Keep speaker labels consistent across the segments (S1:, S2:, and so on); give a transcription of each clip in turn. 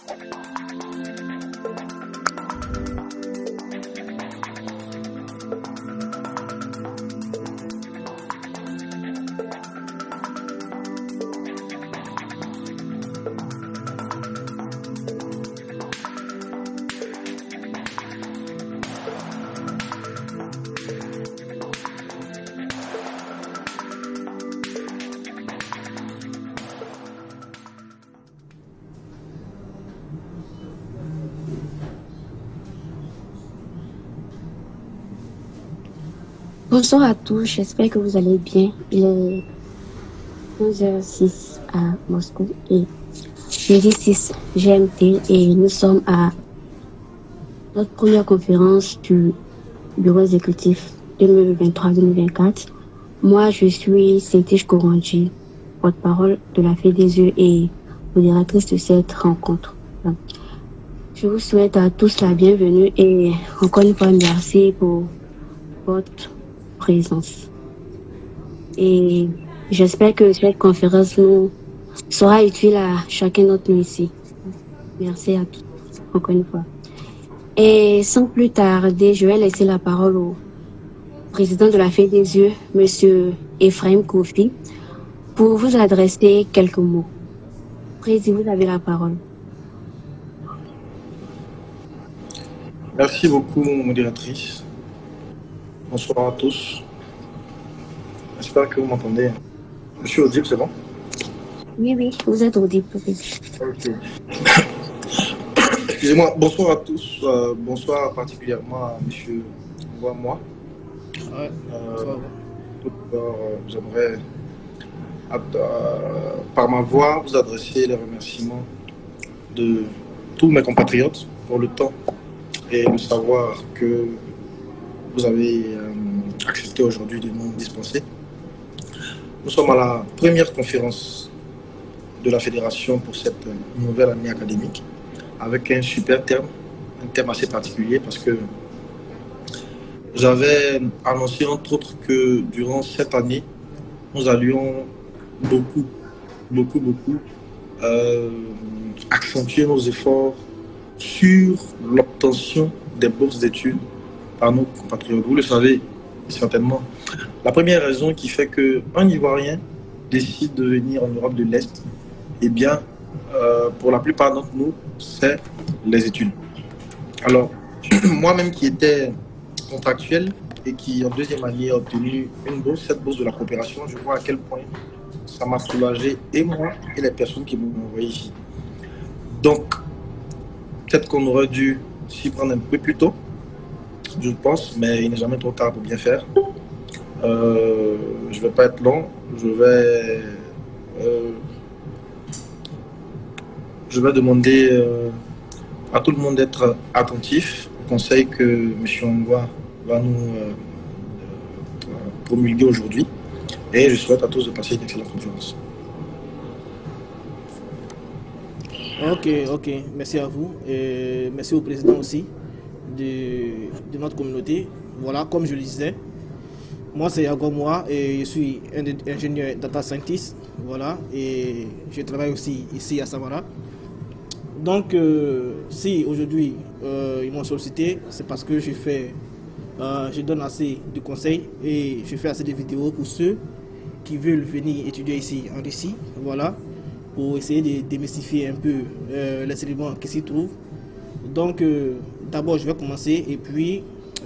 S1: Bonsoir à tous, j'espère que vous allez bien. Il est 11h06 à Moscou et jeudi 6 GMT et nous sommes à notre première conférence du bureau exécutif 2023-2024. Moi, je suis Cynthia Koranji, porte-parole de la FEDESIE et modératrice de cette rencontre. Je vous souhaite à tous la bienvenue et encore une fois merci pour votre présence. Et j'espère que cette conférence nous sera utile à chacun d'entre nous ici. Merci à tous, encore une fois. Et sans plus tarder, je vais laisser la parole au président de la FEDESIE, Monsieur Ephraim Kofi, pour vous adresser quelques mots. Président, vous avez la parole.
S2: Merci beaucoup, modératrice. Bonsoir à tous. J'espère que vous m'entendez. Je suis audible, c'est bon?
S1: Oui, vous êtes audible.
S2: Ok. Excusez-moi, bonsoir à tous. Bonsoir particulièrement à monsieur moi.
S3: Ouais,
S2: tout d'abord, j'aimerais, par ma voix, vous adresser les remerciements de tous mes compatriotes pour le temps et le savoir que vous avez accepté aujourd'hui de nous dispenser. Nous sommes à la première conférence de la Fédération pour cette nouvelle année académique avec un super terme, un thème assez particulier parce que j'avais annoncé entre autres que durant cette année, nous allions beaucoup accentuer nos efforts sur l'obtention des bourses d'études par nos compatriotes. Vous le savez certainement. La première raison qui fait qu'un Ivoirien décide de venir en Europe de l'Est, eh bien, pour la plupart d'entre nous, c'est les études. Alors, moi-même qui étais contractuel et qui en deuxième année a obtenu une bourse, cette bourse de la coopération, je vois à quel point ça m'a soulagé, et moi et les personnes qui m'ont envoyé ici. Donc, peut-être qu'on aurait dû s'y prendre un peu plus tôt, je pense, mais il n'est jamais trop tard pour bien faire. Je ne vais pas être long, je vais demander à tout le monde d'être attentif au conseil que M. Ongwa va nous promulguer aujourd'hui. Et je souhaite à tous de passer une excellente conférence.
S3: Ok, merci à vous. Et merci au président aussi de notre communauté. Voilà, comme je le disais, moi c'est Agomoa et je suis un ingénieur data scientist. Voilà, et je travaille aussi ici à Samara. Donc, si aujourd'hui ils m'ont sollicité, c'est parce que je donne assez de conseils et je fais assez de vidéos pour ceux qui veulent venir étudier ici en Russie. Voilà, pour essayer de démystifier un peu les éléments qui s'y trouvent. Donc, d'abord, je vais commencer et puis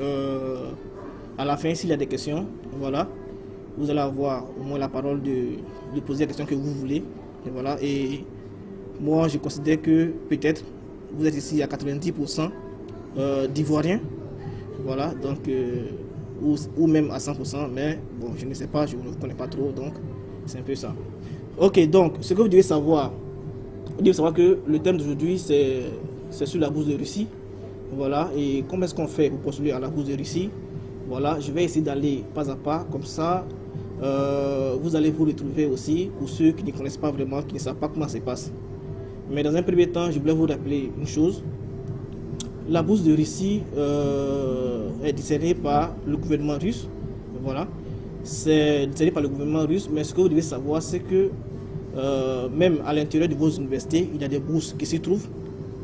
S3: à la fin, s'il y a des questions, voilà, vous allez avoir au moins la parole de poser la question que vous voulez. Et voilà, et moi, je considère que peut-être vous êtes ici à 90% d'Ivoiriens, voilà, donc, ou même à 100%, mais bon, je ne sais pas, je ne vous connais pas trop, donc c'est un peu ça. Ok, donc, ce que vous devez savoir que le thème d'aujourd'hui, c'est sur la bourse de Russie, voilà, et comment est-ce qu'on fait pour postuler à la bourse de Russie? Voilà, je vais essayer d'aller pas à pas, comme ça, vous allez vous retrouver aussi, pour ceux qui ne connaissent pas vraiment, qui ne savent pas comment ça se passe. Mais dans un premier temps, je voulais vous rappeler une chose. La bourse de Russie est décernée par le gouvernement russe. Voilà. C'est décerné par le gouvernement russe, mais ce que vous devez savoir, c'est que même à l'intérieur de vos universités, il y a des bourses qui s'y trouvent.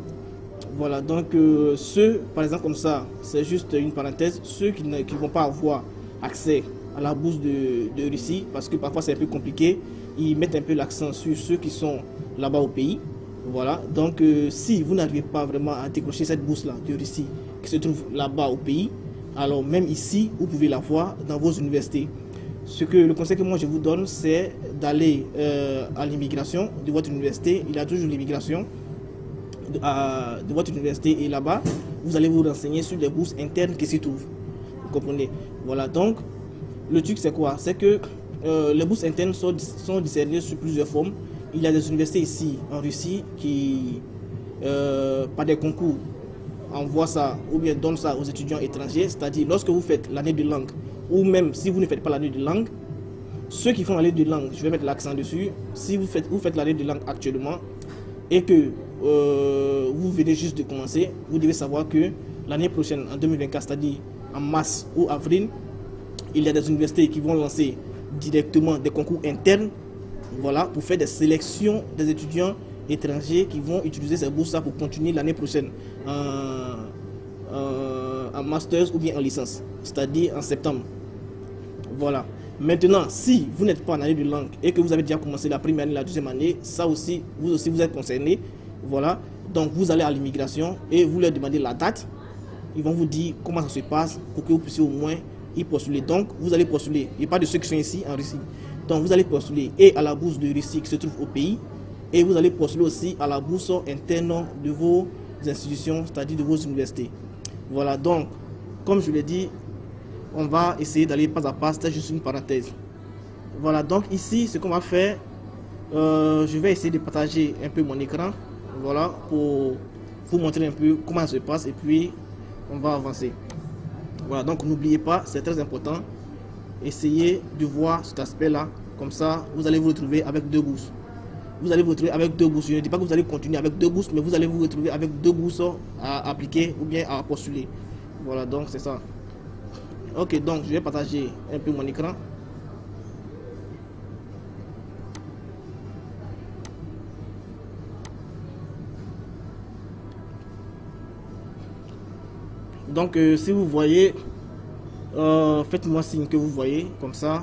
S3: Voilà, donc ceux, par exemple comme ça, c'est juste une parenthèse, ceux qui ne vont pas avoir accès à la bourse de Russie, parce que parfois c'est un peu compliqué, ils mettent un peu l'accent sur ceux qui sont là-bas au pays. Voilà, donc si vous n'arrivez pas vraiment à décrocher cette bourse-là de Russie qui se trouve là-bas au pays, alors même ici, vous pouvez l'avoir dans vos universités. Le conseil que moi je vous donne, c'est d'aller à l'immigration de votre université. Il y a toujours l'immigration de votre université, et là-bas, vous allez vous renseigner sur les bourses internes qui s'y trouvent. Vous comprenez? Voilà, donc, le truc c'est quoi? C'est que les bourses internes sont discernées sous plusieurs formes. Il y a des universités ici, en Russie, qui, par des concours, envoient ça, ou bien donnent ça aux étudiants étrangers. C'est-à-dire, lorsque vous faites l'année de langue, ou même si vous ne faites pas l'année de langue, ceux qui font l'année de langue, je vais mettre l'accent dessus, si vous faites l'année de langue actuellement, et que vous venez juste de commencer, vous devez savoir que l'année prochaine, en 2024, c'est-à-dire en mars ou avril, il y a des universités qui vont lancer directement des concours internes, voilà, pour faire des sélections des étudiants étrangers qui vont utiliser ces bourses pour continuer l'année prochaine en master ou bien en licence, c'est-à-dire en septembre. Voilà. Maintenant, si vous n'êtes pas en année de langue et que vous avez déjà commencé la première année, la deuxième année, ça aussi, vous êtes concerné. Voilà. Donc, vous allez à l'immigration et vous leur demandez la date. Ils vont vous dire comment ça se passe pour que vous puissiez au moins y postuler. Donc, vous allez postuler. Il n'y a pas de ceux qui sont ici en Russie. Donc, vous allez postuler et à la bourse de Russie qui se trouve au pays. Et vous allez postuler aussi à la bourse interne de vos institutions, c'est-à-dire de vos universités. Voilà. Donc, comme je l'ai dit, on va essayer d'aller pas à pas, c'est juste une parenthèse. Voilà, donc ici, ce qu'on va faire, je vais essayer de partager un peu mon écran, voilà, pour vous montrer un peu comment ça se passe, et puis on va avancer. Voilà, donc n'oubliez pas, c'est très important, essayez de voir cet aspect-là, comme ça, vous allez vous retrouver avec deux bourses. Vous allez vous retrouver avec deux bourses. Je ne dis pas que vous allez continuer avec deux bourses, mais vous allez vous retrouver avec deux bourses à appliquer ou bien à postuler. Voilà, donc c'est ça. Ok, donc je vais partager un peu mon écran. Donc si vous voyez, faites-moi signe que vous voyez, comme ça.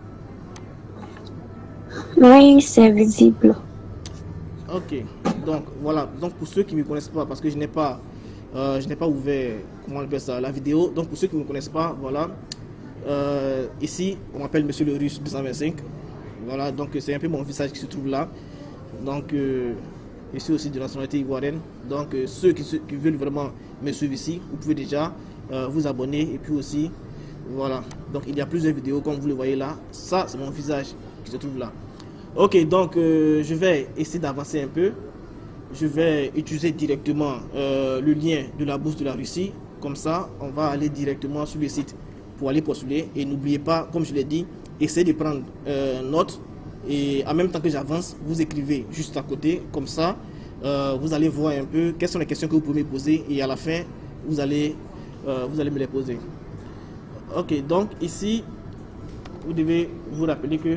S1: Oui, c'est visible.
S3: Ok, donc voilà, donc pour ceux qui ne me connaissent pas, parce que je n'ai pas ouvert, comment on appelle ça, la vidéo. Donc pour ceux qui ne me connaissent pas, voilà, ici on m'appelle Monsieur le Russe 225. Voilà, donc c'est un peu mon visage qui se trouve là. Donc je suis aussi de nationalité ivoirienne. Donc ceux qui veulent vraiment me suivre ici, vous pouvez déjà vous abonner. Et puis aussi, voilà, donc il y a plusieurs vidéos comme vous le voyez là. Ça c'est mon visage qui se trouve là. Ok, donc je vais essayer d'avancer un peu. Je vais utiliser directement le lien de la bourse de la Russie. Comme ça, on va aller directement sur le site pour aller postuler. Et n'oubliez pas, comme je l'ai dit, essayez de prendre note. Et en même temps que j'avance, vous écrivez juste à côté. Comme ça, vous allez voir un peu quelles sont les questions que vous pouvez me poser. Et à la fin, vous allez me les poser. Ok, donc ici, vous devez vous rappeler que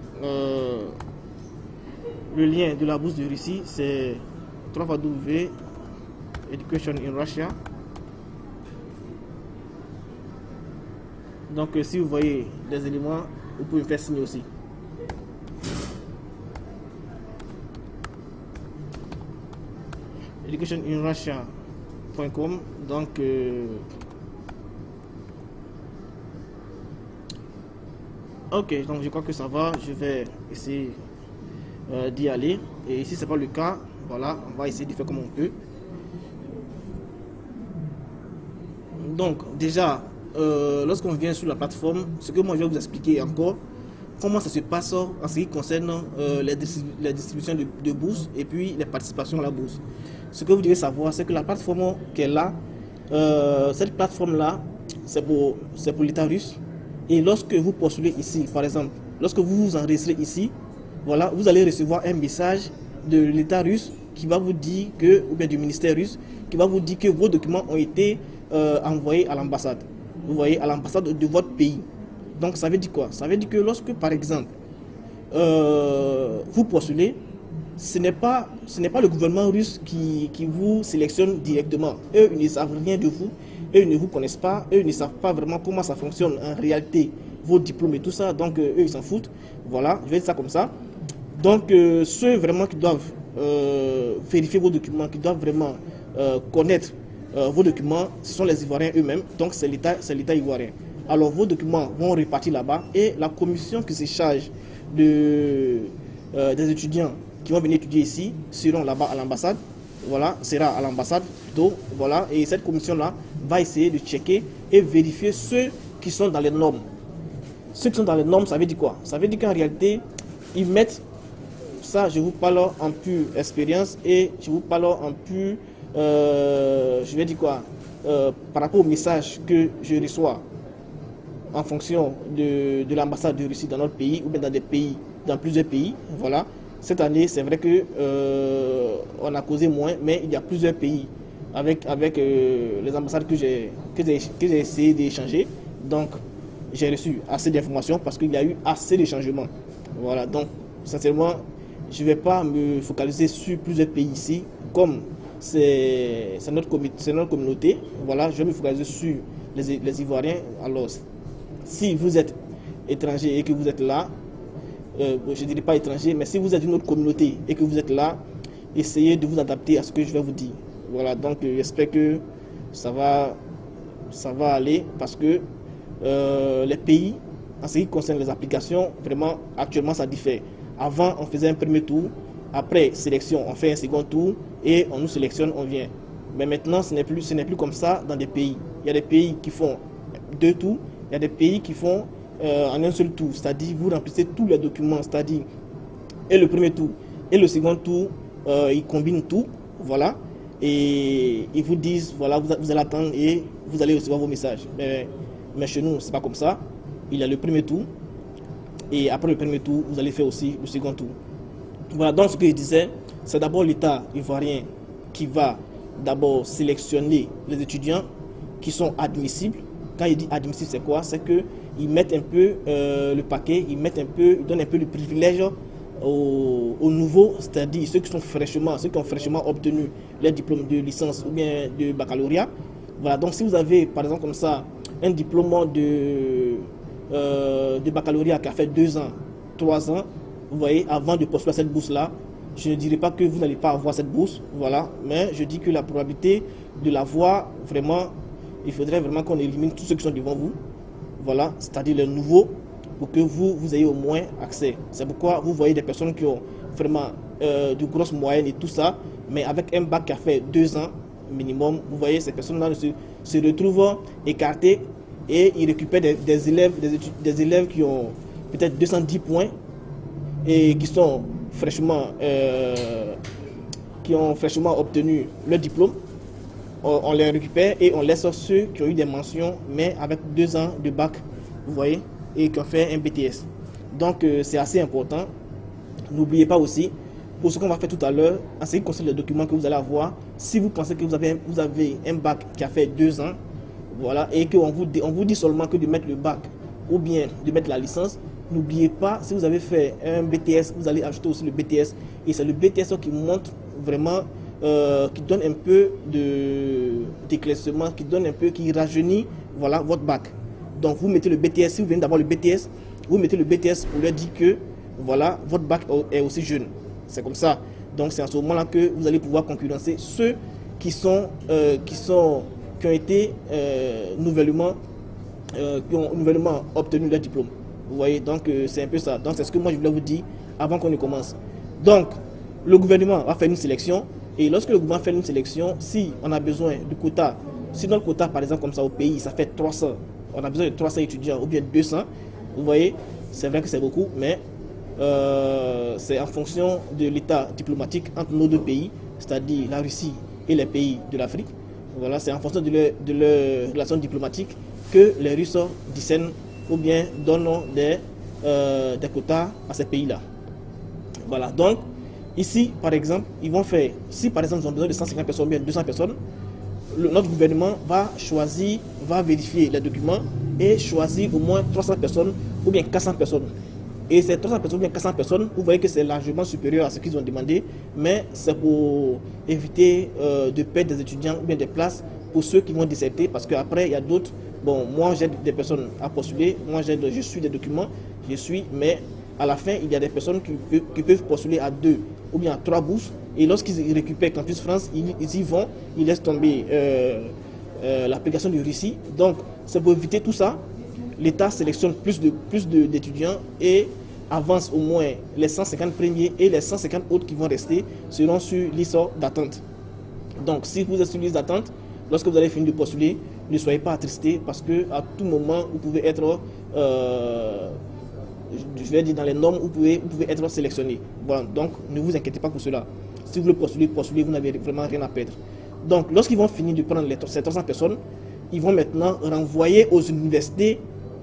S3: le lien de la bourse de Russie, c'est www Education in Russia. Donc si vous voyez des éléments, vous pouvez me faire signe aussi. educationinrussia.com. Donc ok, donc je crois que ça va. Je vais essayer d'y aller. Et si c'est pas le cas, voilà, on va essayer de faire comme on peut. Donc déjà, lorsqu'on vient sur la plateforme, ce que moi je vais vous expliquer encore, comment ça se passe en ce qui concerne les distributions de bourses et puis les participations à la bourse. Ce que vous devez savoir, c'est que la plateforme qu'elle est là, cette plateforme là, c'est pour l'État russe. Et lorsque vous postulez ici, par exemple, lorsque vous vous enregistrez ici, voilà, vous allez recevoir un message de l'État russe qui va vous dire que, ou bien du ministère russe, qui va vous dire que vos documents ont été envoyés à l'ambassade. Vous voyez, à l'ambassade de votre pays. Donc ça veut dire quoi? Ça veut dire que lorsque, par exemple, vous postulez, ce n'est pas le gouvernement russe qui vous sélectionne directement. Eux, ils ne savent rien de vous. Eux, ils ne vous connaissent pas. Eux, ils ne savent pas vraiment comment ça fonctionne en réalité, vos diplômes et tout ça. Donc, eux, ils s'en foutent. Voilà, je vais dire ça comme ça. Donc, ceux vraiment qui doivent vérifier vos documents, qui doivent vraiment connaître vos documents, ce sont les Ivoiriens eux-mêmes. Donc, c'est l'État ivoirien. Alors, vos documents vont repartir là-bas et la commission qui se charge des étudiants qui vont venir étudier ici seront là-bas à l'ambassade. Voilà, sera à l'ambassade plutôt. Voilà, et cette commission-là va essayer de checker et vérifier ceux qui sont dans les normes. Ceux qui sont dans les normes, ça veut dire quoi? Ça veut dire qu'en réalité, ils mettent ça, je vous parle en pure expérience et je vous parle en pure, je vais dire quoi, par rapport au message que je reçois en fonction de l'ambassade de Russie dans notre pays ou bien dans des pays, dans plusieurs pays. Voilà. Cette année, c'est vrai que on a causé moins, mais il y a plusieurs pays avec les ambassades que j'ai essayé d'échanger. Donc, j'ai reçu assez d'informations parce qu'il y a eu assez de changements. Voilà. Donc, sincèrement, je ne vais pas me focaliser sur plusieurs pays ici, comme c'est notre communauté. Voilà, je vais me focaliser sur les Ivoiriens. Alors, si vous êtes étranger et que vous êtes là, je ne dirais pas étranger, mais si vous êtes d'une autre communauté et que vous êtes là, essayez de vous adapter à ce que je vais vous dire. Voilà, donc j'espère que ça va aller parce que les pays, en ce qui concerne les applications, vraiment, actuellement, ça diffère. Avant, on faisait un premier tour, après sélection, on fait un second tour et on nous sélectionne, on vient. Mais maintenant, ce n'est plus comme ça dans des pays. Il y a des pays qui font 2 tours, il y a des pays qui font en un seul tour, c'est-à-dire vous remplissez tous les documents, c'est-à-dire et le premier tour et le second tour, ils combinent tout, voilà, et ils vous disent, voilà, vous allez attendre et vous allez recevoir vos messages. Mais chez nous, c'est pas comme ça. Il y a le premier tour. Et après le premier tour, vous allez faire aussi le second tour. Voilà, donc ce que je disais, c'est d'abord l'État ivoirien qui va d'abord sélectionner les étudiants qui sont admissibles. Quand il dit admissible, c'est quoi? C'est qu'ils mettent un peu le paquet, ils donnent un peu de privilège aux nouveaux, c'est-à-dire ceux qui ont fraîchement obtenu leur diplôme de licence ou bien de baccalauréat. Voilà, donc si vous avez par exemple comme ça un diplôme de baccalauréat qui a fait 2 ans, 3 ans, vous voyez, avant de postuler à cette bourse-là, je ne dirais pas que vous n'allez pas avoir cette bourse, voilà, mais je dis que la probabilité de l'avoir, vraiment, il faudrait vraiment qu'on élimine tous ceux qui sont devant vous, voilà, c'est-à-dire les nouveaux, pour que vous ayez au moins accès. C'est pourquoi vous voyez des personnes qui ont vraiment de grosses moyennes et tout ça, mais avec un bac qui a fait 2 ans minimum, vous voyez, ces personnes-là se retrouvent écartées et ils récupèrent des élèves qui ont peut-être 210 points et qui ont fraîchement obtenu leur diplôme. On les récupère et on laisse ceux qui ont eu des mentions, mais avec 2 ans de bac, vous voyez, et qui ont fait un BTS. Donc c'est assez important. N'oubliez pas aussi, pour ce qu'on va faire tout à l'heure, en ce qui concerne les documents que vous allez avoir, si vous pensez que vous avez un bac qui a fait 2 ans, voilà, et qu'on vous dit seulement que de mettre le bac ou bien de mettre la licence, n'oubliez pas, si vous avez fait un BTS, vous allez ajouter aussi le BTS. Et c'est le BTS qui montre vraiment, qui donne un peu d'éclaircissement, qui rajeunit, voilà, votre bac. Donc vous mettez le BTS, si vous venez d'avoir le BTS, vous mettez le BTS pour leur dire que, voilà, votre bac est aussi jeune. C'est comme ça. Donc c'est à ce moment-là que vous allez pouvoir concurrencer ceux qui ont été nouvellement obtenu leur diplôme. Vous voyez, donc c'est un peu ça. Donc c'est ce que moi je voulais vous dire avant qu'on ne commence. Donc le gouvernement va faire une sélection, et lorsque le gouvernement fait une sélection, si on a besoin de quotas, si notre quota par exemple comme ça au pays, ça fait 300, on a besoin de 300 étudiants ou bien 200, vous voyez, c'est vrai que c'est beaucoup, mais c'est en fonction de l'état diplomatique entre nos 2 pays, c'est-à-dire la Russie et les pays de l'Afrique. Voilà, c'est en fonction de leur relation diplomatique que les Russes discernent ou bien donnent des quotas à ces pays-là. Voilà, donc ici par exemple, ils vont faire, si par exemple ils ont besoin de 150 personnes ou bien 200 personnes, notre gouvernement va vérifier les documents et choisir au moins 300 personnes ou bien 400 personnes. Et ces 300 personnes, bien 400 personnes, vous voyez que c'est largement supérieur à ce qu'ils ont demandé, mais c'est pour éviter de perdre des étudiants ou bien des places pour ceux qui vont disserter, parce qu'après, il y a d'autres. Bon, moi, j'ai des personnes à postuler, moi, je suis des documents, mais à la fin, il y a des personnes qui peuvent postuler à 2 ou bien à 3 bourses, et lorsqu'ils récupèrent Campus France, ils y vont, ils laissent tomber l'application de Russie. Donc, c'est pour éviter tout ça. L'État sélectionne plus d'étudiants et avance au moins les 150 premiers, et les 150 autres qui vont rester seront sur liste d'attente. Donc, si vous êtes sur liste d'attente, lorsque vous allez finir de postuler, ne soyez pas attristés, parce que à tout moment, vous pouvez être, je vais dire dans les normes, vous pouvez être sélectionné. Voilà, donc ne vous inquiétez pas pour cela. Si vous voulez postuler, vous n'avez vraiment rien à perdre. Donc, lorsqu'ils vont finir de prendre ces 300 personnes, ils vont maintenant renvoyer aux universités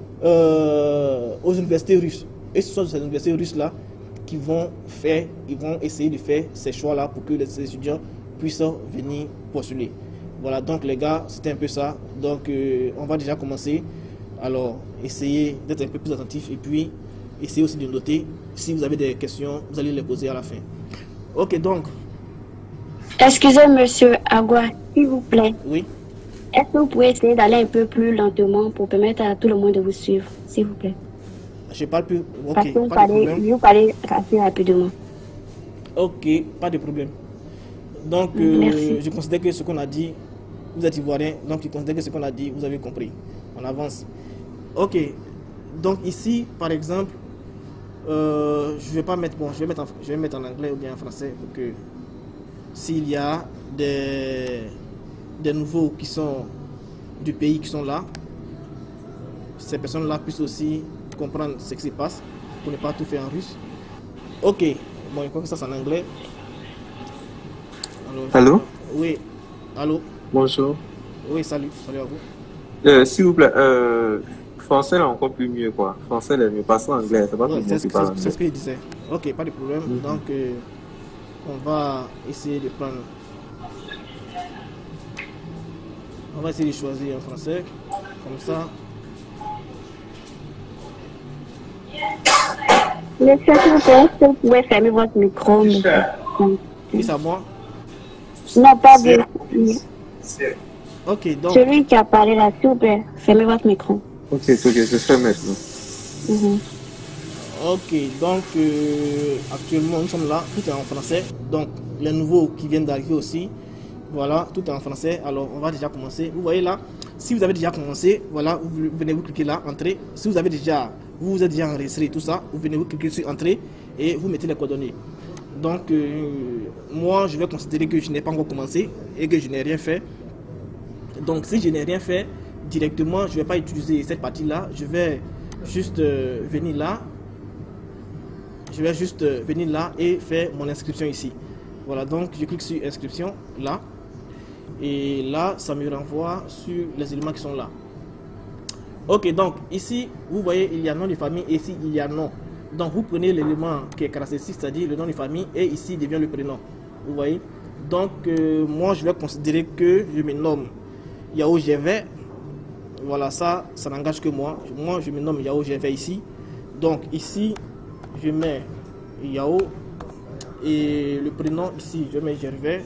S3: russes. Et ce sont ces universités russes-là qui vont essayer de faire ces choix-là pour que les étudiants puissent venir postuler. Voilà, donc les gars, c'était un peu ça. Donc, on va déjà commencer. Alors, essayez d'être un peu plus attentif et puis essayez aussi de noter. Si vous avez des questions, vous allez les poser à la fin. Ok, donc.
S1: Excusez, monsieur Agua, s'il vous plaît.
S3: Oui.
S1: Est-ce que vous pouvez essayer d'aller un peu plus lentement pour permettre à tout le monde de vous suivre, s'il vous plaît?
S3: Je parle plus. Ok,
S1: parce que vous
S3: pas de problème.
S1: Vous parlez assez rapidement.
S3: Ok, pas de problème. Donc, je considère que ce qu'on a dit, vous êtes ivoirien, donc je considère que ce qu'on a dit, vous avez compris. On avance. Ok, donc ici, par exemple, je vais pas mettre, bon, je vais mettre en anglais ou bien en français pour que s'il y a des nouveaux qui sont du pays qui sont là, ces personnes-là puissent aussi comprendre ce qui se passe pour ne pas tout faire en russe. Ok, bon, je crois que ça c'est en anglais. Alors,
S4: allô?
S3: Oui, allô?
S4: Bonjour.
S3: Oui, salut à vous.
S4: S'il vous plaît, français là encore plus mieux quoi. Français là mieux, pas ça anglais, c'est pas tout le monde qui parle anglais.
S3: C'est ce que je disais. Ok, pas de problème. Donc, on va essayer de prendre. On va essayer de choisir en français, comme ça.
S1: Monsieur, s'il vous plaît, est-ce que vous pouvez fermer votre micro?
S3: Oui, c'est à moi.
S1: Non, pas vous.
S3: Ok, donc.
S1: Celui qui a parlé là, s'il vous plaît, fermez votre micro.
S4: Ok, je fais maintenant.
S3: Ok, donc actuellement nous sommes là, tout est en français. Donc les nouveaux qui viennent d'arriver aussi, voilà, tout est en français. Alors on va déjà commencer. Vous voyez là, si vous avez déjà commencé, voilà, vous cliquer là, entrer. Si vous êtes déjà enregistré tout ça, vous venez vous cliquer sur entrée et vous mettez les coordonnées. Donc moi je vais considérer que je n'ai pas encore commencé et que je n'ai rien fait. Donc si je n'ai rien fait directement, je ne vais pas utiliser cette partie là, je vais juste venir là. Je vais juste venir là et faire mon inscription ici. Voilà, donc je clique sur inscription là. Et là, ça me renvoie sur les éléments qui sont là. Ok, donc ici, vous voyez, il y a nom de famille et ici, il y a nom. Donc vous prenez l'élément qui est caractéristique, c'est-à-dire le nom de famille, et ici devient le prénom. Vous voyez. Donc moi, je vais considérer que je me nomme Yao Gervais. Voilà, ça n'engage que moi. Moi, je me nomme Yao Gervais ici. Donc ici, je mets Yao et le prénom ici, je mets Gervais.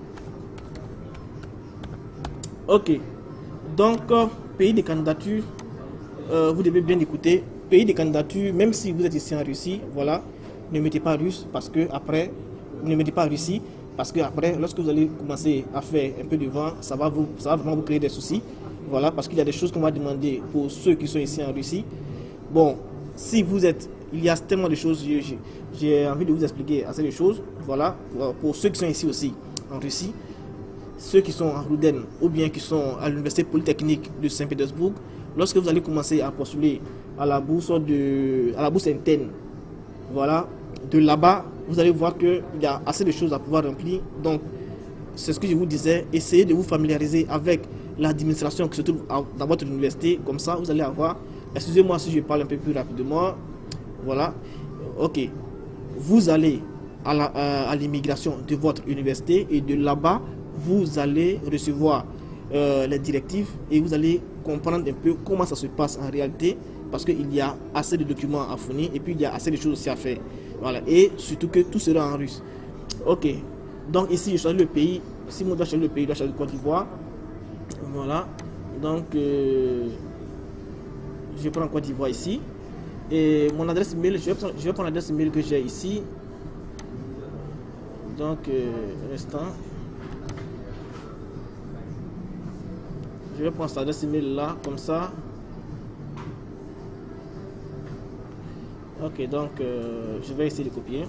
S3: Ok. Donc, pays de candidature, vous devez bien écouter. Pays de candidature, même si vous êtes ici en Russie, voilà, ne mettez pas russe parce que après, ne mettez pas Russie parce que après, lorsque vous allez commencer à faire un peu de vent, ça va vraiment vous créer des soucis. Voilà, parce qu'il y a des choses qu'on va demander pour ceux qui sont ici en Russie. Bon, si vous êtes, il y a tellement de choses, j'ai envie de vous expliquer assez de choses. Voilà, pour ceux qui sont ici aussi en Russie, ceux qui sont en Ruden ou bien qui sont à l'université polytechnique de Saint-Pétersbourg, lorsque vous allez commencer à postuler à la bourse interne, voilà, de là-bas, vous allez voir qu'il y a assez de choses à pouvoir remplir. Donc, c'est ce que je vous disais, essayez de vous familiariser avec l'administration qui se trouve dans votre université. Comme ça, vous allez avoir, excusez-moi si je parle un peu plus rapidement, voilà, ok, vous allez à l'immigration de votre université et de là-bas, vous allez recevoir les directives et vous allez comprendre un peu comment ça se passe en réalité parce qu'il y a assez de documents à fournir et puis il y a assez de choses aussi à faire. Voilà, et surtout que tout sera en russe. Ok, donc ici je choisis le pays. Si moi je dois choisir le pays, je dois choisir Côte d'Ivoire. Voilà, donc je prends Côte d'Ivoire ici. Et mon adresse mail, je vais prendre l'adresse mail que j'ai ici. Donc, un instant. Je vais prendre cette adresse email là, comme ça. Ok, donc je vais essayer de copier.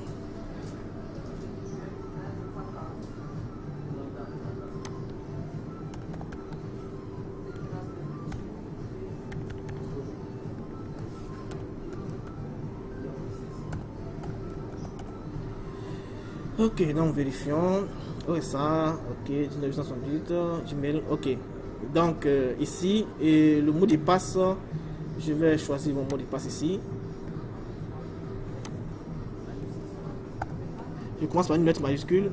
S3: Ok, donc vérifions. OSA, ok, 1968, Gmail, ok. Donc ici, et le mot de passe, je vais choisir mon mot de passe ici. Je commence par une lettre majuscule.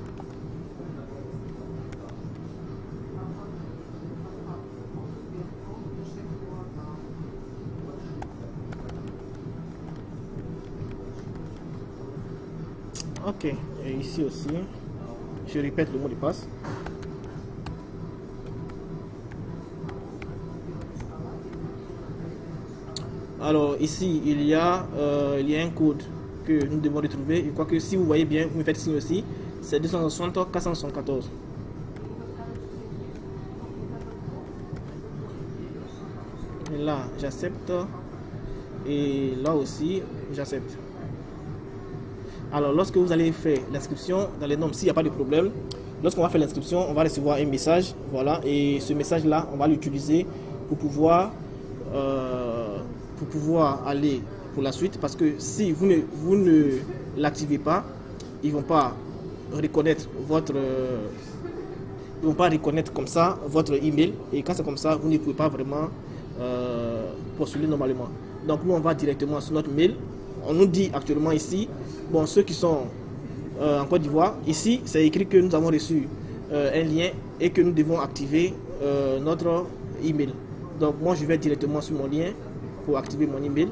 S3: Ok, et ici aussi, je répète le mot de passe. Alors ici, il y a un code que nous devons retrouver. Je crois que si vous voyez bien, vous me faites signe aussi, c'est 260 474. Et là, j'accepte. Et là aussi, j'accepte. Alors, lorsque vous allez faire l'inscription dans les normes, s'il n'y a pas de problème, lorsqu'on va faire l'inscription, on va recevoir un message. Voilà, et ce message-là, on va l'utiliser pour pouvoir aller pour la suite. Parce que si vous ne l'activez pas, ils ne vont pas reconnaître comme ça votre email. Et quand c'est comme ça, vous ne pouvez pas vraiment postuler normalement. Donc, nous, on va directement sur notre mail. On nous dit actuellement ici, bon, ceux qui sont en Côte d'Ivoire, ici, c'est écrit que nous avons reçu un lien et que nous devons activer notre email. Donc, moi, je vais directement sur mon lien pour activer mon email.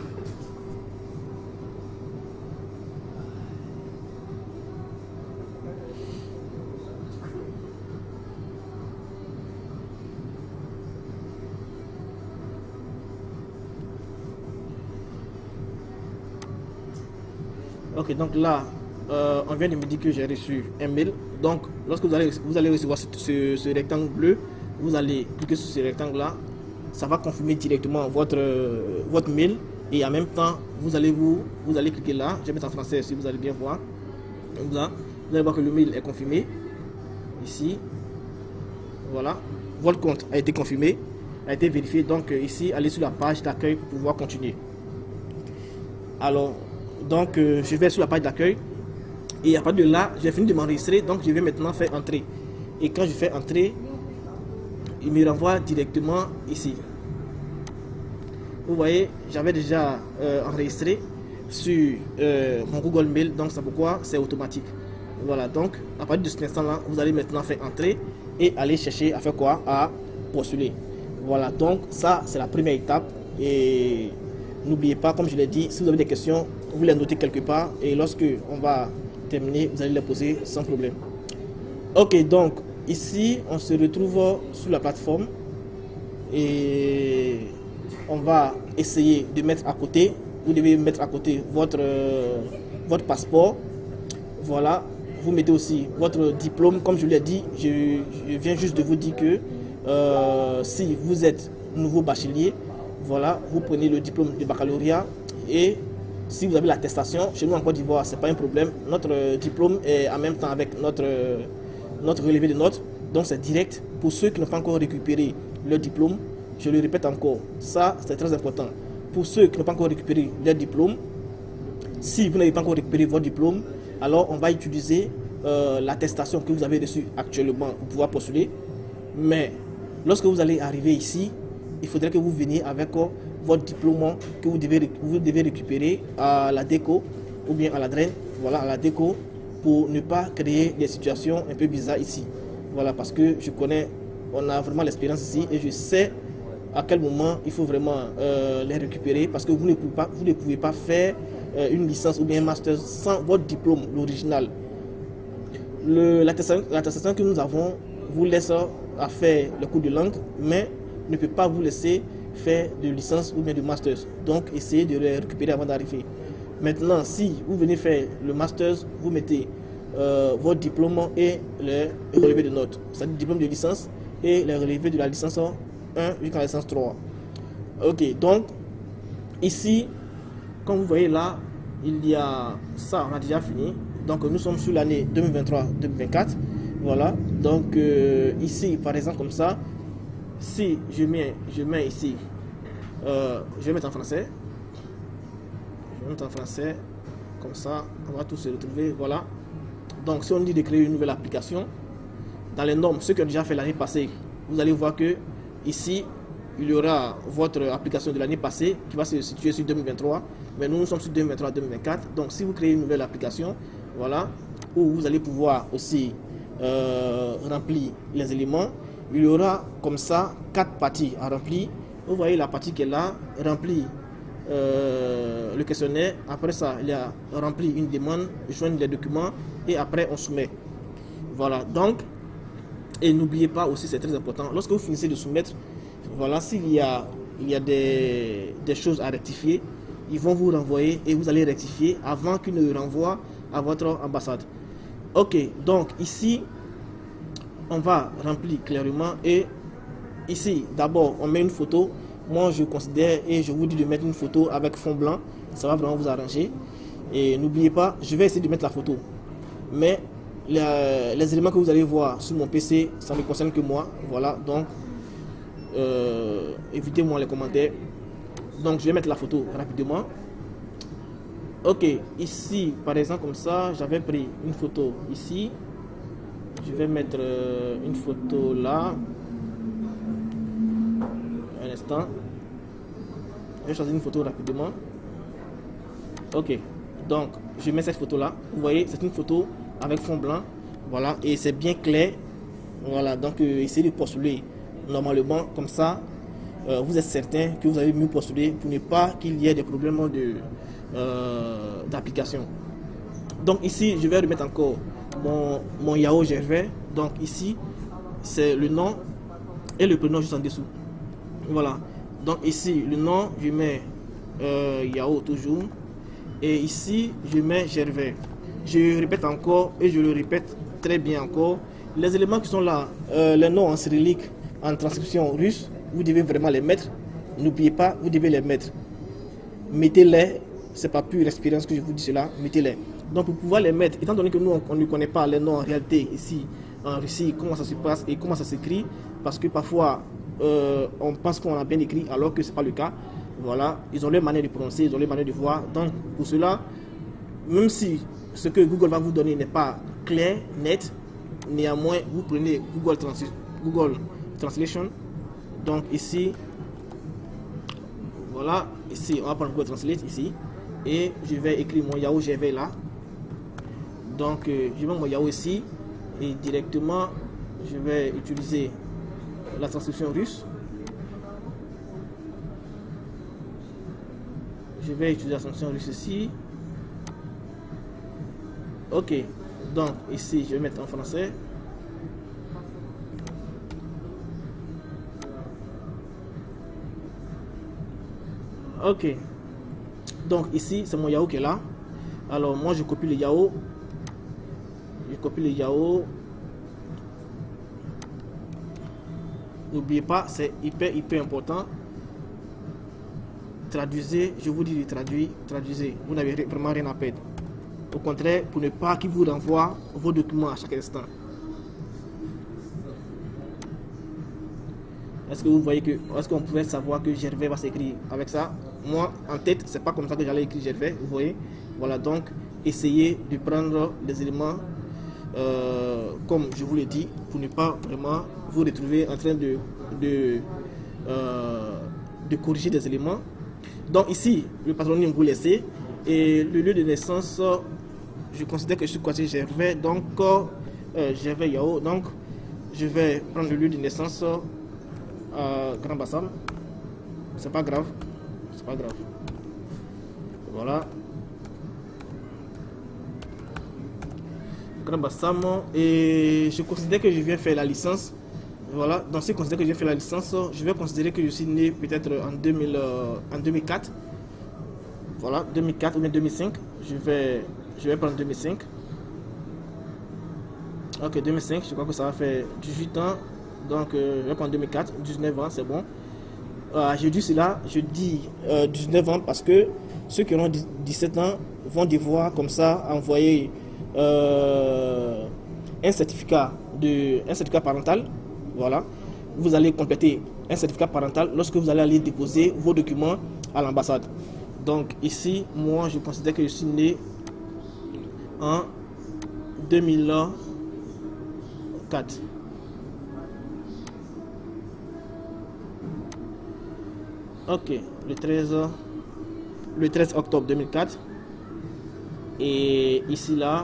S3: Ok, donc là, on vient de me dire que j'ai reçu un mail. Donc, lorsque vous allez recevoir ce rectangle bleu, vous allez cliquer sur ce rectangle-là. Ça va confirmer directement votre mail. Et en même temps, vous allez cliquer là. Je vais mettre en français si vous allez bien voir. Vous allez voir que le mail est confirmé. Ici. Voilà. Votre compte a été confirmé, a été vérifié. Donc, ici, allez sur la page d'accueil pour pouvoir continuer. Alors, donc, je vais sur la page d'accueil et à partir de là, j'ai fini de m'enregistrer. Donc, je vais maintenant faire entrer. Et quand je fais entrer, il me renvoie directement ici. Vous voyez, j'avais déjà enregistré sur mon Google Mail. Donc, c'est pourquoi c'est automatique. Voilà, donc, à partir de cet instant-là, vous allez maintenant faire entrer et aller chercher à faire quoi? À postuler. Voilà, donc, ça, c'est la première étape. Et n'oubliez pas, comme je l'ai dit, si vous avez des questions, vous les notez quelque part et lorsque on va terminer, vous allez les poser sans problème. Ok, donc ici on se retrouve sur la plateforme et on va essayer de mettre à côté, vous devez mettre à côté votre passeport. Voilà, vous mettez aussi votre diplôme. Comme je l'ai dit, je viens juste de vous dire que si vous êtes nouveau bachelier, voilà, vous prenez le diplôme de baccalauréat et si vous avez l'attestation, chez nous en Côte d'Ivoire, ce n'est pas un problème. Notre diplôme est en même temps avec notre relevé de notes. Donc c'est direct. Pour ceux qui n'ont pas encore récupéré leur diplôme, je le répète encore, ça c'est très important. Pour ceux qui n'ont pas encore récupéré leur diplôme, si vous n'avez pas encore récupéré votre diplôme, alors on va utiliser l'attestation que vous avez reçue actuellement pour pouvoir postuler. Mais lorsque vous allez arriver ici, il faudrait que vous veniez avec votre diplôme que vous devez récupérer à la déco ou bien à la draine, voilà, à la déco, pour ne pas créer des situations un peu bizarres ici. Voilà, parce que je connais, on a vraiment l'expérience ici et je sais à quel moment il faut vraiment les récupérer, parce que vous ne pouvez pas faire une licence ou bien un master sans votre diplôme, l'original. L'attestation que nous avons vous laisse à faire le cours de langue, mais ne peut pas vous laisser faire de licence ou bien de master. Donc essayez de les récupérer avant d'arriver. Maintenant, si vous venez faire le master, vous mettez votre diplôme et le relevé de notes, c'est-à-dire diplôme de licence et le relevé de la licence 1 jusqu'à la licence 3. Ok, donc ici, comme vous voyez là, il y a ça, on a déjà fini. Donc nous sommes sur l'année 2023-2024. Voilà, donc ici par exemple comme ça, si je mets ici, je vais mettre en français. Je vais mettre en français, comme ça, on va tous se retrouver. Voilà. Donc si on dit de créer une nouvelle application, dans les normes, ceux qui ont déjà fait l'année passée, vous allez voir que ici, il y aura votre application de l'année passée qui va se situer sur 2023, mais nous sommes sur 2023-2024. Donc si vous créez une nouvelle application, voilà, où vous allez pouvoir aussi remplir les éléments, il y aura comme ça 4 parties à remplir. Vous voyez la partie qui est là, remplir le questionnaire. Après ça, il y a remplir une demande, joindre les documents et après on soumet. Voilà, donc, et n'oubliez pas aussi, c'est très important, lorsque vous finissez de soumettre, voilà, s'il y a des choses à rectifier, ils vont vous renvoyer et vous allez rectifier avant qu'ils ne le renvoient à votre ambassade. Ok, donc ici, on va remplir clairement et ici, d'abord, on met une photo. Moi, je considère et je vous dis de mettre une photo avec fond blanc. Ça va vraiment vous arranger. Et n'oubliez pas, je vais essayer de mettre la photo. Mais les éléments que vous allez voir sur mon PC, ça ne concerne que moi. Voilà, donc, évitez-moi les commentaires. Donc, je vais mettre la photo rapidement. Ok, ici, par exemple, comme ça, j'avais pris une photo ici. Je vais mettre une photo là. Un instant. Je vais choisir une photo rapidement. Ok, donc, je mets cette photo là. Vous voyez, c'est une photo avec fond blanc. Voilà, et c'est bien clair. Voilà, donc, essayez de postuler normalement, comme ça. Vous êtes certain que vous avez mieux postulé pour ne pas qu'il y ait des problèmes d'application. Donc ici, je vais remettre encore mon Yao Gervais. Donc ici, c'est le nom et le prénom juste en dessous. Voilà. Donc ici, le nom, je mets Yao toujours. Et ici, je mets Gervais. Je répète encore et je le répète très bien encore. Les éléments qui sont là, les noms en cyrillique, en transcription russe, vous devez vraiment les mettre. N'oubliez pas, vous devez les mettre. Mettez-les. C'est pas pure expérience que je vous dis cela. Mettez-les. Donc pour pouvoir les mettre, étant donné que nous on ne connaît pas les noms en réalité ici en Russie, comment ça se passe et comment ça s'écrit, parce que parfois on pense qu'on a bien écrit alors que c'est pas le cas. Voilà, ils ont leur manière de prononcer, ils ont leur manière de voir. Donc pour cela, même si ce que Google va vous donner n'est pas clair, net, néanmoins vous prenez Google Translation. Donc ici, voilà, ici on va prendre Google Translate ici et je vais écrire mon Yao Gervais là. Donc je mets mon Yao ici et directement je vais utiliser la transcription russe. Je vais utiliser la transcription russe ici. Ok, donc ici je vais mettre en français. Ok, donc ici c'est mon Yao qui est là. Alors moi je copie le Yao. Je copie le Yao. N'oubliez pas, c'est hyper important. Traduisez, je vous dis de traduire, traduisez. Vous n'avez vraiment rien à perdre. Au contraire, pour ne pas qu'il vous renvoie vos documents à chaque instant. Est-ce que vous voyez que, est-ce qu'on pouvait savoir que Gervais va s'écrire avec ça? Moi, en tête, c'est pas comme ça que j'allais écrire Gervais, vous voyez. Voilà, donc, essayez de prendre les éléments comme je vous l'ai dit, pour ne pas vraiment vous retrouver en train de corriger des éléments. Donc ici, le patronyme vous laissez, et le lieu de naissance, je considère que je suis côté Gervais, donc Gervais Yao, donc je vais prendre le lieu de naissance Grand Bassam. c'est pas grave. C'est pas grave. Voilà. Grand Bassam. Et je considère que je viens faire la licence. Voilà. Dans ce considère que j'ai fait la licence, je vais considérer que je suis né peut-être en 2004. Voilà, 2004 ou bien 2005. Je vais prendre 2005. Ok, 2005, je crois que ça va faire 18 ans. Donc, je vais prendre 2004, 19 ans, c'est bon. Je dis cela, je dis 19 ans parce que ceux qui auront 17 ans vont devoir comme ça envoyer un certificat parental. Voilà. Vous allez compléter un certificat parental lorsque vous allez aller déposer vos documents à l'ambassade. Donc ici, moi, je considère que je suis né en 2004. Ok, le 13 octobre 2004. Et ici, là,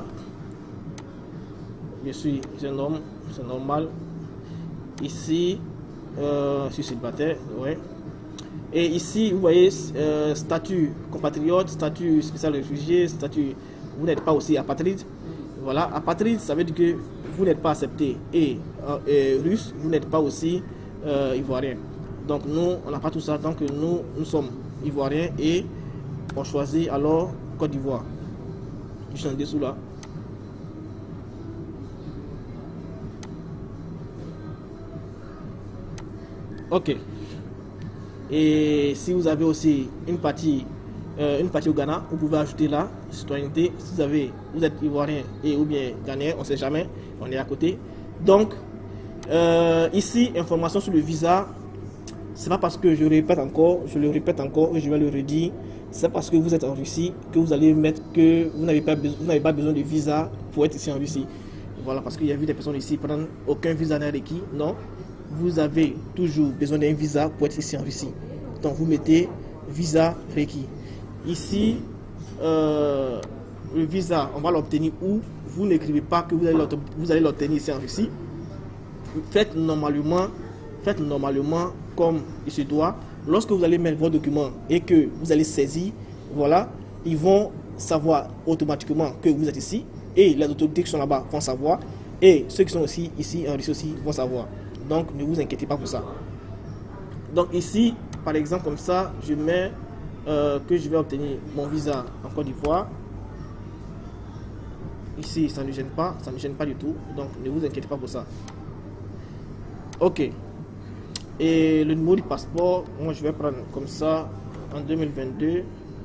S3: je suis un homme, c'est normal. Ici, je suis célibataire, ouais. Et ici, vous voyez, statut compatriote, statut spécial réfugié, statut, vous n'êtes pas aussi apatride. Voilà, apatride, ça veut dire que vous n'êtes pas accepté. Et russe, vous n'êtes pas aussi ivoirien. Donc nous, on n'a pas tout ça, donc nous sommes ivoiriens et on choisit alors Côte d'Ivoire. Je suis en dessous là. Ok. Et si vous avez aussi une partie au Ghana, vous pouvez ajouter là, citoyenneté. Si vous êtes ivoirien et ou bien ghanéen, on ne sait jamais, on est à côté. Donc, ici, information sur le visa. C'est pas parce que je le répète encore et je vais le redire. C'est parce que vous êtes en Russie que vous allez mettre que vous n'avez pas besoin de visa pour être ici en Russie. Voilà, parce qu'il y a vu des personnes ici prendre aucun visa n'est requis. Non, vous avez toujours besoin d'un visa pour être ici en Russie. Donc vous mettez visa requis. Ici, le visa, on va l'obtenir où? Vous n'écrivez pas que vous allez l'obtenir ici en Russie. Faites normalement comme il se doit. Lorsque vous allez mettre vos documents et que vous allez saisir, voilà, ils vont savoir automatiquement que vous êtes ici et les autorités qui sont là-bas vont savoir et ceux qui sont aussi ici en Russie aussi vont savoir. Donc ne vous inquiétez pas pour ça. Donc ici, par exemple comme ça, je mets que je vais obtenir mon visa en Côte d'Ivoire. Ici, ça ne gêne pas du tout. Donc ne vous inquiétez pas pour ça. Ok. Et le numéro du passeport, moi je vais prendre comme ça en 2022.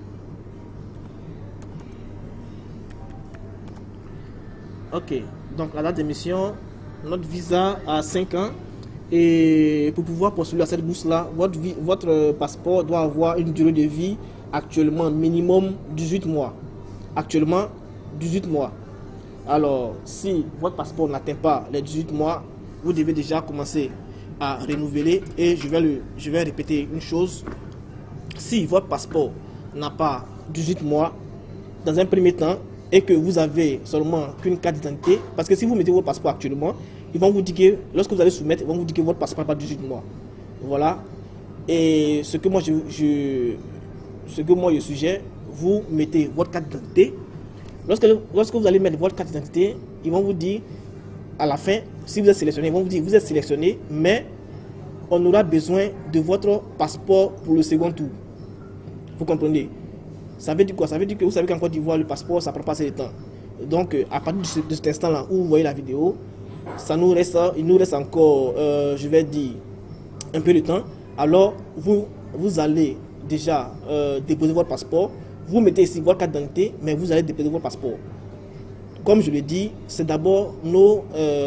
S3: Ok, donc la date d'émission, notre visa a 5 ans. Et pour pouvoir postuler à cette bourse là, votre passeport doit avoir une durée de vie actuellement minimum 18 mois. Actuellement 18 mois. Alors si votre passeport n'atteint pas les 18 mois, vous devez déjà commencer à renouveler. Et je vais répéter une chose. Si votre passeport n'a pas 18 mois dans un premier temps et que vous avez seulement qu'une carte d'identité, parce que si vous mettez votre passeport actuellement, ils vont vous dire que lorsque vous allez soumettre, ils vont vous dire que votre passeport n'a pas 18 mois. Voilà. Et ce que moi je suggère, vous mettez votre carte d'identité. Lorsque vous allez mettre votre carte d'identité, ils vont vous dire à la fin, si vous êtes sélectionné, ils vont vous dire vous êtes sélectionné, mais on aura besoin de votre passeport pour le second tour. Vous comprenez? Ça veut dire quoi? Ça veut dire que vous savez qu'en Côte d'Ivoire, le passeport, ça prend pas assez de temps. Donc, à partir de cet instant-là où vous voyez la vidéo, il nous reste encore, je vais dire, un peu de temps. Alors, vous allez déjà déposer votre passeport. Vous mettez ici votre carte d'identité, mais vous allez déposer votre passeport. Comme je l'ai dit, c'est d'abord nos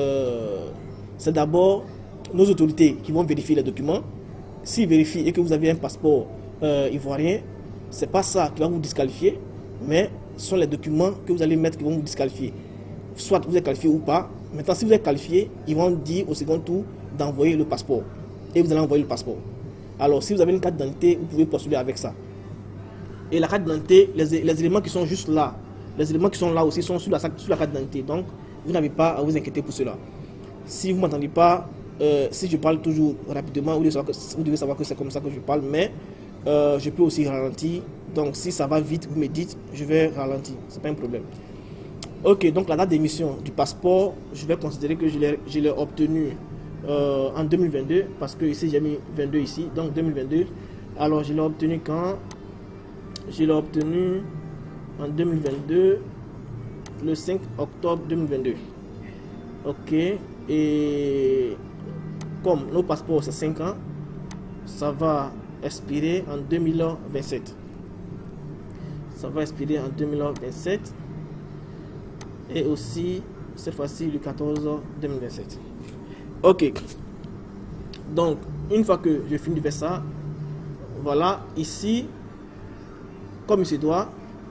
S3: autorités qui vont vérifier les documents. S'ils vérifient et que vous avez un passeport ivoirien, c'est pas ça qui va vous disqualifier, mais ce sont les documents que vous allez mettre qui vont vous disqualifier. Soit vous êtes qualifié ou pas. Maintenant, si vous êtes qualifié, ils vont dire au second tour d'envoyer le passeport. Et vous allez envoyer le passeport. Alors, si vous avez une carte d'identité, vous pouvez postuler avec ça. Et la carte d'identité, les éléments qui sont juste là, les éléments qui sont là aussi sont sur la carte d'identité. Donc, vous n'avez pas à vous inquiéter pour cela. Si vous ne m'entendez pas, si je parle toujours rapidement, vous devez savoir que c'est comme ça que je parle. Mais je peux aussi ralentir. Donc si ça va vite, vous me dites, je vais ralentir, c'est pas un problème. Ok, donc la date d'émission du passeport, je vais considérer que je l'ai obtenu en 2022, parce que ici j'ai mis 22 ici, donc 2022. Alors je l'ai obtenu quand? Je l'ai obtenu en 2022, le 5 octobre 2022. Ok, et comme nos passeports c'est 5 ans, ça va expirer en 2027. Ça va expirer en 2027. Et aussi, cette fois-ci, le 14 2027. Ok. Donc, une fois que je finis de faire ça, voilà, ici, comme il se doit,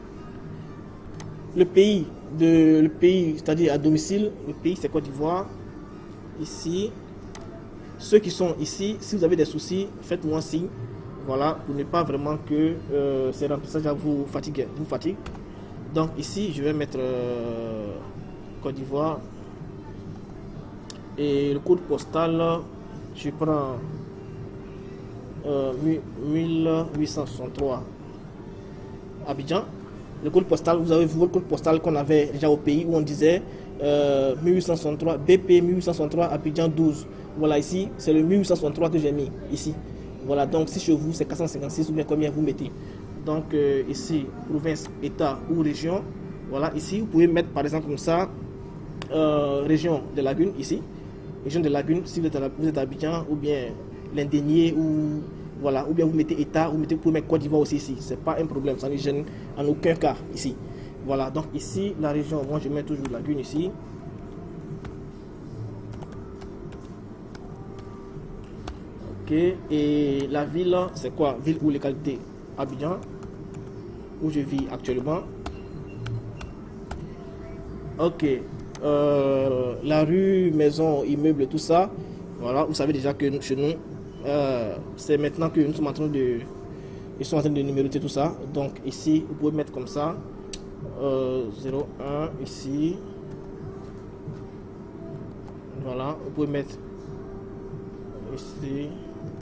S3: le pays, c'est-à-dire à domicile, le pays c'est Côte d'Ivoire. Ici, ceux qui sont ici, si vous avez des soucis, faites-moi signe. Voilà, pour ne pas vraiment que ces remplissages vous fatigue. Donc ici, je vais mettre Côte d'Ivoire. Et le code postal, je prends 1863 Abidjan. Le code postal, vous avez vu le code postal qu'on avait déjà au pays où on disait 1863 BP 1863 Abidjan 12. Voilà, ici, c'est le 1863 que j'ai mis ici. Voilà, donc si chez vous c'est 456 ou bien combien vous mettez. Donc ici, province, état ou région. Voilà, ici vous pouvez mettre par exemple comme ça, région de Lagune ici. Région de Lagune, si vous êtes à Abidjan, ou bien l'Indénié, ou voilà, ou bien vous mettez état, ou vous pouvez mettre Côte d'Ivoire aussi ici. C'est pas un problème, ça ne gêne en aucun cas ici. Voilà, donc ici la région, moi je mets toujours Lagune ici. Ok, et la ville, c'est quoi? Ville ou localité? Abidjan, où je vis actuellement. Ok, la rue, maison, immeuble, tout ça. Voilà, vous savez déjà que chez nous, c'est maintenant que nous sommes en train de numéroter tout ça. Donc ici, vous pouvez mettre comme ça, 01 ici. Voilà, vous pouvez mettre ici.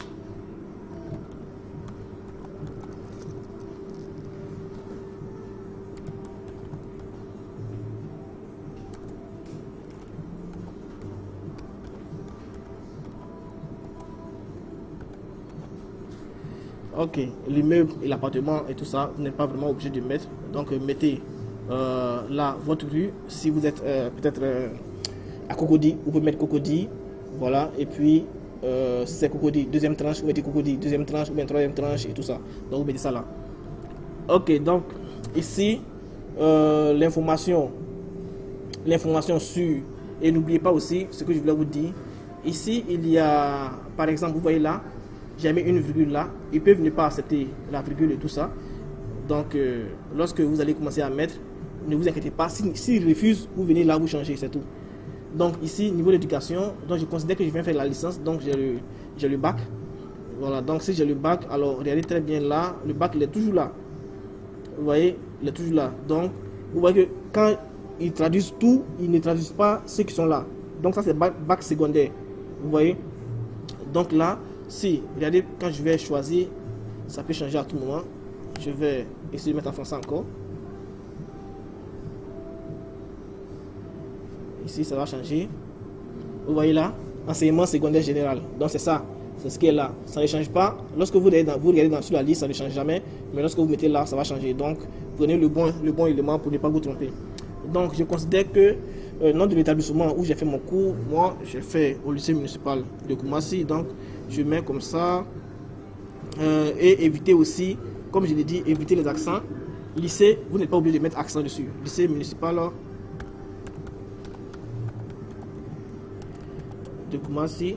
S3: Ok, l'immeuble et l'appartement et tout ça, vous n'êtes pas vraiment obligé de mettre. Donc mettez là votre rue. Si vous êtes peut-être à Cocody, vous pouvez mettre Cocody. Voilà, et puis si c'est Cocody, deuxième tranche, vous mettez Cocody, deuxième tranche, ou bien troisième tranche et tout ça. Donc vous mettez ça là. Ok, donc ici, l'information sur, et n'oubliez pas aussi ce que je voulais vous dire. Ici, il y a, par exemple, vous voyez là, j'ai mis une virgule là. Ils peuvent ne pas accepter la virgule et tout ça. Donc, lorsque vous allez commencer à mettre, ne vous inquiétez pas. S'ils refusent, vous venez là, vous changez, c'est tout. Donc, ici, niveau d'éducation, donc je considère que je viens faire la licence. Donc, j'ai le bac. Voilà, donc si j'ai le bac, alors regardez très bien là. Le bac, il est toujours là. Vous voyez, il est toujours là. Donc, vous voyez que quand ils traduisent tout, ils ne traduisent pas ceux qui sont là. Donc, ça, c'est bac secondaire. Vous voyez. Donc, là, si, regardez, quand je vais choisir, ça peut changer à tout moment. Je vais essayer de mettre en français encore. Ici, ça va changer. Vous voyez là, enseignement secondaire général. Donc, c'est ça. C'est ce qui est là. Ça ne change pas. Lorsque vous regardez sur la liste, ça ne change jamais. Mais lorsque vous mettez là, ça va changer. Donc, prenez le bon élément pour ne pas vous tromper. Donc, je considère que nom de l'établissement où j'ai fait mon cours, moi, j'ai fait au lycée municipal de Koumassi. Donc, je mets comme ça. Et éviter aussi, comme je l'ai dit, éviter les accents. Lycée, vous n'êtes pas obligé de mettre accent dessus. Lycée municipal de Koumassi.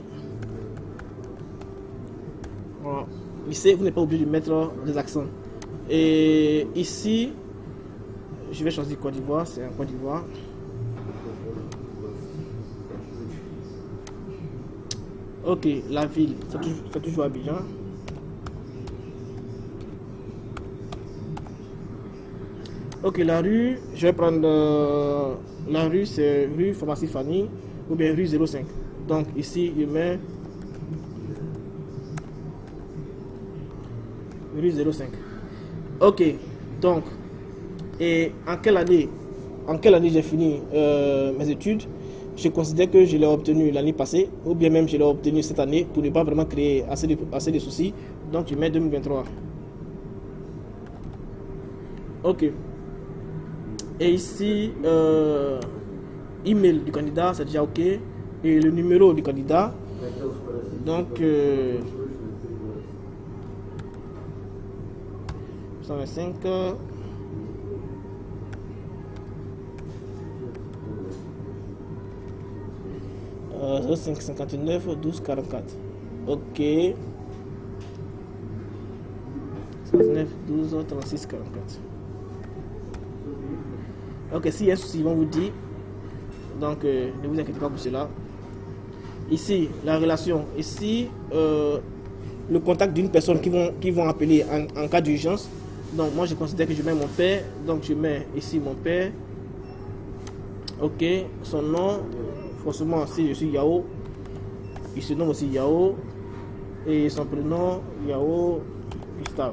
S3: Voilà. Lycée, vous n'êtes pas obligé de mettre des accents. Et ici, je vais choisir Côte d'Ivoire, c'est un Côte d'Ivoire. Ok, la ville, c'est toujours Abidjan. Ok, la rue, je vais prendre la rue, c'est rue Pharmacie Fanny ou bien rue 05. Donc ici, je mets 0,05. Ok, donc, et en quelle année j'ai fini mes études? Je considère que je l'ai obtenu l'année passée, ou bien même je l'ai obtenu cette année pour ne pas vraiment créer assez de soucis. Donc, je mets 2023. Ok. Et ici, email du candidat, c'est déjà ok. Et le numéro du candidat. Donc, 125. 0559 12 44. Ok. 59 12 36 44. Ok, s'il y a un souci, ils vont vous dire. Donc, ne vous inquiétez pas pour cela. Ici, la relation. Ici, le contact d'une personne qui vont appeler en cas d'urgence. Donc, moi, je considère que je mets mon père. Donc, je mets ici mon père. Ok, son nom. Forcément, si je suis Yao, il se nomme aussi Yao. Et son prénom, Yao Gustave.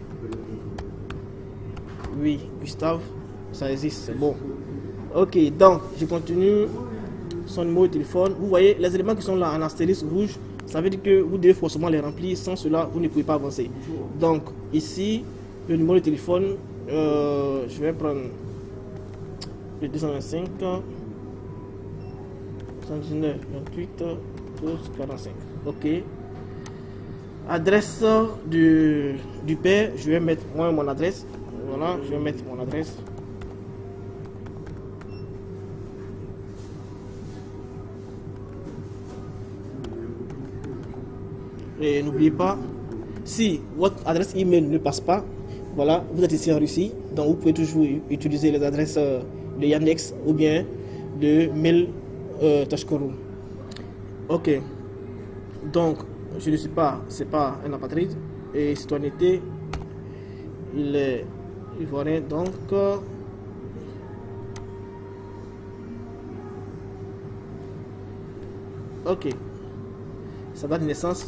S3: Oui, Gustave, ça existe, c'est bon. Ok, donc, je continue. Son numéro de téléphone. Vous voyez, les éléments qui sont là en astérisque rouge, ça veut dire que vous devez forcément les remplir. Sans cela, vous ne pouvez pas avancer. Donc, ici, le numéro de téléphone, je vais prendre le 225 119 28 12 45. Ok. Adresse du père, je vais mettre moi mon adresse. Voilà, je vais mettre mon adresse. Et n'oubliez pas, si votre adresse email ne passe pas, voilà, vous êtes ici en Russie, donc vous pouvez toujours utiliser les adresses de Yandex ou bien de Mail Tashkoro. Ok, donc je ne suis pas, c'est pas un apatride, et citoyenneté, il est ivoirien, donc ok, sa date de naissance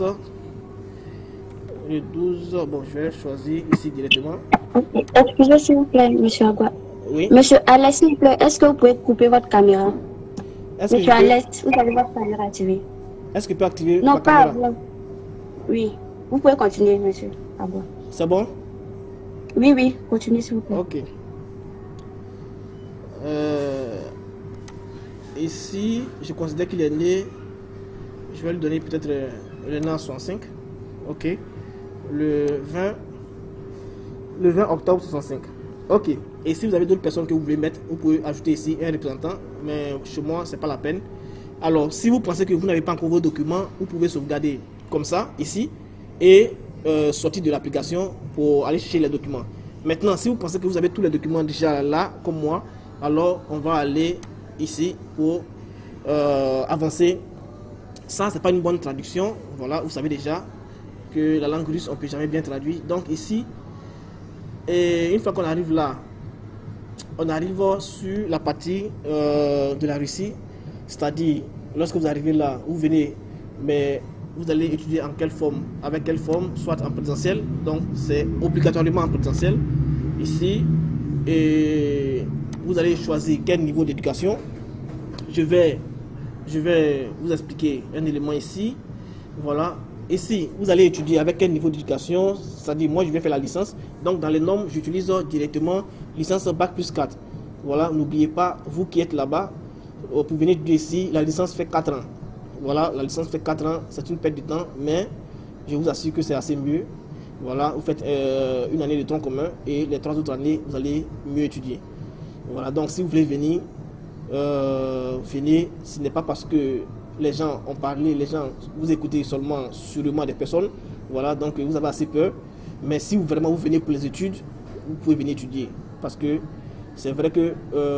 S3: le 12, bon je vais choisir ici directement.
S1: Excusez s'il vous plaît, monsieur Agua.
S3: Oui.
S1: Monsieur Alès, s'il vous plaît, est-ce que vous pouvez couper votre caméra? Monsieur Alès, vous avez votre caméra activée.
S3: Est-ce que je peux activer
S1: non,
S3: ma caméra?
S1: Non, pas. Oui, vous pouvez continuer, monsieur Agua.
S3: C'est bon?
S1: Oui, oui, continuez s'il vous plaît.
S3: Ok. Ici, je considère qu'il est né. Je vais lui donner peut-être le né en 65. Ok. Le 20 octobre 65. Ok. Et si vous avez d'autres personnes que vous voulez mettre, vous pouvez ajouter ici un représentant. Mais chez moi, c'est pas la peine. Alors, si vous pensez que vous n'avez pas encore vos documents, vous pouvez sauvegarder comme ça, ici. Et sortir de l'application pour aller chercher les documents. Maintenant, si vous pensez que vous avez tous les documents déjà là, comme moi, alors on va aller ici pour avancer. Ça, c'est pas une bonne traduction. Voilà, vous savez déjà que la langue russe, on peut jamais bien traduire. Donc ici, et une fois qu'on arrive là, on arrive sur la partie de la Russie. C'est-à-dire, lorsque vous arrivez là, vous venez, mais vous allez étudier en quelle forme, avec quelle forme, soit en présentiel. Donc, c'est obligatoirement en présentiel ici. Et vous allez choisir quel niveau d'éducation. Je vais vous expliquer un élément ici. Voilà. Ici, vous allez étudier avec quel niveau d'éducation. C'est-à-dire, moi, je vais faire la licence. Donc, dans les normes, j'utilise directement licence Bac plus 4. Voilà, n'oubliez pas, vous qui êtes là-bas, pour venir ici, la licence fait 4 ans. Voilà, la licence fait 4 ans. C'est une perte de temps, mais je vous assure que c'est assez mieux. Voilà, vous faites une année de tronc commun et les 3 autres années, vous allez mieux étudier. Voilà, donc si vous voulez venir, venez. Ce n'est pas parce que les gens ont parlé, les gens, vous écoutez seulement sûrement des personnes. Voilà, donc vous avez assez peur. Mais si vraiment vous venez pour les études, vous pouvez venir étudier. Parce que c'est vrai que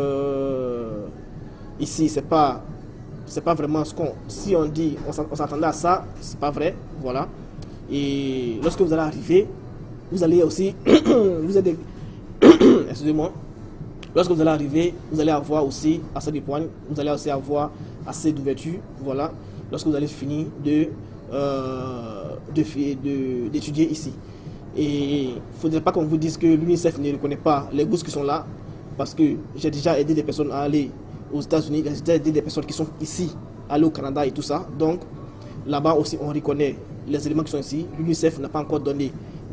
S3: ici, c'est pas vraiment ce qu'on... Si on dit, on s'attendait à ça, c'est pas vrai. Voilà. Et lorsque vous allez arriver, vous allez aussi... vous allez... Excusez-moi. Lorsque vous allez arriver, vous allez avoir aussi assez de poignes, vous allez aussi avoir assez d'ouverture, voilà, lorsque vous allez finir d'étudier ici. Et il ne faudrait pas qu'on vous dise que l'UNICEF ne reconnaît pas les bourses qui sont là, parce que j'ai déjà aidé des personnes à aller aux États-Unis, j'ai déjà aidé des personnes qui sont ici, à aller au Canada et tout ça. Donc là-bas aussi, on reconnaît les éléments qui sont ici. L'UNICEF n'a pas encore donné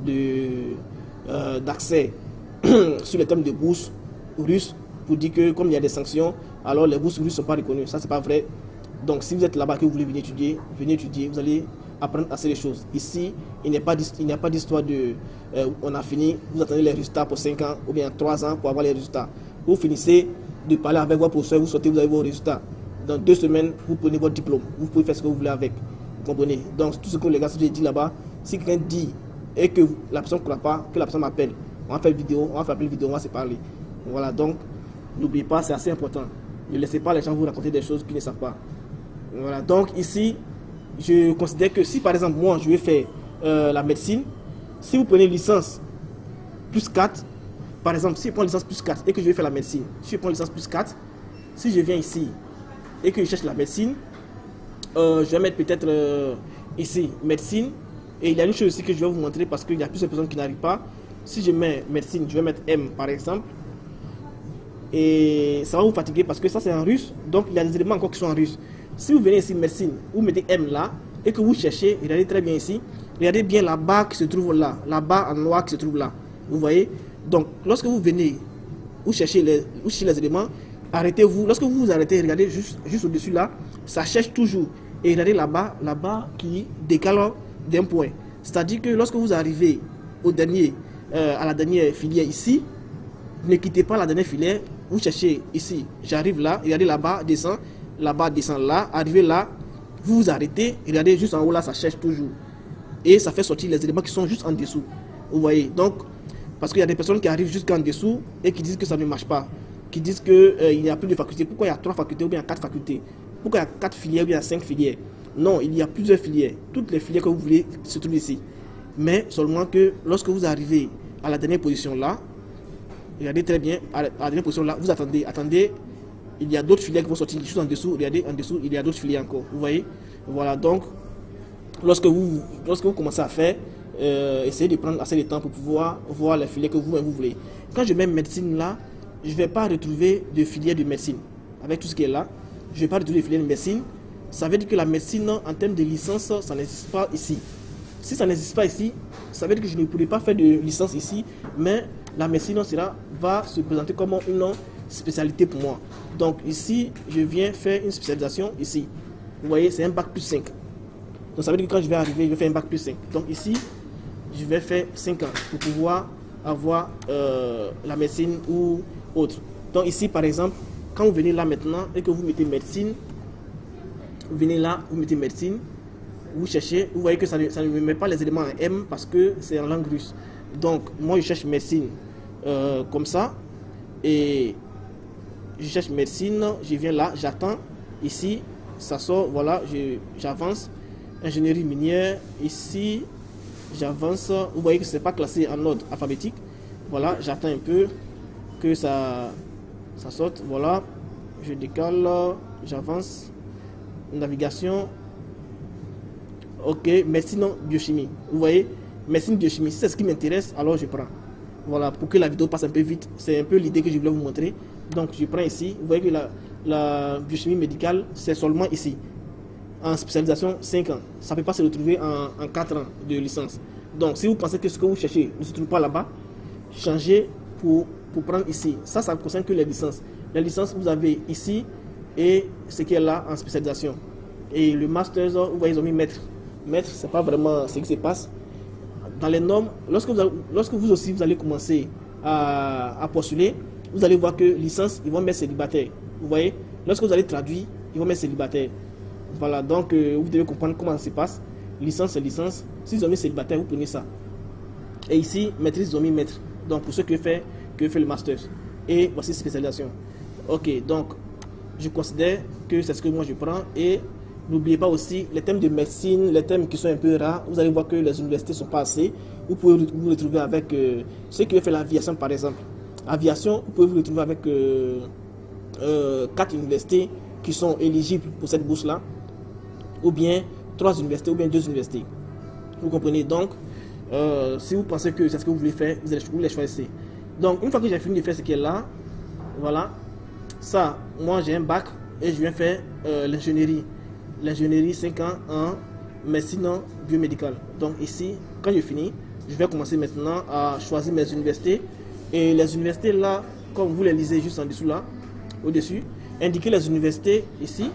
S3: d'accès sur les thèmes de bourses russes pour dire que comme il y a des sanctions, alors les bourses russes ne sont pas reconnues. Ça, c'est pas vrai. Donc si vous êtes là-bas, que vous voulez venir étudier, vous allez apprendre assez de choses. Ici, il n'y a pas d'histoire de on a fini, vous attendez les résultats pour 5 ans ou bien 3 ans pour avoir les résultats. Vous finissez de parler avec votre professeur, vous sortez, vous avez vos résultats. Dans 2 semaines, vous prenez votre diplôme. Vous pouvez faire ce que vous voulez avec. Vous comprenez? Donc tout ce que les gars j'ai dit là-bas, si quelqu'un dit et que la personne ne croit pas, que la personne m'appelle, on va faire une vidéo, on va faire appeler une vidéo, on va se parler. Voilà, donc n'oubliez pas, c'est assez important. Ne laissez pas les gens vous raconter des choses qu'ils ne savent pas. Voilà, donc ici, je considère que si par exemple moi je vais faire la médecine, si vous prenez licence plus 4, par exemple si je prends licence plus 4 et que je vais faire la médecine, si je prends licence plus 4, si je viens ici et que je cherche la médecine, je vais mettre peut-être ici médecine, et il y a une chose aussi que je vais vous montrer parce qu'il y a plusieurs personnes qui n'arrivent pas. Si je mets médecine, je vais mettre M par exemple, et ça va vous fatiguer parce que ça c'est en russe, donc il y a des éléments encore qui sont en russe. Si vous venez ici médecine, vous mettez M là et que vous cherchez, regardez très bien ici, regardez bien la barre qui se trouve là, la barre en noir qui se trouve là, vous voyez. Donc lorsque vous venez, vous cherchez les éléments, arrêtez-vous, lorsque vous vous arrêtez, regardez juste au-dessus là, ça cherche toujours, et regardez là-bas qui décale d'un point, c'est-à-dire que lorsque vous arrivez à la dernière filière ici, ne quittez pas la dernière filière, vous cherchez ici, j'arrive là, regardez là-bas, descend là, arrivez là, vous vous arrêtez, regardez juste en haut là, ça cherche toujours. Et ça fait sortir les éléments qui sont juste en dessous. Vous voyez, donc, parce qu'il y a des personnes qui arrivent jusqu'en dessous et qui disent que ça ne marche pas, qui disent qu'il n'y a plus de facultés. Pourquoi il y a 3 facultés ou bien 4 facultés? Pourquoi il y a 4 filières ou bien 5 filières? Non, il y a plusieurs filières. Toutes les filières que vous voulez se trouvent ici. Mais seulement que lorsque vous arrivez à la dernière position là, regardez très bien, à la dernière position là, vous attendez, il y a d'autres filières qui vont sortir juste en dessous, regardez en dessous, il y a d'autres filières encore, vous voyez. Voilà, donc, lorsque vous commencez à faire, essayez de prendre assez de temps pour pouvoir voir les filières que vous voulez. Quand je mets médecine là, je ne vais pas retrouver de filière de médecine. Avec tout ce qui est là, je ne vais pas retrouver de filière de médecine. Ça veut dire que la médecine, en termes de licence, ça n'existe pas ici. Si ça n'existe pas ici, ça veut dire que je ne pourrai pas faire de licence ici, mais la médecine va se présenter comme une spécialité pour moi. Donc ici, je viens faire une spécialisation ici. Vous voyez, c'est un bac plus 5. Donc ça veut dire que quand je vais arriver, je vais faire un bac plus 5. Donc ici, je vais faire 5 ans pour pouvoir avoir la médecine ou autre. Donc ici, par exemple, quand vous venez là maintenant et que vous mettez médecine, vous venez là, vous mettez médecine, vous cherchez, vous voyez que ça ne me met pas les éléments en M parce que c'est en langue russe. Donc moi je cherche médecine comme ça, et je cherche médecine, je viens là, j'attends, ici ça sort, voilà, j'avance, ingénierie minière, ici j'avance, vous voyez que c'est pas classé en ordre alphabétique, voilà, j'attends un peu que ça sorte, voilà, je décale, j'avance, navigation, ok, médecine biochimie, vous voyez, médecine biochimie, si c'est ce qui m'intéresse, alors je prends. Voilà, pour que la vidéo passe un peu vite, c'est un peu l'idée que je voulais vous montrer. Donc je prends ici, vous voyez que la biochimie médicale, c'est seulement ici. En spécialisation, 5 ans. Ça ne peut pas se retrouver en 4 ans de licence. Donc si vous pensez que ce que vous cherchez ne se trouve pas là-bas, changez pour prendre ici. Ça ne concerne que les licences. Les licences, vous avez ici et ce qui est là en spécialisation. Et le master, vous voyez, ils ont mis maître. Maître, c'est pas vraiment ce qui se passe. Dans les normes, lorsque vous aussi vous allez commencer à postuler, vous allez voir que licence, ils vont mettre célibataire. Vous voyez, lorsque vous allez traduire, ils vont mettre célibataire. Voilà, donc vous devez comprendre comment ça se passe. Licence, c'est licence. S'ils ont mis célibataire, vous prenez ça. Et ici, maîtrise, ils ont mis maître. Donc pour ceux qui fait le master. Et voici spécialisation. Ok, donc je considère que c'est ce que moi je prends. Et n'oubliez pas aussi les thèmes de médecine, les thèmes qui sont un peu rares. Vous allez voir que les universités ne sont pas assez. Vous pouvez vous retrouver avec ceux qui veulent faire l'aviation par exemple. Aviation, vous pouvez vous retrouver avec 4 universités qui sont éligibles pour cette bourse-là. Ou bien 3 universités, ou bien 2 universités. Vous comprenez donc. Si vous pensez que c'est ce que vous voulez faire, vous les choisissez. Donc, une fois que j'ai fini de faire ce qui est là, voilà, ça, moi j'ai un bac et je viens faire l'ingénierie. L'ingénierie 5 ans en médecine biomédicale. Donc ici, quand je finis, je vais commencer maintenant à choisir mes universités. Et les universités là, comme vous les lisez juste en dessous là, au-dessus, indiquez les universités ici,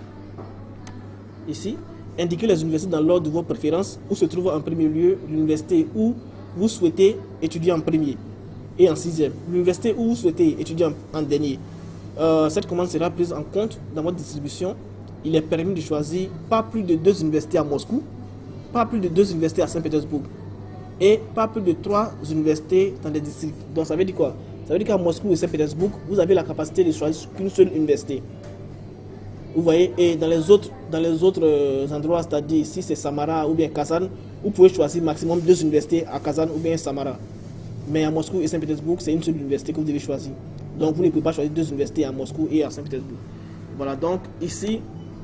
S3: indiquez les universités dans l'ordre de vos préférences, où se trouve en premier lieu l'université où vous souhaitez étudier en premier et en sixième. L'université où vous souhaitez étudier en dernier. Cette commande sera prise en compte dans votre distribution. Il est permis de choisir pas plus de 2 universités à Moscou, pas plus de 2 universités à Saint-Pétersbourg et pas plus de 3 universités dans les districts. Donc ça veut dire quoi? Ça veut dire qu'à Moscou et Saint-Pétersbourg, vous avez la capacité de choisir qu'une seule université. Vous voyez, et dans les autres endroits, c'est-à-dire ici c'est Samara ou bien Kazan, vous pouvez choisir maximum 2 universités à Kazan ou bien Samara. Mais à Moscou et Saint-Pétersbourg, c'est une seule université que vous devez choisir. Donc vous ne pouvez pas choisir 2 universités à Moscou et à Saint-Pétersbourg. Voilà, donc ici,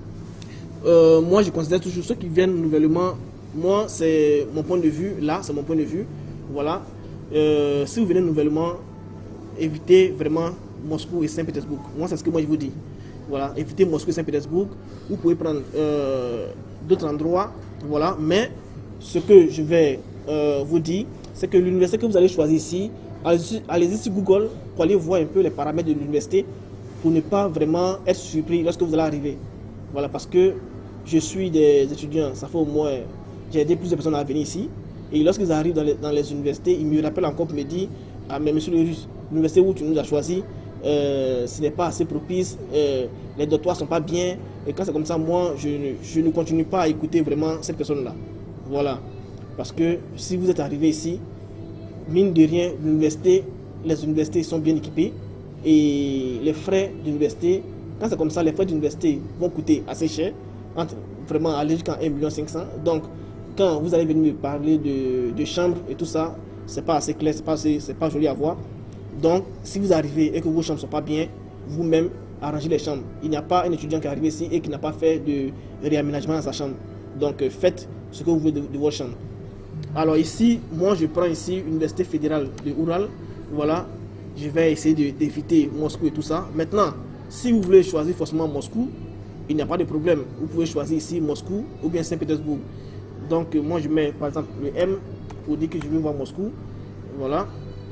S3: moi je considère toujours ceux qui viennent nouvellement. Moi c'est mon point de vue, là c'est mon point de vue. Voilà, si vous venez nouvellement, évitez vraiment Moscou et Saint-Pétersbourg. Moi c'est ce que moi je vous dis. Voilà, évitez Moscou et Saint-Pétersbourg. Vous pouvez prendre d'autres endroits. Voilà, mais ce que je vais vous dire, c'est que l'université que vous allez choisir ici, allez-y sur Google pour aller voir un peu les paramètres de l'université pour ne pas vraiment être surpris lorsque vous allez arriver. Voilà, parce que je suis des étudiants, ça fait au moins, j'ai aidé plusieurs personnes à venir ici. Et lorsqu'ils arrivent dans les universités, ils me rappellent encore pour me dire, ah mais monsieur le russe, l'université où tu nous as choisi, ce n'est pas assez propice, les dortoirs ne sont pas bien. Et quand c'est comme ça, moi, je ne continue pas à écouter vraiment cette personne-là. Voilà. Parce que si vous êtes arrivé ici, mine de rien, les universités sont bien équipées. Et les frais d'université, quand c'est comme ça, les frais d'université vont coûter assez cher, vraiment aller jusqu'à 1,5 million. Donc, quand vous allez venir me parler de chambre et tout ça, c'est pas assez clair, c'est pas joli à voir. Donc, si vous arrivez et que vos chambres ne sont pas bien, vous-même arrangez les chambres. Il n'y a pas un étudiant qui est arrivé ici et qui n'a pas fait de réaménagement dans sa chambre. Donc, faites ce que vous voulez de votre chambre. Alors ici, moi je prends ici l'Université fédérale de Ural. Voilà, je vais essayer d'éviter Moscou et tout ça. Maintenant, si vous voulez choisir forcément Moscou, il n'y a pas de problème. Vous pouvez choisir ici Moscou ou bien Saint-Pétersbourg. Donc moi je mets par exemple le M pour dire que je veux voir Moscou. Voilà.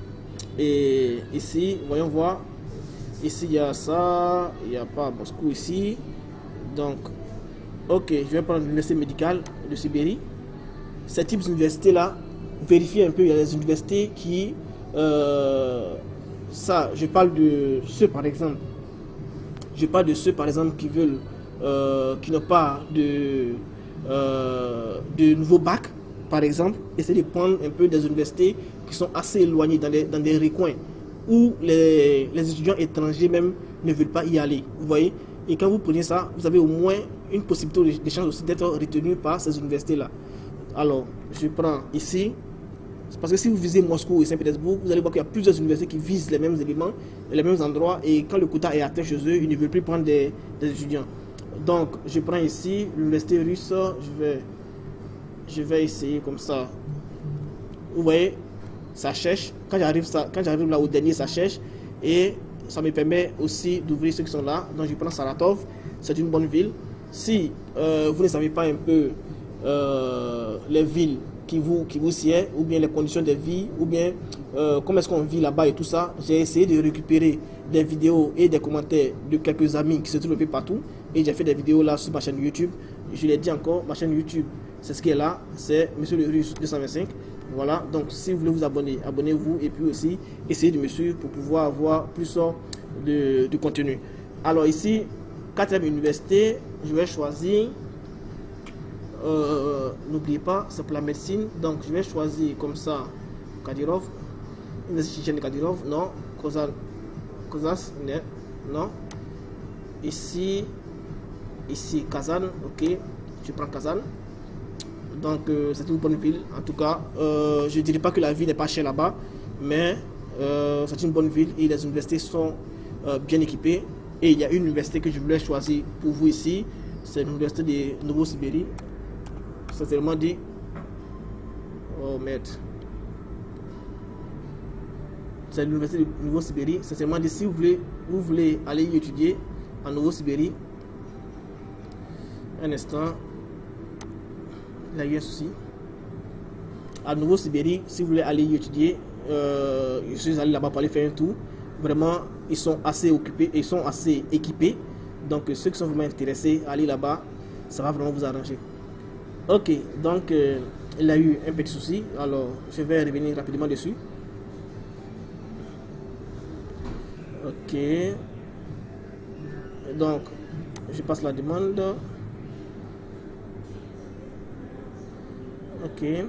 S3: Et ici, voyons voir. Ici il y a ça, il n'y a pas Moscou ici. Donc, ok, je vais prendre l'université médicale de Sibérie. Ces types d'universités-là, vérifiez un peu, il y a des universités qui... ça, je parle de ceux par exemple. Je parle de ceux par exemple qui veulent... qui n'ont pas de nouveau bac, par exemple. Essayez de prendre un peu des universités qui sont assez éloignées dans des recoins où les étudiants étrangers même ne veulent pas y aller. Vous voyez? Et quand vous prenez ça, vous avez au moins une possibilité de chance aussi d'être retenu par ces universités-là. Alors, je prends ici, parce que si vous visez Moscou et Saint-Pétersbourg, vous allez voir qu'il y a plusieurs universités qui visent les mêmes éléments, les mêmes endroits, et quand le quota est atteint chez eux, ils ne veulent plus prendre des étudiants. Donc, je prends ici l'université russe, je vais essayer comme ça. Vous voyez, ça cherche. Quand j'arrive là au dernier, ça cherche, et ça me permet aussi d'ouvrir ceux qui sont là. Donc, je prends Saratov, c'est une bonne ville. Si vous ne savez pas un peu les villes qui vous sied, ou bien les conditions de vie, ou bien comment est-ce qu'on vit là-bas et tout ça, j'ai essayé de récupérer des vidéos et des commentaires de quelques amis qui se trouvent un peu partout, et j'ai fait des vidéos là sur ma chaîne YouTube. Je l'ai dit encore, ma chaîne YouTube, c'est ce qui est là, c'est Monsieur le Russe 225. Voilà, donc si vous voulez vous abonner, abonnez-vous, et puis aussi essayez de me suivre pour pouvoir avoir plus de contenu. Alors ici, 4e université, je vais choisir, n'oubliez pas, c'est pour la médecine, donc je vais choisir comme ça Kadyrov, Université de Kadyrov, non, Kozas, non, ici Kazan, ok, je prends Kazan. Donc c'est une bonne ville, en tout cas, je ne dirais pas que la vie n'est pas chère là-bas, mais c'est une bonne ville et les universités sont bien équipées. Et il y a une université que je voulais choisir pour vous ici, c'est l'université de Novosibérie. C'est vraiment dit, oh merde, c'est l'université de Nouvelle-Sibérie. C'est seulement dit si vous voulez aller y étudier en Nouvelle-Sibérie. Un instant. Il y a eu un souci. À Nouvelle-Sibérie, si vous voulez aller y étudier, je suis allé là-bas pour aller faire un tour. Vraiment, ils sont assez occupés, ils sont assez équipés. Donc, ceux qui sont vraiment intéressés à aller là-bas, ça va vraiment vous arranger. Ok, donc, il y a eu un petit souci. Alors, je vais revenir rapidement dessus. Ok. Donc, je passe la demande. Ok. Et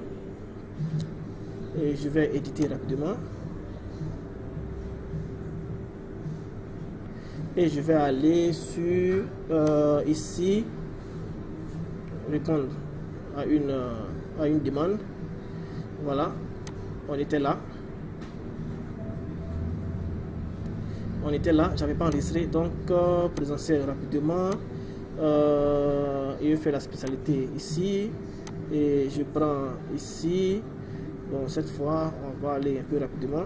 S3: je vais éditer rapidement. Et je vais aller sur ici, répondre à une demande. Voilà, on était là. On était là, j'avais pas enregistré, donc présentiel rapidement. Et je fais la spécialité ici. Et je prends ici. Bon, cette fois, on va aller un peu rapidement.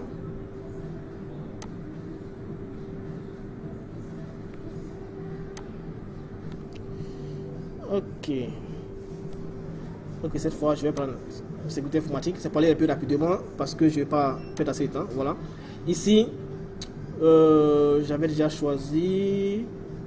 S3: Ok. Ok, cette fois, je vais prendre sécurité informatique. C'est pour aller un peu rapidement parce que je ne vais pas perdre assez de temps. Voilà. Ici, j'avais déjà choisi.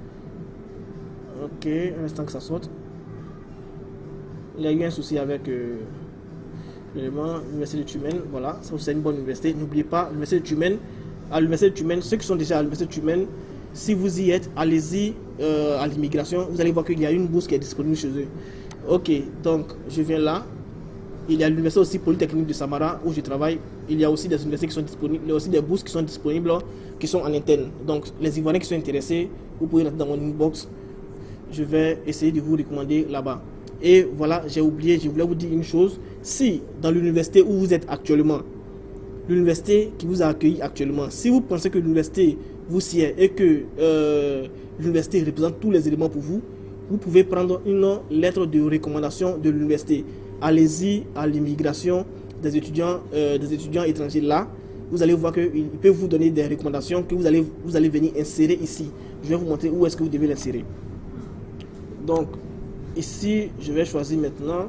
S3: Ok, un instant que ça saute. Il y a eu un souci avec l'université de Tumen. Voilà, c'est une bonne université. N'oubliez pas, l'université de Tumen. À l'université de Tumen, ceux qui sont déjà à l'université de Tumen, si vous y êtes, allez-y à l'immigration. Vous allez voir qu'il y a une bourse qui est disponible chez eux. Ok, donc je viens là. Il y a l'université aussi Polytechnique de Samara où je travaille. Il y a aussi des universités qui sont disponibles. Il y a aussi des bourses qui sont disponibles, qui sont en interne. Donc les Ivoiriens qui sont intéressés, vous pouvez rentrer dans mon inbox. Je vais essayer de vous recommander là-bas. Et voilà, j'ai oublié, je voulais vous dire une chose. Si dans l'université où vous êtes actuellement, l'université qui vous a accueilli actuellement, si vous pensez que l'université vous sied et que l'université représente tous les éléments pour vous, vous pouvez prendre une lettre de recommandation de l'université. Allez-y à l'immigration des étudiants étrangers là. Vous allez voir qu'ils peuvent vous donner des recommandations que vous allez venir insérer ici. Je vais vous montrer où est-ce que vous devez l'insérer. Donc, ici, je vais choisir maintenant.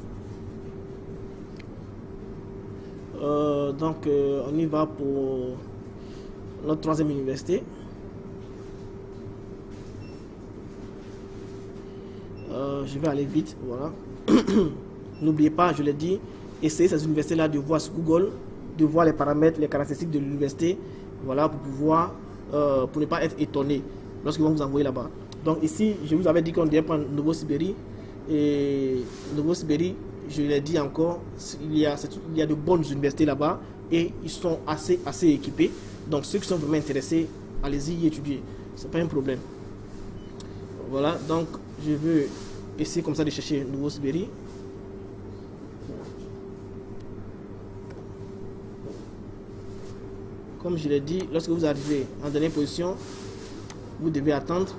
S3: On y va pour notre troisième université. Je vais aller vite, voilà. N'oubliez pas, je l'ai dit, essayez ces universités-là de voir sur Google, de voir les paramètres, les caractéristiques de l'université, voilà, pour pouvoir, pour ne pas être étonné lorsqu'ils vont vous envoyer là-bas. Donc ici, je vous avais dit qu'on devait prendre Nouvelle-Sibérie. Et Nouvelle-Sibérie, je l'ai dit encore, il y a de bonnes universités là-bas et ils sont assez équipés. Donc ceux qui sont vraiment intéressés, allez-y y étudier. C'est pas un problème. Voilà, donc je veux essayer comme ça de chercher Nouvelle-Sibérie. Comme je l'ai dit, lorsque vous arrivez en dernière position, vous devez attendre.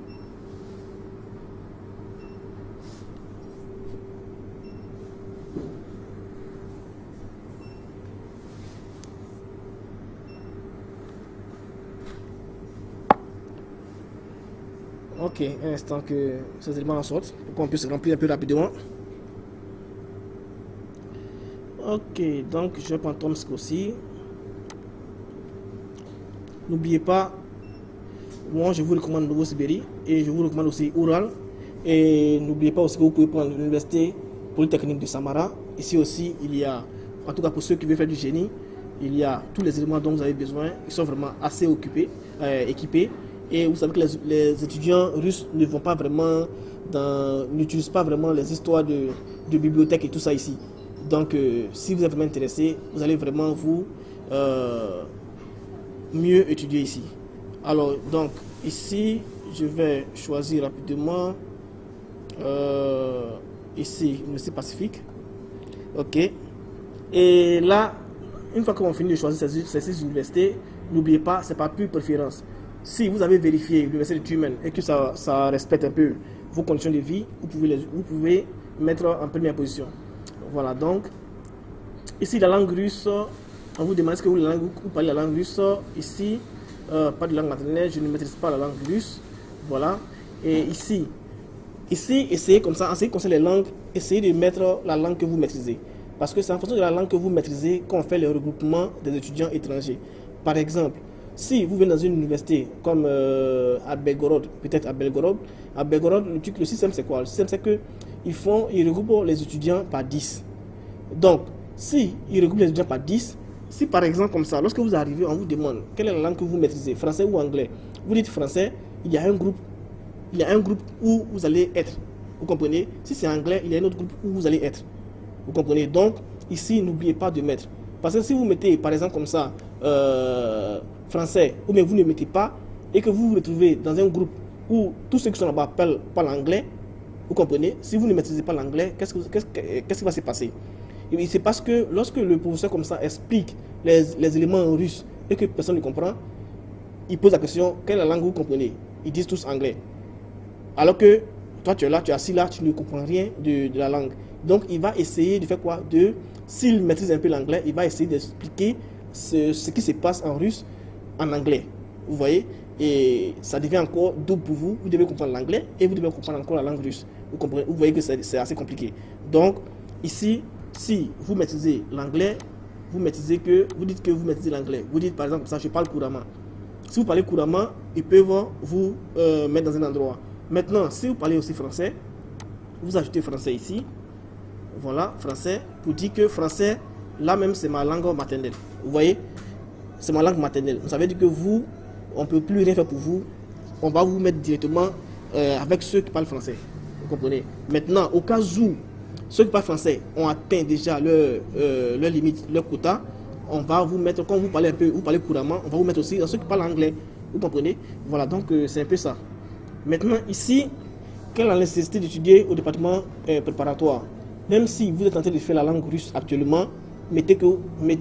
S3: Ok, un instant que ces éléments en sortent pour qu'on puisse remplir un peu rapidement. Ok, donc je vais prendre Tomsk aussi. N'oubliez pas, moi je vous recommande Nouvelle-Sibérie et je vous recommande aussi Oural. Et n'oubliez pas aussi que vous pouvez prendre l'université Polytechnique de Samara. Ici aussi, il y a, en tout cas pour ceux qui veulent faire du génie, il y a tous les éléments dont vous avez besoin. Ils sont vraiment assez équipés. Et vous savez que les étudiants russes ne vont pas vraiment n'utilisent pas vraiment les histoires de bibliothèque et tout ça ici. Donc, si vous êtes vraiment intéressé, vous allez vraiment vous mieux étudier ici. Alors, donc, ici, je vais choisir rapidement ici, l'Université Pacifique. Ok. Et là, une fois qu'on finit de choisir ces 6 universités, n'oubliez pas, c'est pas pure préférence. Si vous avez vérifié l'université de Tumen et que ça respecte un peu vos conditions de vie, vous pouvez mettre en première position. Voilà, donc, ici la langue russe, On vous demande est-ce que vous parlez la langue russe. Ici, pas de langue maternelle, je ne maîtrise pas la langue russe. Voilà. Et ici, essayez comme ça, en ce qui concerne les langues, essayez de mettre la langue que vous maîtrisez. Parce que c'est en fonction de la langue que vous maîtrisez qu'on fait le regroupement des étudiants étrangers. Par exemple, si vous venez dans une université comme à Belgorod, peut-être à Belgorod, le système c'est quoi? Le système c'est qu'ils regroupent les étudiants par 10. Donc, si ils regroupent les étudiants par 10, si par exemple comme ça, lorsque vous arrivez, on vous demande quelle est la langue que vous maîtrisez, français ou anglais, vous dites français, il y a un groupe où vous allez être. Vous comprenez? Si c'est anglais, il y a un autre groupe où vous allez être. Vous comprenez? Donc, ici, n'oubliez pas de mettre. Parce que si vous mettez, par exemple, comme ça, français, ou bien vous ne mettez pas, et que vous vous retrouvez dans un groupe où tous ceux qui sont là-bas parlent anglais, vous comprenez? Si vous ne maîtrisez pas l'anglais, qu'est-ce qui va se passer? C'est parce que lorsque le professeur comme ça explique les éléments en russe et que personne ne comprend, il pose la question, quelle est la langue que vous comprenez? Ils disent tous anglais. Alors que toi, tu es là, tu es assis là, tu ne comprends rien de la langue. Donc, il va essayer de faire quoi? S'il maîtrise un peu l'anglais, il va essayer d'expliquer ce qui se passe en russe en anglais. Vous voyez? Et ça devient encore double pour vous. Vous devez comprendre l'anglais et vous devez comprendre encore la langue russe. Vous comprenez? Vous voyez que c'est assez compliqué. Donc, ici, si vous maîtrisez l'anglais, vous dites que vous maîtrisez l'anglais. Vous dites par exemple, ça, je parle couramment. Si vous parlez couramment, ils peuvent vous mettre dans un endroit. Maintenant, si vous parlez aussi français, vous ajoutez français ici. Voilà, français, pour dire que français, là même, c'est ma langue maternelle. Vous voyez? C'est ma langue maternelle. Ça veut dire que vous, on ne peut plus rien faire pour vous. On va vous mettre directement avec ceux qui parlent français. Vous comprenez? Maintenant, au cas où ceux qui parlent français ont atteint déjà leur limite, leur quota, on va vous mettre, quand vous parlez un peu, vous parlez couramment, on va vous mettre aussi dans ceux qui parlent anglais. Vous comprenez? Voilà, donc c'est un peu ça. Maintenant, ici, quelle est la nécessité d'étudier au département préparatoire? Même si vous êtes en train de faire la langue russe actuellement, mettez que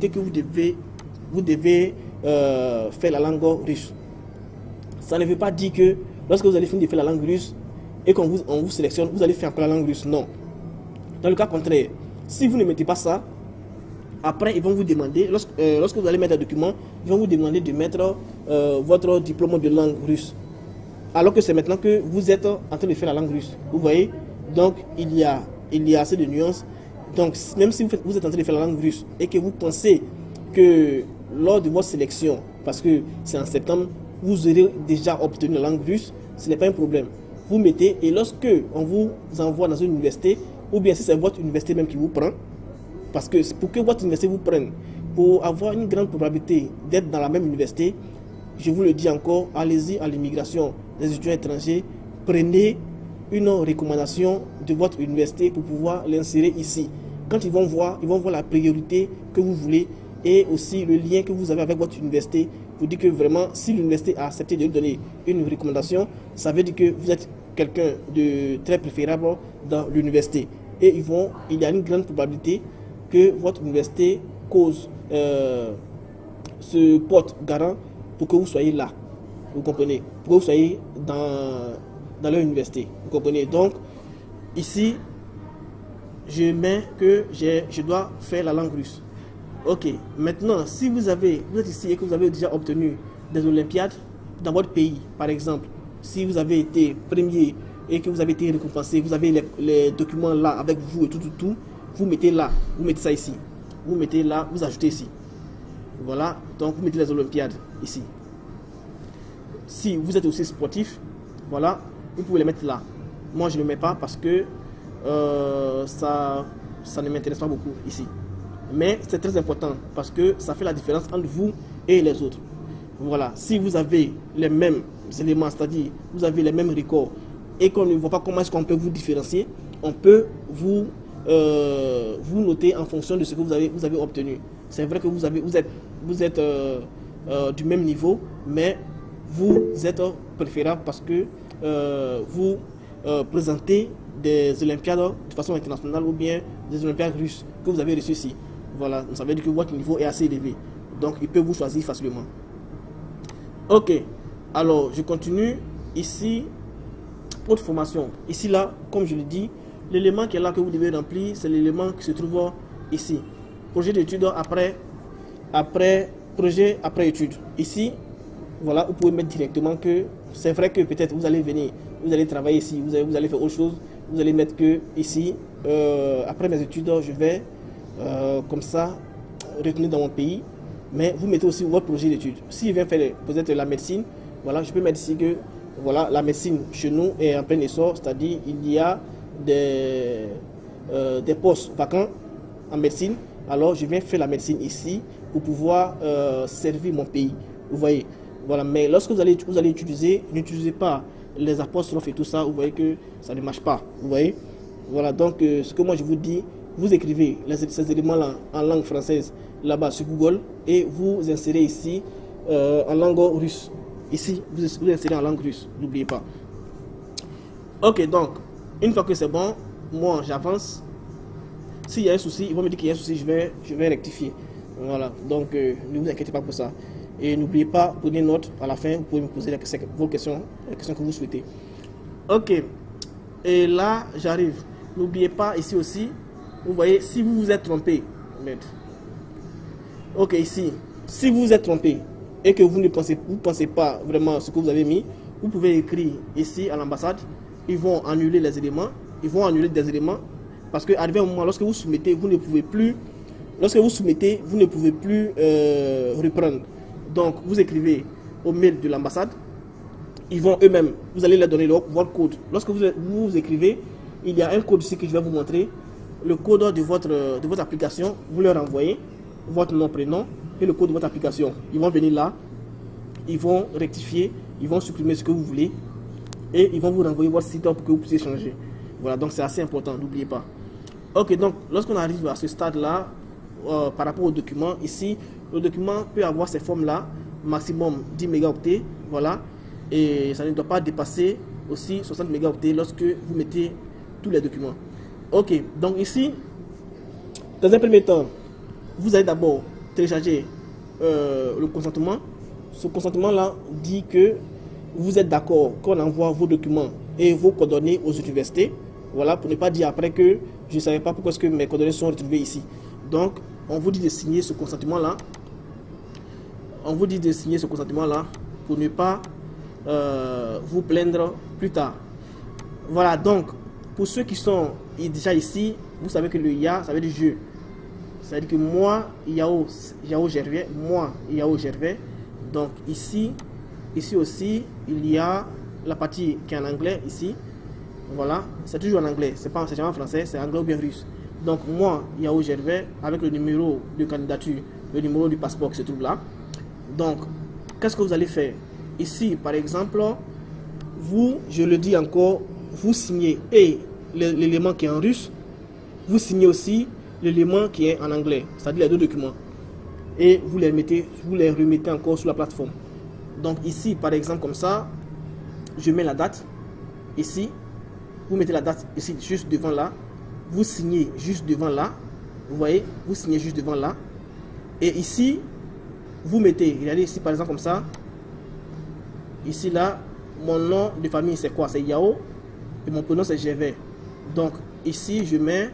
S3: vous devez faire la langue russe. Ça ne veut pas dire que lorsque vous allez finir de faire la langue russe et qu'on vous sélectionne, vous allez faire encore la langue russe. Non. Dans le cas contraire, si vous ne mettez pas ça, après ils vont vous demander, lorsque vous allez mettre un document, ils vont vous demander de mettre votre diplôme de langue russe. Alors que c'est maintenant que vous êtes en train de faire la langue russe. Vous voyez? Donc il y a assez de nuances. Donc même si vous êtes en train de faire la langue russe et que vous pensez que lors de votre sélection, parce que c'est en septembre, vous aurez déjà obtenu la langue russe, ce n'est pas un problème. Vous mettez, et lorsque on vous envoie dans une université, ou bien si c'est votre université même qui vous prend, parce que pour que votre université vous prenne, pour avoir une grande probabilité d'être dans la même université, je vous le dis encore, allez-y à l'immigration des étudiants étrangers, prenez une recommandation de votre université pour pouvoir l'insérer ici. Quand ils vont voir la priorité que vous voulez et aussi le lien que vous avez avec votre université pour dire que vraiment, si l'université a accepté de vous donner une recommandation, ça veut dire que vous êtes quelqu'un de très préférable dans l'université. Et il y a une grande probabilité que votre université se porte garant pour que vous soyez là. Vous comprenez? Pour que vous soyez dans leur université. Vous comprenez? Donc, ici, je mets que je dois faire la langue russe. Ok. Maintenant, si vous êtes ici et que vous avez déjà obtenu des Olympiades dans votre pays, par exemple, si vous avez été premier et que vous avez été récompensé, vous avez les documents là avec vous et tout, vous mettez là, vous mettez ça ici. Vous mettez là, vous ajoutez ici. Voilà, donc vous mettez les Olympiades ici. Si vous êtes aussi sportif, voilà, vous pouvez les mettre là. Moi, je ne le mets pas parce que ça ne m'intéresse pas beaucoup ici. Mais c'est très important parce que ça fait la différence entre vous et les autres. Voilà, si vous avez les mêmes éléments, c'est-à-dire vous avez les mêmes records et qu'on ne voit pas comment est-ce qu'on peut vous différencier, on peut vous noter en fonction de ce que vous avez obtenu. C'est vrai que vous êtes du même niveau, mais vous êtes préférable parce que vous présentez des Olympiades de façon internationale ou bien des Olympiades russes que vous avez reçues ici. Voilà, ça veut dire que votre niveau est assez élevé. Donc, il peut vous choisir facilement. Ok, alors je continue. Ici, autre formation. Ici, là, comme je le dis, l'élément qui est là que vous devez remplir, c'est l'élément qui se trouve ici. Projet d'études après après projet, après études. Ici, voilà, vous pouvez mettre directement que c'est vrai que peut-être vous allez venir, vous allez travailler ici, vous allez faire autre chose. Vous allez mettre que ici, après mes études, je vais comme ça retourner dans mon pays. Mais vous mettez aussi votre projet d'études. Si je viens faire peut-être la médecine, voilà, je peux mettre ici que voilà, la médecine chez nous est en plein essor, c'est-à-dire il y a des postes vacants en médecine. Alors je viens faire la médecine ici pour pouvoir servir mon pays. Vous voyez, voilà. Mais lorsque vous allez utiliser, n'utilisez pas les apostrophes et tout ça. Vous voyez que ça ne marche pas. Vous voyez, voilà. Donc ce que moi je vous dis, vous écrivez ces éléments-là en langue française là-bas sur Google et vous insérez ici en langue russe. Ici, vous insérez en langue russe, n'oubliez pas. Ok, donc, une fois que c'est bon, moi j'avance. S'il y a un souci, ils vont me dire qu'il y a un souci, je vais rectifier. Voilà, donc ne vous inquiétez pas pour ça. Et n'oubliez pas, prenez note, à la fin, vous pouvez me poser vos questions, les questions que vous souhaitez. Ok, et là, j'arrive. N'oubliez pas, ici aussi, vous voyez, si vous vous êtes trompé, ok, ici, si vous vous êtes trompé et que vous ne pensez pas vraiment ce que vous avez mis, vous pouvez écrire ici à l'ambassade. Ils vont annuler les éléments. Ils vont annuler des éléments parce que arrivé un moment, lorsque vous soumettez, vous ne pouvez plus. Lorsque vous soumettez, vous ne pouvez plus reprendre. Donc, vous écrivez au mail de l'ambassade. Ils vont eux-mêmes, vous allez leur donner votre code. Lorsque vous écrivez, il y a un code ici que je vais vous montrer. Le code de votre application, vous leur envoyez votre nom, prénom et le code de votre application. Ils vont venir là, ils vont rectifier, ils vont supprimer ce que vous voulez et ils vont vous renvoyer votre site pour que vous puissiez changer. Voilà, donc c'est assez important, n'oubliez pas. Ok, donc lorsqu'on arrive à ce stade-là, par rapport au document, ici, le document peut avoir ces formes-là, maximum 10 mégaoctets, voilà, et ça ne doit pas dépasser aussi 60 mégaoctets lorsque vous mettez tous les documents. Ok, donc ici, dans un premier temps, vous allez d'abord télécharger le consentement. Ce consentement-là dit que vous êtes d'accord qu'on envoie vos documents et vos coordonnées aux universités. Voilà, pour ne pas dire après que je ne savais pas pourquoi est-ce que mes coordonnées sont retrouvées ici. Donc, on vous dit de signer ce consentement-là. On vous dit de signer ce consentement-là pour ne pas vous plaindre plus tard. Voilà, donc, pour ceux qui sont déjà ici, vous savez que le YA, ça veut dire je. C'est-à-dire que moi, Yao Gervais, donc ici aussi, il y a la partie qui est en anglais, ici. Voilà, c'est toujours en anglais, c'est jamais en français, c'est anglais ou bien russe. Donc moi, Yao Gervais, avec le numéro de candidature, le numéro du passeport qui se trouve là. Donc, qu'est-ce que vous allez faire? Ici, par exemple, vous, je le dis encore, vous signez et l'élément qui est en russe, vous signez aussi l'élément qui est en anglais, c'est-à-dire les deux documents. Et vous les remettez encore sur la plateforme. Donc ici, par exemple, comme ça, je mets la date. Ici, vous mettez la date ici, juste devant là. Vous signez juste devant là. Vous voyez, vous signez juste devant là. Et ici, vous mettez, regardez ici, par exemple, comme ça. Ici, là, mon nom de famille, c'est quoi? C'est Yao. Et mon prénom, c'est Gervais. Donc ici, je mets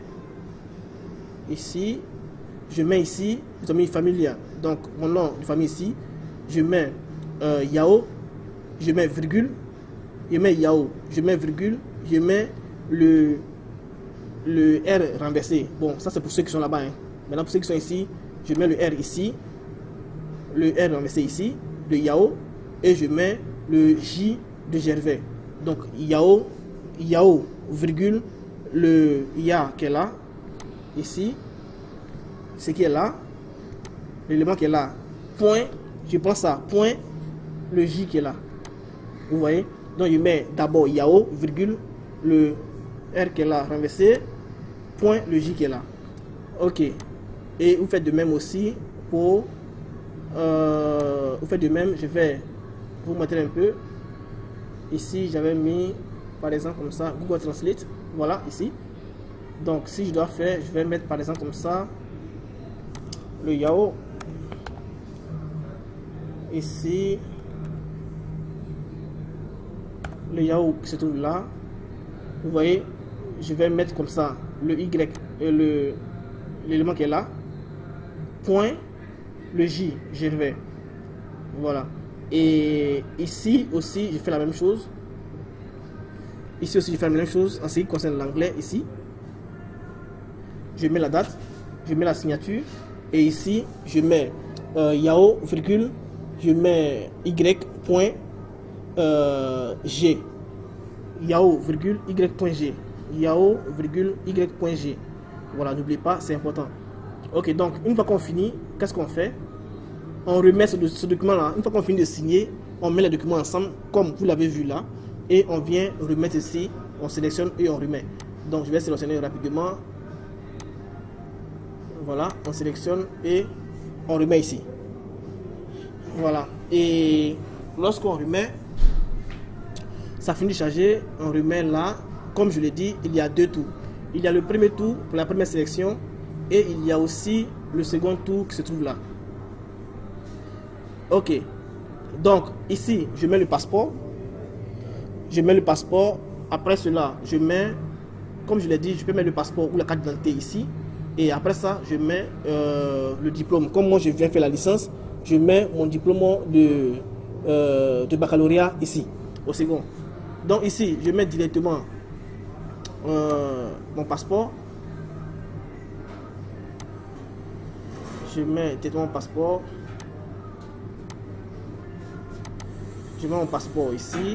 S3: ici, famille familiale. Donc mon nom de famille ici, je mets Yao, je mets virgule, je mets Yao, je mets virgule, je mets le R renversé. Bon, ça c'est pour ceux qui sont là-bas. Hein. Maintenant pour ceux qui sont ici, je mets le R ici, le R renversé ici, le Yao, et je mets le J de Gervais. Donc Yao, virgule, le Ya qui est là, ici, ce qui est là, l'élément qui est là, point, je prends ça, point, le J qui est là. Vous voyez? Donc je mets d'abord Yao, virgule, le R qui est là, renversé, point, le J qui est là. Ok. Et vous faites de même aussi pour... vous faites de même, je vais vous montrer un peu. Ici, j'avais mis, par exemple, comme ça, Google Translate. Voilà, ici. Donc, si je dois faire, je vais mettre, par exemple, comme ça, le Yao. Ici. Le Yao qui se trouve là. Vous voyez, je vais mettre comme ça, le Y, l'élément qui est là. Point. le J, Gervais. Voilà. Et ici aussi, je fais la même chose. Ici aussi, je fais la même chose en ce qui concerne l'anglais. Ici, je mets la date, je mets la signature. Et ici, je mets Yao, virgule, je mets Y.G. Yao, virgule, Y.G. Yao, virgule, Y.G. Voilà, n'oubliez pas, c'est important. Ok, donc, une fois qu'on finit, qu'est-ce qu'on fait? On remet ce document-là. Une fois qu'on finit de signer, on met les documents ensemble, comme vous l'avez vu là. Et on vient remettre ici, on sélectionne et on remet. Donc, je vais sélectionner rapidement. Voilà, on sélectionne et on remet ici. Voilà, et lorsqu'on remet, ça finit de charger, on remet là. Comme je l'ai dit, il y a deux tours. Il y a le premier tour pour la première sélection et il y a aussi le second tour qui se trouve là. Ok, donc ici, je mets le passeport. Je mets le passeport. Après cela, je mets, comme je l'ai dit, je peux mettre le passeport ou la carte d'identité ici. Et après ça, je mets le diplôme. Comme moi, je viens faire la licence, je mets mon diplôme de baccalauréat ici, au second. Donc ici, je mets directement mon passeport. Je mets directement mon passeport. Je mets mon passeport ici.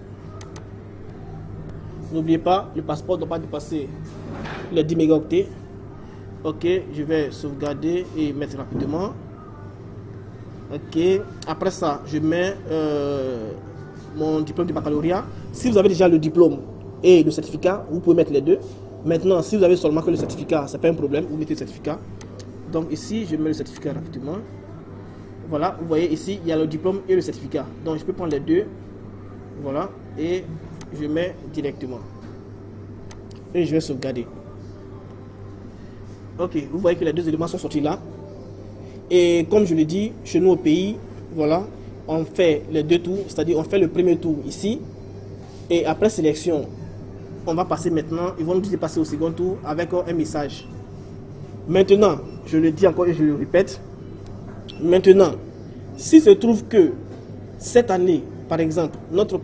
S3: N'oubliez pas, le passeport ne doit pas dépasser les 10 mégaoctets. Ok, je vais sauvegarder et mettre rapidement. Ok, après ça, je mets mon diplôme de baccalauréat. Si vous avez déjà le diplôme et le certificat, vous pouvez mettre les deux. Maintenant, si vous avez seulement que le certificat, c'est pas un problème, vous mettez le certificat. Donc ici, je mets le certificat rapidement. Voilà, vous voyez ici, il y a le diplôme et le certificat. Donc je peux prendre les deux. Voilà, et je mets directement. Et je vais sauvegarder. Ok, vous voyez que les deux éléments sont sortis là. Et comme je l'ai dit, chez nous au pays, voilà, on fait les deux tours, c'est-à-dire on fait le premier tour ici. Et après sélection, on va passer maintenant, ils vont nous dire passer au second tour avec un message. Maintenant, je le dis encore et je le répète. Maintenant, s'il se trouve que cette année, par exemple, notre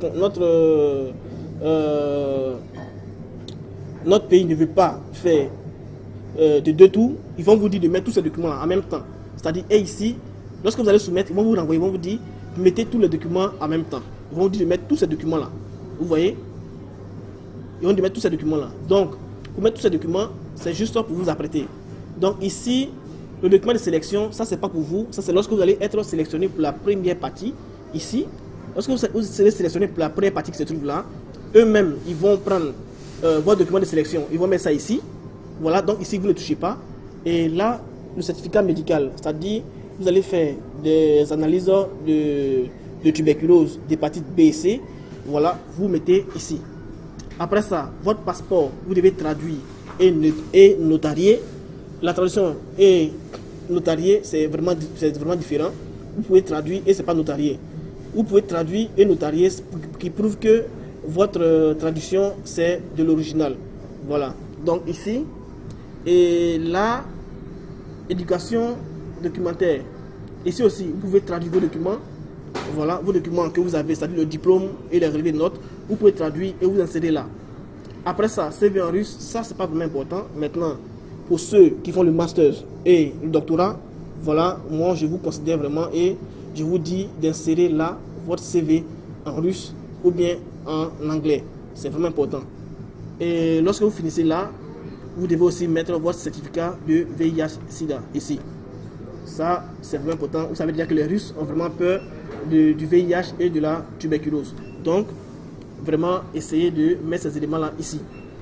S3: pays ne veut pas faire de deux tours, ils vont vous dire de mettre tous ces documents en même temps. C'est-à-dire, et ici, lorsque vous allez soumettre, ils vont vous renvoyer, ils vont vous dire, mettez tous les documents en même temps. Ils vont vous dire de mettre tous ces documents-là. Vous voyez? Ils vont dire de mettre tous ces documents-là. Donc, pour mettre tous ces documents, c'est juste pour vous apprêter. Donc ici, le document de sélection, ça c'est pas pour vous, ça c'est lorsque vous allez être sélectionné pour la première partie. Ici, lorsque vous serez sélectionné pour la première partie qui se trouve là, eux-mêmes, ils vont prendre votre document de sélection, ils vont mettre ça ici. Voilà, donc ici vous ne touchez pas. Et là, le certificat médical, c'est-à-dire vous allez faire des analyses de tuberculose, d'hépatite B et C. Voilà, vous mettez ici. Après ça, votre passeport, vous devez traduire et notarier. La traduction et notarié, c'est vraiment différent. Vous pouvez traduire et c'est pas notarié. Vous pouvez traduire et notarier qui prouve que votre traduction c'est de l'original. Voilà. Donc ici, et là, éducation documentaire. Ici aussi, vous pouvez traduire vos documents. Voilà, vos documents que vous avez, c'est-à-dire le diplôme et les relevés de notes. Vous pouvez traduire et vous insérer là. Après ça, CV en russe, ça c'est pas vraiment important. Maintenant, pour ceux qui font le master et le doctorat, voilà, moi je vous considère vraiment et je vous dis d'insérer là votre CV en russe ou bien en anglais. C'est vraiment important. Et lorsque vous finissez là, vous devez aussi mettre votre certificat de VIH-Sida ici. Ça, c'est vraiment important. Vous savez déjà que les Russes ont vraiment peur du VIH et de la tuberculose. Donc, vraiment, essayez de mettre ces éléments-là ici.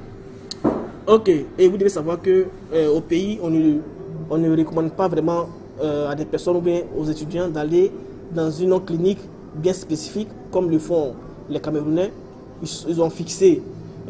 S3: Ok, et vous devez savoir que au pays, on ne recommande pas vraiment à des personnes ou bien aux étudiants d'aller dans une clinique bien spécifique, comme le font les Camerounais. Ils ont fixé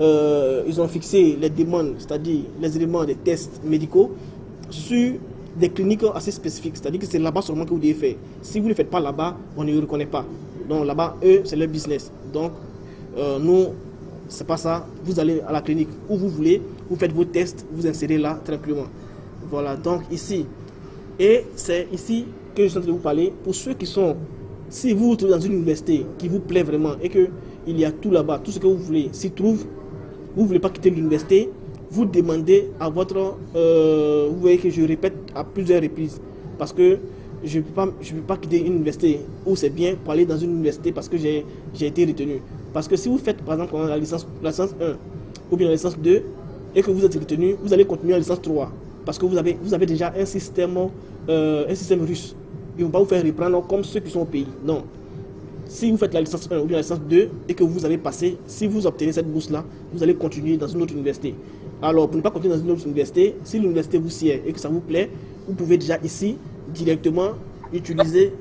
S3: les demandes, c'est-à-dire les éléments des tests médicaux, sur des cliniques assez spécifiques. C'est-à-dire que c'est là-bas seulement que vous devez faire. Si vous ne le faites pas là-bas, on ne le reconnaît pas. Donc là-bas, eux, c'est leur business. Donc, nous, c'est pas ça. Vous allez à la clinique où vous voulez, vous faites vos tests, vous insérez là tranquillement. Voilà, donc ici. Et c'est ici que je suis en train de vous parler, pour ceux qui sont, si vous vous trouvez dans une université qui vous plaît vraiment et qu'il y a tout là-bas, tout ce que vous voulez s'y trouve, vous ne voulez pas quitter l'université, vous demandez à votre... vous voyez que je répète à plusieurs reprises, parce que je ne peux pas quitter une université où c'est bien pour aller dans une université parce que j'ai été retenu. Parce que si vous faites par exemple la licence 1 ou bien la licence 2 et que vous êtes retenu, vous allez continuer la licence 3 parce que vous avez déjà un système russe. Ils ne vont pas vous faire reprendre comme ceux qui sont au pays. Non. Si vous faites la licence 1 ou bien la licence 2 et que vous avez passé, si vous obtenez cette bourse-là, vous allez continuer dans une autre université. Alors, pour ne pas continuer dans une autre université, si l'université vous sied et que ça vous plaît, vous pouvez déjà ici, directement, utiliser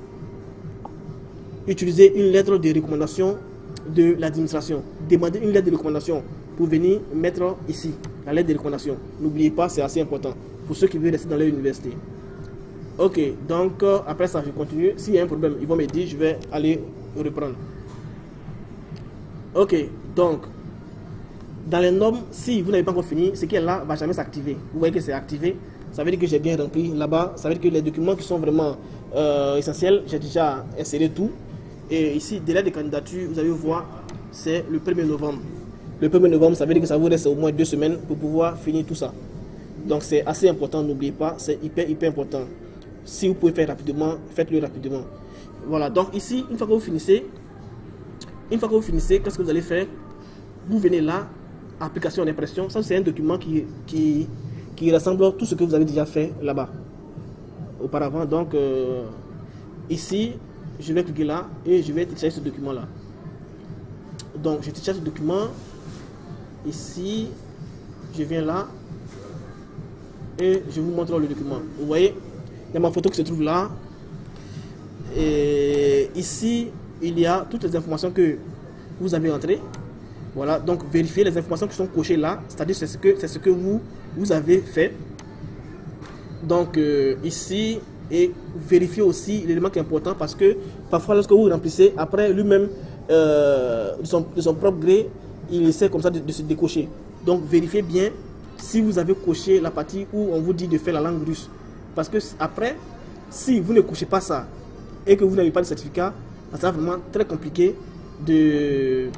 S3: une lettre de recommandation de l'administration. Demandez une lettre de recommandation pour venir mettre ici, la lettre de recommandation. N'oubliez pas, c'est assez important pour ceux qui veulent rester dans leur université. Ok, donc après ça, je continue. S'il y a un problème, ils vont me dire, je vais aller reprendre. Ok, donc, dans les normes, si vous n'avez pas encore fini, ce qui est là ne va jamais s'activer. Vous voyez que c'est activé, ça veut dire que j'ai bien rempli là-bas. Ça veut dire que les documents qui sont vraiment essentiels, j'ai déjà inséré tout. Et ici, délai de candidature, vous allez voir, c'est le 1er novembre. Le 1er novembre, ça veut dire que ça vous reste au moins 2 semaines pour pouvoir finir tout ça. Donc c'est assez important, n'oubliez pas, c'est hyper important. Si vous pouvez faire rapidement, faites-le rapidement. Voilà, donc ici, une fois que vous finissez, qu'est-ce que vous allez faire? Vous venez là, application d'impression. Ça, c'est un document qui rassemble tout ce que vous avez déjà fait là-bas auparavant. Donc ici, je vais cliquer là et je vais télécharger ce document-là. Donc je télécharge ce document. Ici, je viens là et je vous montre le document. Vous voyez, il y a ma photo qui se trouve là. Et ici, il y a toutes les informations que vous avez entrées. Voilà, donc vérifiez les informations qui sont cochées là, c'est-à-dire c'est ce que vous avez fait. Donc ici, et vérifiez aussi l'élément qui est important parce que parfois lorsque vous remplissez, après lui-même, de son propre gré, il essaie comme ça de se décocher. Donc vérifiez bien si vous avez coché la partie où on vous dit de faire la langue russe. Parce que après, si vous ne cochez pas ça et que vous n'avez pas de certificat, ça sera vraiment très compliqué de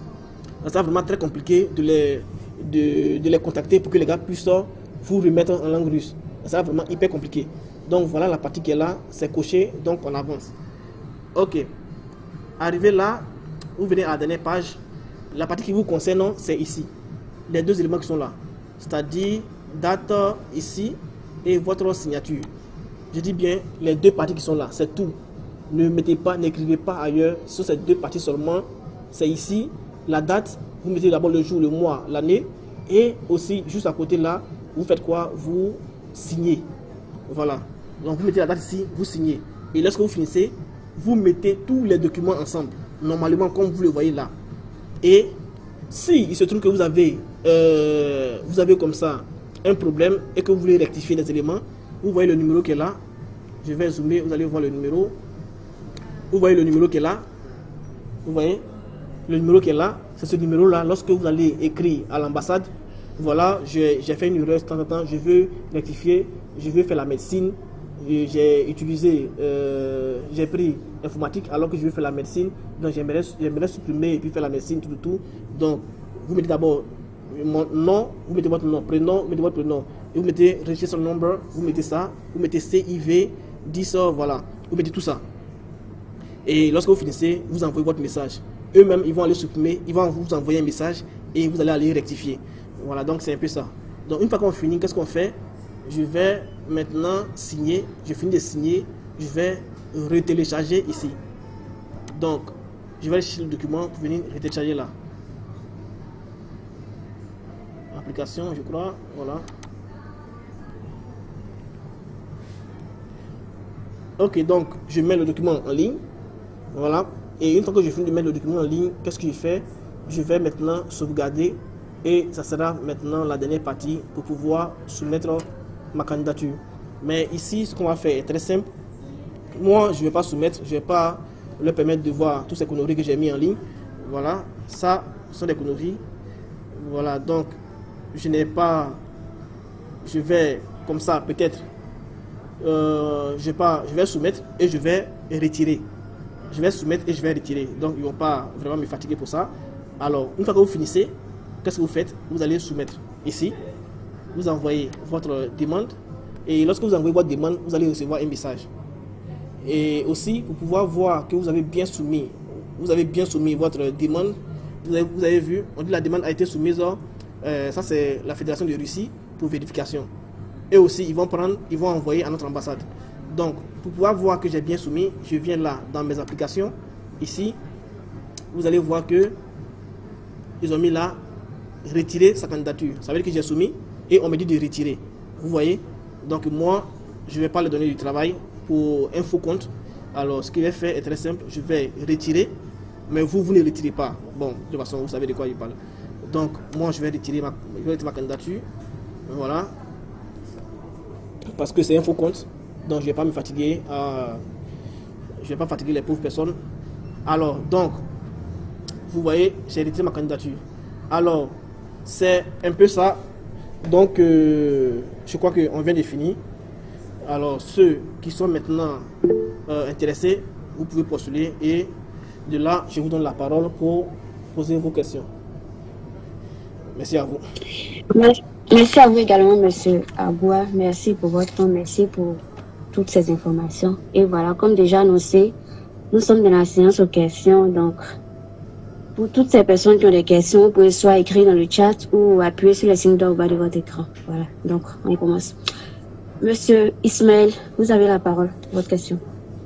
S3: les contacter pour que les gars puissent vous remettre en langue russe. Ça sera vraiment hyper compliqué. Donc voilà la partie qui est là, c'est coché, donc on avance. Ok, arrivé là, vous venez à la dernière page. La partie qui vous concerne, c'est ici. Les deux éléments qui sont là, c'est-à-dire date ici et votre signature. Je dis bien les deux parties qui sont là, c'est tout. Ne mettez pas, n'écrivez pas ailleurs sur ces deux parties seulement. C'est ici la date, vous mettez d'abord le jour, le mois, l'année, et aussi juste à côté là, vous faites quoi? Vous signez. Voilà. Donc vous mettez la date ici, vous signez. Et lorsque vous finissez, vous mettez tous les documents ensemble, normalement comme vous le voyez là. Et si il se trouve que vous avez comme ça un problème et que vous voulez rectifier les éléments, vous voyez le numéro qui est là. Je vais zoomer, vous allez voir le numéro. Vous voyez le numéro qui est là. Vous voyez le numéro qui est là, c'est ce numéro là. Lorsque vous allez écrire à l'ambassade, voilà, j'ai fait une erreur de temps en temps, je veux rectifier, je veux faire la médecine. J'ai utilisé, j'ai pris informatique alors que je veux faire la médecine, donc j'aimerais supprimer et puis faire la médecine, tout. Donc vous mettez d'abord mon nom, vous mettez votre nom, prénom, vous mettez votre prénom, et vous mettez registration number, vous mettez ça, vous mettez CIV, 10, voilà, vous mettez tout ça. Et lorsque vous finissez, vous envoyez votre message. Eux-mêmes, ils vont aller supprimer, ils vont vous envoyer un message et vous allez aller rectifier. Voilà, donc c'est un peu ça. Donc une fois qu'on finit, qu'est-ce qu'on fait? Je vais maintenant signer, je finis de signer, je vais retélécharger ici. Donc, je vais aller chercher le document pour venir retélécharger là. Application, je crois, voilà. Ok, donc je mets le document en ligne, voilà. Et une fois que je finis de mettre le document en ligne, qu'est-ce que je fais? Je vais maintenant sauvegarder et ça sera maintenant la dernière partie pour pouvoir soumettre ma candidature. Mais ici, ce qu'on va faire est très simple. Moi, je ne vais pas soumettre, je ne vais pas leur permettre de voir toutes ces conneries que j'ai mis en ligne. Voilà, ça ce sont des conneries. Voilà, donc je n'ai pas, je vais comme ça peut-être je vais soumettre et je vais retirer. Je vais soumettre et je vais retirer. Donc, ils ne vont pas vraiment me fatiguer pour ça. Alors, une fois que vous finissez, qu'est-ce que vous faites? Vous allez soumettre ici. Vous envoyez votre demande. Et lorsque vous envoyez votre demande, vous allez recevoir un message. Et aussi, pour pouvoir voir que vous avez bien soumis votre demande, vous avez vu, on dit la demande a été soumise, ça c'est la Fédération de Russie pour vérification. Et aussi, ils vont envoyer à notre ambassade. Donc, pour pouvoir voir que j'ai bien soumis, je viens là, dans mes applications. Ici, vous allez voir que ils ont mis là, retirer sa candidature. Ça veut dire que j'ai soumis et on me dit de retirer. Vous voyez? Donc, moi, je ne vais pas leur donner du travail pour un faux compte. Alors, ce que je vais faire est très simple. Je vais retirer, mais vous ne retirez pas. Bon, de toute façon, vous savez de quoi je parle. Donc, moi, je vais retirer ma candidature. Voilà. Parce que c'est un faux compte. Donc, je ne vais pas me fatiguer. Je ne vais pas fatiguer les pauvres personnes. Alors, donc, vous voyez, j'ai retiré ma candidature. Alors, c'est un peu ça. Donc, je crois qu'on vient de finir. Alors, ceux qui sont maintenant intéressés, vous pouvez postuler. Et de là, je vous donne la parole pour poser vos questions. Merci à vous.
S1: Merci à vous également, monsieur Aboua. Merci pour votre temps. Merci pour toutes ces informations. Et voilà, comme déjà annoncé, nous sommes dans la séance aux questions. Donc, pour toutes ces personnes qui ont des questions, vous pouvez soit écrire dans le chat ou appuyer sur le signe d'or au bas de votre écran. Voilà, donc on commence. Monsieur Ismaël, vous avez la parole. Votre question.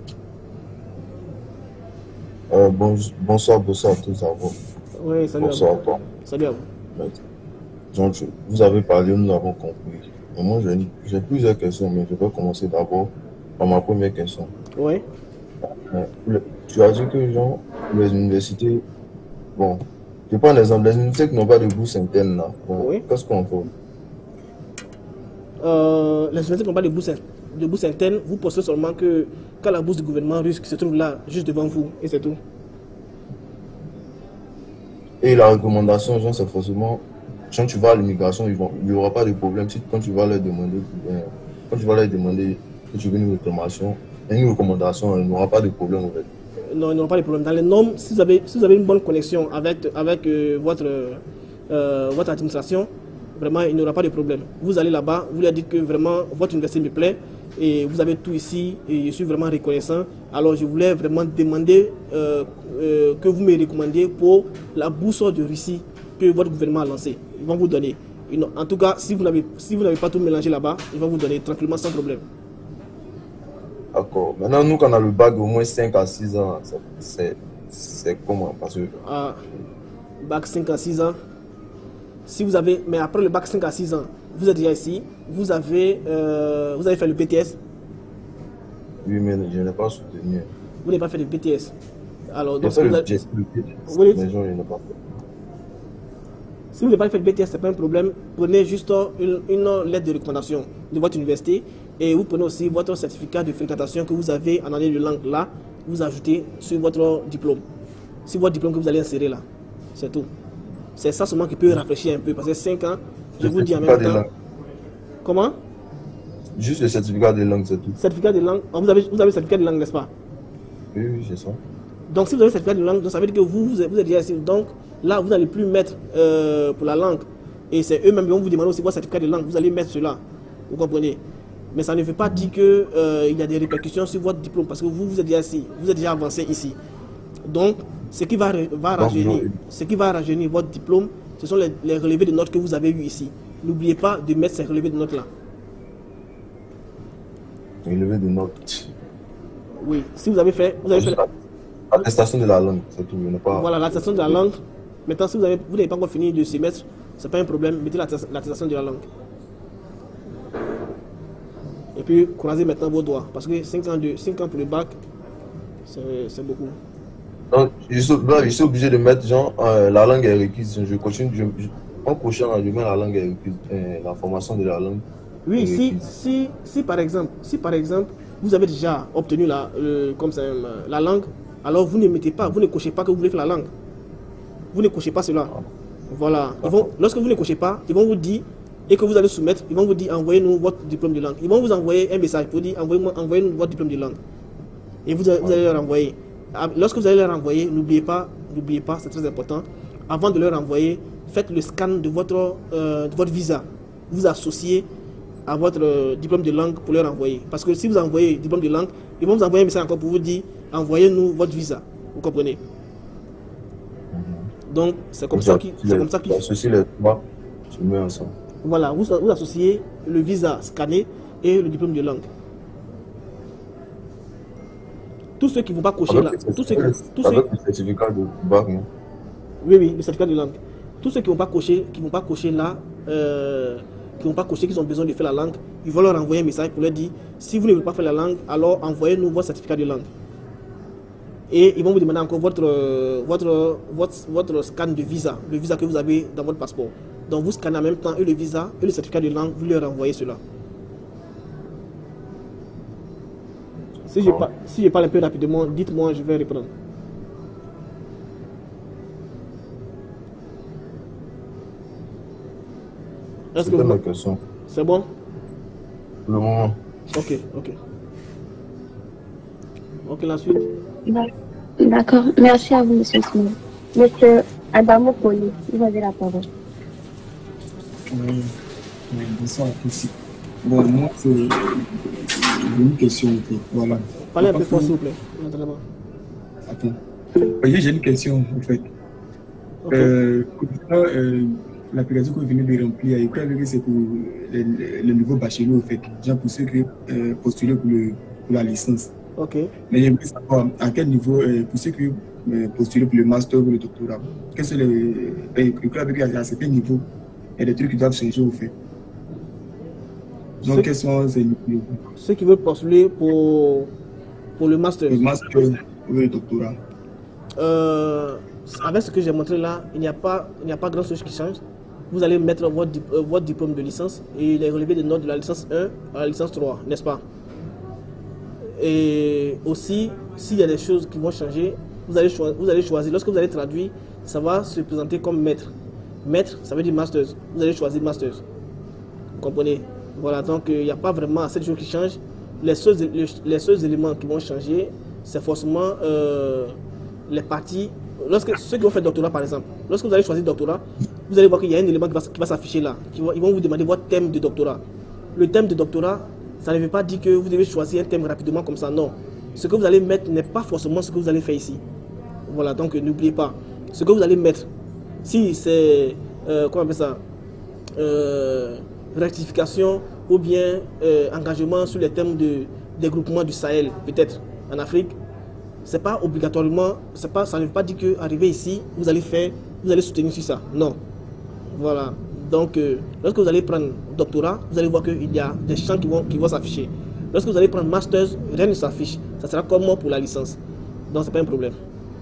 S5: Bonsoir à tous à vous.
S3: Oui, salut
S5: bonsoir
S3: à vous. Salut à vous.
S5: Donc, vous avez parlé, nous avons compris. Et moi, j'ai plusieurs questions, mais je vais commencer d'abord par ma première question.
S3: Oui.
S5: Tu as dit que genre, les universités, bon, je prends l'exemple, les universités qui n'ont pas de bourse interne là, bon,
S3: oui.
S5: Qu'est-ce qu'on fait?
S3: Les universités qui n'ont pas de bourse interne, vous postez seulement que quand la bourse du gouvernement russe se trouve là, juste devant vous, et c'est tout.
S5: Et la recommandation, genre, c'est forcément, quand tu vas à l'immigration, il n'y aura pas de problème. Quand tu vas leur demander que tu veux une réclamation, une recommandation, il n'y aura pas de problème en fait.
S3: Non, il n'y aura pas de problème. Dans les normes, si vous avez une bonne connexion avec votre administration, vraiment, il n'y aura pas de problème. Vous allez là-bas, vous leur dites que vraiment, votre université me plaît et vous avez tout ici et je suis vraiment reconnaissant. Alors, je voulais vraiment demander que vous me recommandiez pour la bourse de Russie que votre gouvernement a lancée. Ils vont vous donner. En tout cas, si vous n'avez pas tout mélangé là-bas, ils vont vous donner tranquillement, sans problème.
S5: D'accord. Maintenant, nous, quand on a le bac au moins 5 à 6 ans, c'est comment? Parce que...
S3: bac 5 à 6 ans. Si vous avez... Mais après le bac 5 à 6 ans, vous êtes déjà ici. Vous avez fait le BTS?
S5: Oui, mais je n'ai pas soutenu.
S3: Vous n'avez pas fait le BTS? Alors, donc,
S5: si vous n'avez
S3: pas fait le BTS, ce n'est pas un problème. Prenez juste une lettre de recommandation de votre université et vous prenez aussi votre certificat de fréquentation que vous avez en année de langue là, vous ajoutez sur votre diplôme. Sur votre diplôme que vous allez insérer là. C'est tout. C'est ça seulement qui peut rafraîchir un peu parce que 5 ans, je vous dis en même temps. Comment?
S5: Juste le certificat de langue, c'est tout.
S3: Certificat de langue. Vous avez le certificat de langue, n'est-ce pas?
S5: Oui, oui, c'est ça.
S3: Donc si vous avez le certificat de langue, donc ça veut dire que vous êtes déjà ici. Donc là, vous n'allez plus mettre pour la langue. Et c'est eux-mêmes qui vont vous demander aussi votre certificat de langue. Vous allez mettre cela. Vous comprenez? Mais ça ne veut pas dire qu'il y a des répercussions sur votre diplôme parce que vous êtes déjà ici. Vous êtes déjà avancé ici. Donc, ce qui va rajeunir votre diplôme, ce sont les relevés de notes que vous avez eu ici. N'oubliez pas de mettre ces relevés de notes là.
S5: Relevés de notes.
S3: Oui, si vous avez fait...
S5: L'attestation de la langue, c'est tout.
S3: Voilà, l'attestation de la langue. Maintenant, si vous n'avez pas encore fini de semestre, ce n'est pas un problème, mettez l'attestation de la langue. Et puis, croisez maintenant vos doigts. Parce que 5 ans pour le bac, c'est beaucoup.
S5: Donc, je suis obligé de mettre genre, la langue est requise. Je continue, en prochain, je mets la langue est requise, la formation de la langue.
S3: Oui, si par exemple, vous avez déjà obtenu la langue, alors vous ne mettez pas, vous ne cochez pas que vous voulez faire la langue. Vous ne cochez pas cela. Voilà. Lorsque vous ne cochez pas, ils vont vous dire, et que vous allez soumettre, ils vont vous dire envoyez-nous votre diplôme de langue. Ils vont vous envoyer un message pour dire envoyez-nous votre diplôme de langue. Et vous allez leur envoyer. Lorsque vous allez leur envoyer, n'oubliez pas, c'est très important. Avant de leur envoyer, faites le scan de votre visa. Vous associez à votre diplôme de langue pour leur envoyer. Parce que si vous envoyez diplôme de langue, ils vont vous envoyer un message encore pour vous dire envoyez-nous votre visa. Vous comprenez? Donc c'est comme ça qu'il faut.
S5: Associer les trois, tu mets ensemble.
S3: Voilà, vous associez le visa scanné et le diplôme de langue. Tous ceux qui ne vont pas cocher là,
S5: avec le certificat de bac, non?
S3: Oui, le certificat de langue. Tous ceux qui ne vont pas cocher là, qu'ils ont besoin de faire la langue, ils vont leur envoyer un message pour leur dire si vous ne voulez pas faire la langue, alors envoyez-nous votre certificat de langue. Et ils vont vous demander encore votre scan de visa, le visa que vous avez dans votre passeport. Donc vous scannez en même temps et le visa et le certificat de langue, vous leur envoyez cela. Si je parle un peu rapidement, dites-moi, je vais reprendre. Est-ce que
S5: la question.
S3: C'est bon?
S5: Pour le moment.
S3: Ok. Ok, la suite.
S1: D'accord. Merci à vous, monsieur Simon. Monsieur Adamo Poli, vous avez la parole.
S6: Oui, bonsoir à tous. Bon, moi, c'est une question. Voilà.
S3: Parlez un peu fort, s'il vous plaît.
S6: Attends. J'ai une question, en fait.
S3: Okay.
S6: L'application que vous venez de remplir, il crois que c'est pour le nouveau bachelor, en fait. Genre pour ceux qui postulent pour la licence.
S3: Ok.
S6: Mais j'aimerais savoir à quel niveau, pour ceux qui postulent pour le master ou le doctorat, quels sont les. Je crois qu'à certains niveaux, il y a des trucs qui doivent changer, au fait. Donc, quels sont ces niveaux?
S3: Ceux qui veulent postuler pour le master.
S6: Le master ou le doctorat.
S3: Avec ce que j'ai montré là, il n'y a pas grand chose qui change. Vous allez mettre votre diplôme de licence et les relevés de notes de la licence 1 à la licence 3, n'est-ce pas? Et aussi, s'il y a des choses qui vont changer, vous allez choisir. Lorsque vous allez traduire, ça va se présenter comme maître. Maître, ça veut dire masters. Vous allez choisir masters. Vous comprenez? Voilà, donc il n'y a pas vraiment cette chose qui change. Les seuls éléments qui vont changer, c'est forcément les parties. Ceux qui vont faire doctorat, par exemple, lorsque vous allez choisir doctorat, vous allez voir qu'il y a un élément qui va s'afficher là. Ils vont vous demander votre thème de doctorat. Le thème de doctorat, ça ne veut pas dire que vous devez choisir un thème rapidement comme ça, non. Ce que vous allez mettre n'est pas forcément ce que vous allez faire ici. Voilà, donc n'oubliez pas. Ce que vous allez mettre, si c'est, comment on appelle ça, rectification ou bien engagement sur les thèmes des groupements du Sahel, peut-être en Afrique, c'est pas obligatoirement, ça ne veut pas dire qu'arriver ici, vous allez soutenir sur ça. Non. Voilà. Donc, lorsque vous allez prendre doctorat, vous allez voir qu'il y a des champs qui vont s'afficher. Lorsque vous allez prendre master, rien ne s'affiche. Ça sera comme pour la licence. Donc, c'est pas un problème.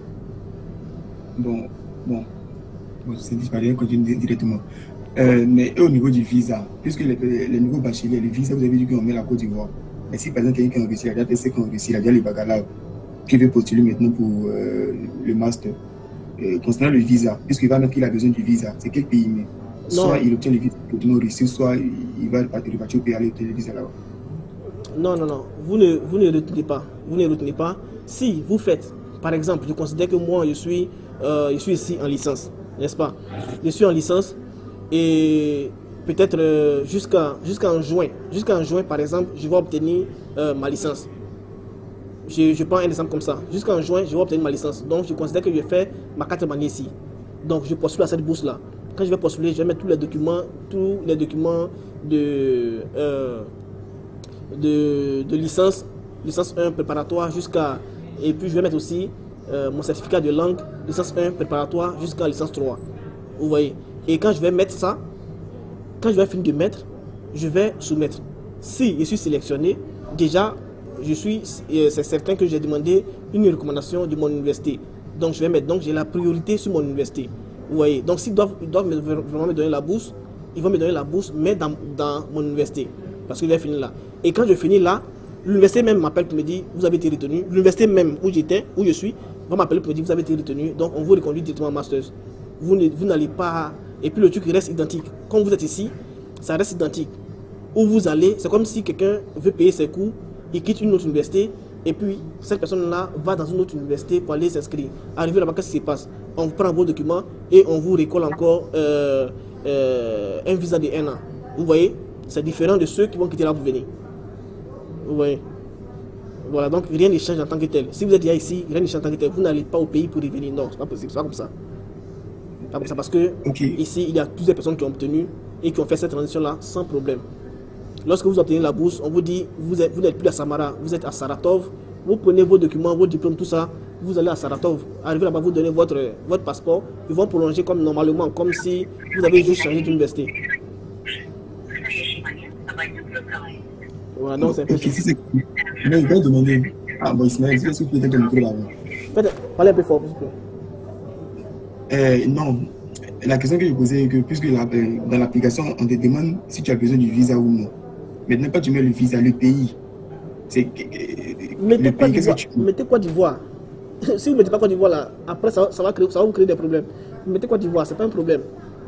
S6: Bon, c'est disparu, continue directement. Mais au niveau du visa, puisque les nouveaux bacheliers, le visa, vous avez dit qu'on met la Côte d'Ivoire. Mais si par exemple quelqu'un qui a réussi, il a déjà fait ce qu'on réussit, il a déjà les baccalauréats, qui veut postuler maintenant pour le master, concernant le visa, puisqu'il va mettre qu'il a besoin du visa, c'est quel pays? Mais soit il obtient le visa directement au Russie, soit il va repartir au pays aller obtenir le visa là-bas. Non.
S3: Vous ne retenez pas. Vous ne retenez pas. Si vous faites, par exemple, je considère que moi, je suis ici en licence, n'est-ce pas? Je suis en licence et peut-être jusqu'en juin, par exemple, je vais obtenir ma licence. Je prends un exemple comme ça. Jusqu'en juin, je vais obtenir ma licence. Donc, je considère que je vais faire ma 4e année ici. Donc, je postule à cette bourse-là. Quand je vais postuler, je vais mettre tous les documents de licence 1 préparatoire jusqu'à... Et puis, je vais mettre aussi mon certificat de langue, licence 1 préparatoire jusqu'à licence 3. Vous voyez? Et quand je vais mettre ça, quand je vais finir de mettre, je vais soumettre. Si je suis sélectionné, déjà... c'est certain que j'ai demandé une recommandation de mon université. Donc je vais mettre, donc j'ai la priorité sur mon université. Vous voyez, donc s'ils doivent vraiment me donner la bourse, ils vont me donner la bourse, mais dans mon université. Parce que je vais finir là. Et quand je finis là, l'université même m'appelle pour me dire, vous avez été retenu. L'université même où je suis, va m'appeler pour me dire, vous avez été retenu. Donc on vous reconduit directement en master. Vous n'allez pas... Et puis le truc reste identique. Quand vous êtes ici, ça reste identique. Où vous allez, c'est comme si quelqu'un veut payer ses cours, il quitte une autre université, et puis cette personne-là va dans une autre université pour aller s'inscrire. Arrivé là-bas, qu'est-ce qui se passe? On vous prend vos documents et on vous récolle encore un visa de 1 an. Vous voyez? C'est différent de ceux qui vont quitter là pour venir. Vous voyez? Voilà, donc rien ne change en tant que tel. Si vous êtes déjà ici, rien ne change en tant que tel. Vous n'allez pas au pays pour y venir. Non, c'est pas possible, c'est pas comme ça. C'est pas comme ça parce que ici, il y a plusieurs personnes qui ont obtenu et qui ont fait cette transition-là sans problème. Lorsque vous obtenez la bourse, on vous dit, vous n'êtes plus à Samara, vous êtes à Saratov. Vous prenez vos documents, vos diplômes, tout ça. Vous allez à Saratov. Arrivez là-bas, vous donnez votre passeport. Ils vont prolonger comme normalement, comme si vous avez juste changé d'université. Voilà, donc c'est un peu ça.
S6: Mais il va demander. Ah bon, Ismaël, est-ce que vous pouvez te micro là-bas?
S3: Parlez un peu fort, s'il vous plaît.
S6: Non. La question que je posais est que, puisque dans l'application, on te demande si tu as besoin du visa ou non. Maintenant, quand tu mets le visa, le pays, c'est.
S3: Mettez Côte d'Ivoire. Si vous ne mettez pas Côte d'Ivoire là, après ça va vous créer des problèmes. Mettez Côte d'Ivoire, c'est pas un problème.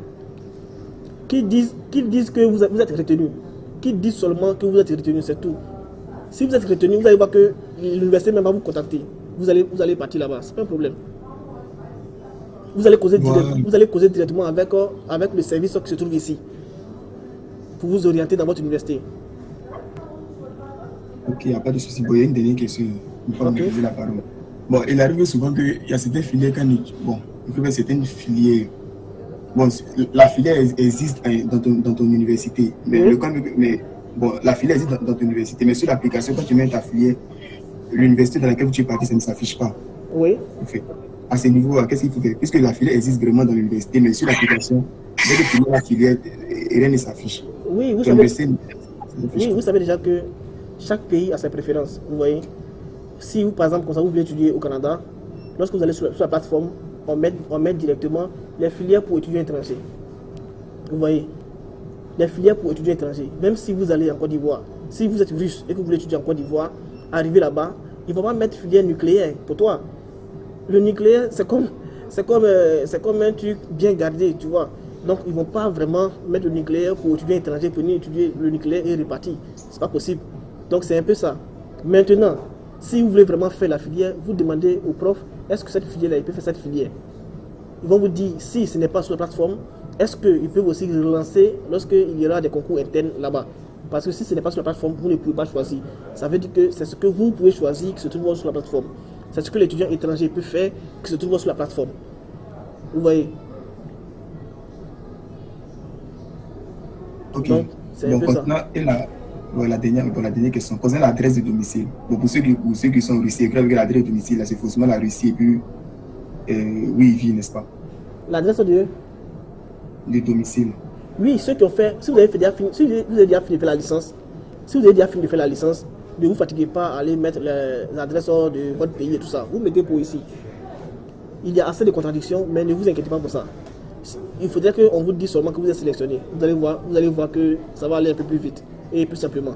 S3: Qui disent que vous êtes retenu. Qui disent seulement que vous êtes retenu, c'est tout. Si vous êtes retenu, vous allez voir que l'université même va vous contacter. Vous allez partir là-bas, c'est pas un problème. Vous allez causer directement avec le service qui se trouve ici pour vous orienter dans votre université.
S6: Ok, il n'y a pas de souci. Bon, il y a une dernière question. Je ne vais pas me poser la parole. Bon, il arrive souvent qu'il y a certaines filières certaines filières. Bon, la filière existe dans ton université. Mais, bon, la filière existe dans ton université. Mais sur l'application, quand tu mets ta filière, l'université dans laquelle tu es parti, ça ne s'affiche pas.
S3: Oui.
S6: En fait, à ce niveau, qu'est-ce qu'il faut faire? Puisque la filière existe vraiment dans l'université, mais sur l'application, dès que tu mets la filière, rien ne s'affiche.
S3: Oui, vous savez déjà que chaque pays a ses préférences. Vous voyez? Si vous, par exemple, comme ça, vous voulez étudier au Canada, lorsque vous allez sur la plateforme, on met directement les filières pour étudiants étrangers. Vous voyez? Les filières pour étudiants étrangers. Même si vous allez en Côte d'Ivoire, si vous êtes russe et que vous voulez étudier en Côte d'Ivoire, arrivez là-bas, ils ne vont pas mettre filière nucléaire pour toi. Le nucléaire, c'est comme un truc bien gardé, tu vois. Donc, ils ne vont pas vraiment mettre le nucléaire pour étudiants étrangers, pour venir étudier le nucléaire et repartir. Ce n'est pas possible. Donc, c'est un peu ça. Maintenant, si vous voulez vraiment faire la filière, vous demandez au prof, est-ce que cette filière-là, il peut faire cette filière? Ils vont vous dire, si ce n'est pas sur la plateforme, est-ce qu'ils peuvent aussi relancer lorsqu'il y aura des concours internes là-bas? Parce que si ce n'est pas sur la plateforme, vous ne pouvez pas choisir. Ça veut dire que c'est ce que vous pouvez choisir qui se trouve sur la plateforme. C'est ce que l'étudiant étranger peut faire qui se trouve sur la plateforme. Vous voyez?
S6: Ok. Donc, c'est un peu ça. La dernière question, concernant l'adresse de domicile. Bon, pour ceux qui sont en Russie, avec l'adresse de domicile, c'est forcément la Russie et puis où ils vivent, n'est-ce pas?
S3: L'adresse de
S6: domicile.
S3: Oui, ceux qui ont fait, si vous avez déjà fini de faire la licence, ne vous fatiguez pas à aller mettre l'adresse de votre pays et tout ça. Vous mettez pour ici. Il y a assez de contradictions, mais ne vous inquiétez pas pour ça. Il faudrait qu'on vous dise seulement que vous êtes sélectionné. Vous allez voir que ça va aller un peu plus vite et plus simplement.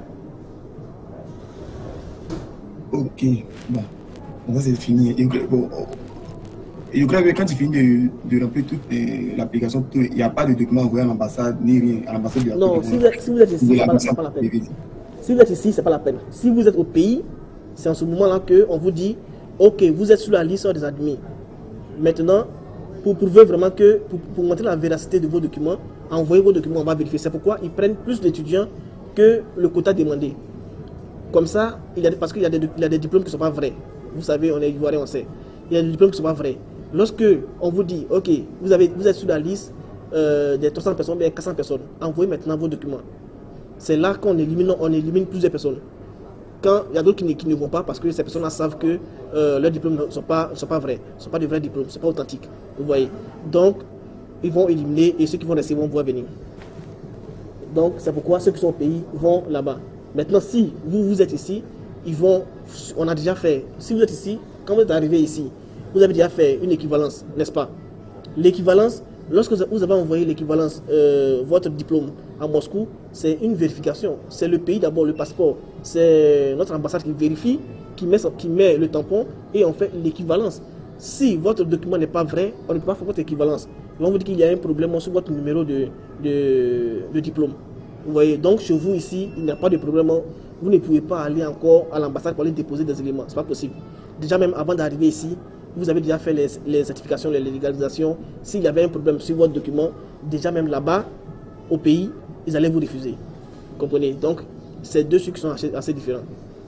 S6: Ok, bon. On c'est fini. Bon, je crois que quand tu finis de remplir toute l'application, il n'y a pas de document envoyé à l'ambassade ni rien à l'ambassade de la
S3: Non, si vous êtes ici, ce n'est pas la peine. Si vous êtes ici, ce n'est pas la peine. Si vous êtes au pays, c'est en ce moment-là qu'on vous dit, ok, vous êtes sur la liste des admis. Maintenant, pour prouver vraiment que, pour montrer la véracité de vos documents, envoyez vos documents, on va vérifier. C'est pourquoi ils prennent plus d'étudiants que le quota demandé. Comme ça, parce qu'il y a des diplômes qui ne sont pas vrais. Vous savez, on est ivoirien, on sait. Il y a des diplômes qui ne sont pas vrais. Lorsque on vous dit, ok, vous êtes sur la liste des 300 personnes, bien 400 personnes, envoyez maintenant vos documents. C'est là qu'on élimine plusieurs personnes. Quand il y a d'autres qui ne vont pas parce que ces personnes-là savent que leurs diplômes ne sont pas vrais, ne sont pas de vrais diplômes, ne sont pas authentiques. Vous voyez. Donc, ils vont éliminer et ceux qui vont rester vont pouvoir venir. Donc, c'est pourquoi ceux qui sont au pays vont là-bas. Maintenant, si vous êtes ici, on a déjà fait, si vous êtes ici, quand vous êtes arrivé ici, vous avez déjà fait une équivalence, n'est-ce pas? L'équivalence, lorsque vous avez envoyé l'équivalence, votre diplôme à Moscou, c'est une vérification. C'est le pays d'abord, le passeport. C'est notre ambassade qui vérifie, qui met le tampon et on fait l'équivalence. Si votre document n'est pas vrai, on ne peut pas faire votre équivalence. Ils vont vous dire qu'il y a un problème sur votre numéro de diplôme. Vous voyez, donc chez vous ici, il n'y a pas de problème. Vous ne pouvez pas aller encore à l'ambassade pour aller déposer des éléments. C'est pas possible. Déjà même avant d'arriver ici, vous avez déjà fait les certifications, les légalisations. S'il y avait un problème sur votre document, déjà même là-bas, au pays, ils allaient vous refuser. Vous comprenez? Donc, c'est deux trucs qui sont assez différents.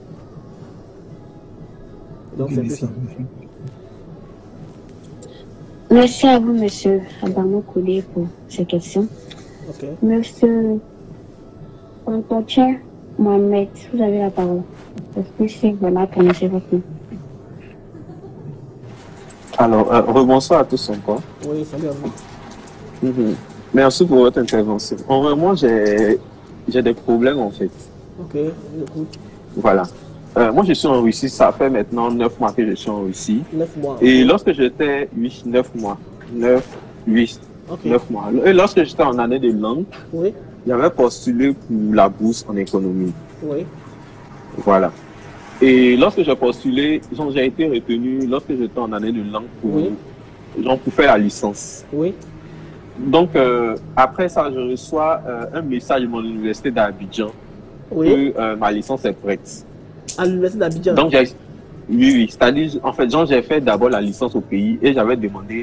S3: Donc, c'est ça.
S1: Merci à vous, monsieur Adamo Koulé, pour ces questions.
S3: Okay.
S1: Monsieur Antoine Mohamed, vous avez la parole. Est-ce que je sais que vous allez prononcer votre nom?
S4: Alors, rebonsoir à tous encore.
S3: Oui, salut à vous.
S4: Merci pour votre intervention. En vrai, moi, j'ai des problèmes, en fait.
S3: Ok, écoute.
S4: Voilà. Moi, je suis en Russie. Ça fait maintenant 9 mois que je suis en Russie.
S3: 9 mois.
S4: Et lorsque j'étais... Oui, 9 mois. 9, 8, okay. 9 mois. Et lorsque j'étais en année de langue,
S3: oui,
S4: j'avais postulé pour la bourse en économie.
S3: Oui.
S4: Voilà. Et lorsque j'ai postulé, j'ai été retenu lorsque j'étais en année de langue pour,
S3: oui,
S4: pour faire la licence.
S3: Oui.
S4: Donc, après ça, je reçois un message de mon université d'Abidjan,
S3: oui,
S4: que ma licence est prête.
S3: À l'université d'Abidjan?
S4: Donc, oui, c'est-à-dire, en fait, j'ai fait d'abord la licence au pays et j'avais demandé,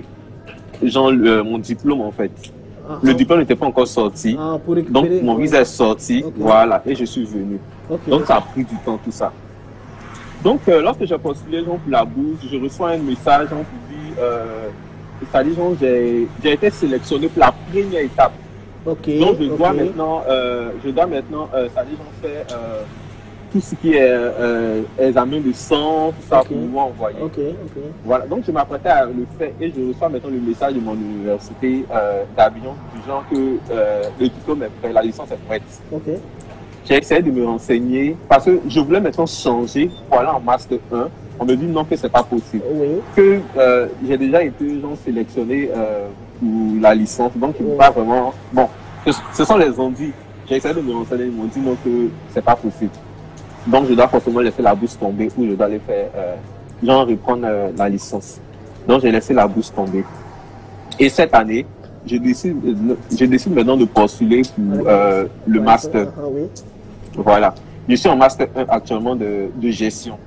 S4: mon diplôme, en fait. Le diplôme n'était pas encore sorti. Donc, mon visa est sorti, okay, voilà, et je suis venu. Okay. Donc, ça a pris du temps, tout ça. Donc, lorsque j'ai postulé pour la bourse, je reçois un message qui dit, c'est-à-dire, j'ai été sélectionné pour la première étape.
S3: Okay,
S4: donc, je dois maintenant, c'est-à-dire, faire tout ce qui est examen de sang, tout ça, pour pouvoir envoyer. Voilà, donc je m'apprêtais à le faire et je reçois maintenant le message de mon université d'Abidjan disant que le diplôme est prêt, la licence est prête. J'ai essayé de me renseigner parce que je voulais maintenant changer pour aller en Master 1. On me dit non, que c'est pas possible. Que j'ai déjà été sélectionné pour la licence, donc il ne faut pas vraiment... Bon, ce sont les ondits. J'ai essayé de me renseigner, ils m'ont dit non, que c'est pas possible. Donc, je dois forcément laisser la bourse tomber ou je dois aller faire, reprendre la licence. Donc, j'ai laissé la bourse tomber. Et cette année, je décide maintenant de postuler pour le master. Voilà. Je suis en master 1 actuellement de gestion.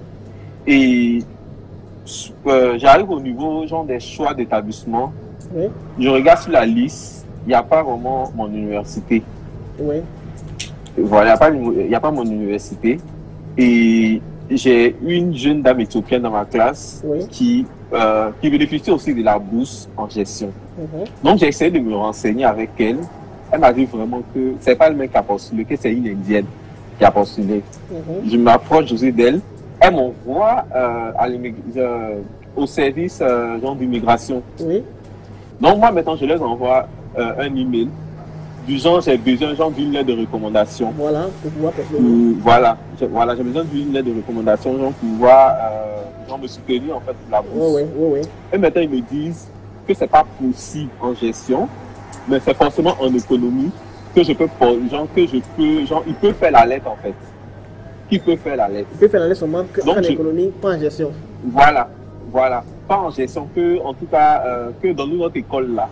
S4: Et j'arrive au niveau des choix d'établissement. Je regarde sur la liste, il n'y a pas vraiment mon université. Voilà, il n'y a pas mon université. Et j'ai une jeune dame éthiopienne dans ma classe qui bénéficie aussi de la bourse en gestion. Donc j'ai essayé de me renseigner avec elle. Elle m'a dit vraiment que c'est pas le mec qui a postulé, que c'est une indienne qui a postulé. Je m'approche aussi d'elle. Elle m'envoie au service d'immigration. Donc moi maintenant je leur envoie un email. Du genre, j'ai besoin d'une lettre de recommandation.
S3: Voilà, pour pouvoir
S4: voilà, j'ai besoin d'une lettre de recommandation pour pouvoir me soutenir en fait pour la bourse. Et maintenant, ils me disent que c'est pas possible en gestion, mais c'est forcément en économie que il peut faire la lettre en fait. Qui peut faire la lettre?
S3: Il peut faire la lettre seulement en économie, pas en gestion.
S4: Voilà, pas en gestion, en tout cas, que dans notre école là,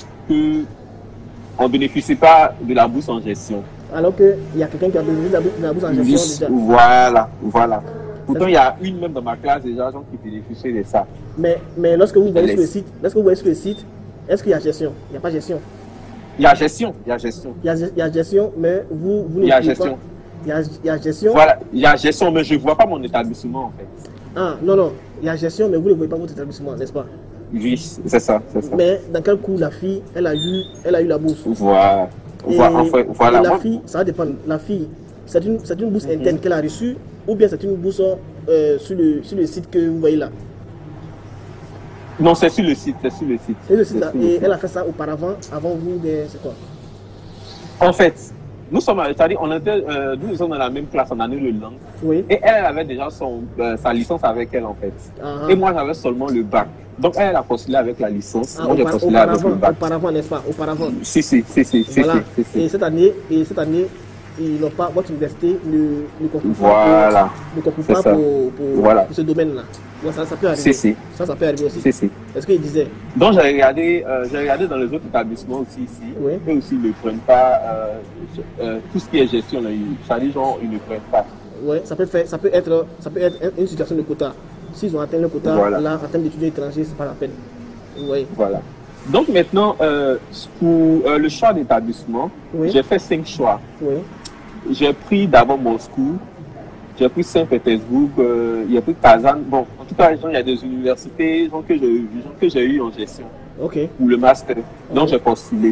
S4: on ne bénéficie pas de la bourse en gestion.
S3: Alors qu'il y a quelqu'un qui a bénéficié de la bourse en gestion
S4: déjà. Voilà. Pourtant, il y a une même dans ma classe déjà qui bénéficie de ça.
S3: Mais lorsque vous voyez sur le site, est-ce qu'il y a gestion? Il n'y a pas gestion.
S4: Il y a gestion.
S3: Il y a gestion, mais vous ne pouvez pas. Il y a gestion.
S4: Voilà, il y a gestion, mais je ne vois pas mon établissement en fait.
S3: Ah, non. Il y a gestion, mais vous ne voyez pas votre établissement, n'est-ce pas?
S4: Oui, c'est ça.
S3: Mais dans quel coup la fille, elle a eu la bourse?
S4: Voilà.
S3: Et la fille, ça va dépendre. La fille, c'est une bourse interne qu'elle a reçue ou bien c'est une bourse sur le site que vous voyez là?
S4: Non, c'est sur le site.
S3: C'est le site là. Et elle a fait ça auparavant, avant vous, c'est quoi?
S4: En fait, nous sommes dans la même classe en année de langue. Et elle avait déjà sa licence avec elle en fait. Et moi j'avais seulement le bac. Donc elle a postulé avec la licence. Moi j'ai postulé avec le bac.
S3: Auparavant, n'est-ce pas? Auparavant.
S4: Si.
S3: Voilà. Et cette année, votre université ne conclut
S4: voilà.
S3: pas pour ce domaine-là. Ouais, ça peut arriver. Ça peut arriver aussi. Est-ce qu'il disait?
S4: Donc j'ai regardé dans les autres établissements aussi ici. Oui. Eux aussi ne prennent pas tout ce qui est gestion. Ça dit genre ils ne prennent pas.
S3: Oui, ça peut être une situation de quota. S'ils ont atteint le quota, voilà. Là, en termes d'étudiants étrangers, c'est pas la peine. Oui.
S4: Voilà. Donc maintenant, pour le choix d'établissement, oui. J'ai fait 5 choix. Oui. J'ai pris d'abord Moscou, j'ai pris Saint-Pétersbourg, il y a pris Kazan. Bon, en tout cas, il y a des universités que j'ai eues en gestion.
S3: Ok.
S4: Pour le master. Donc j'ai postulé.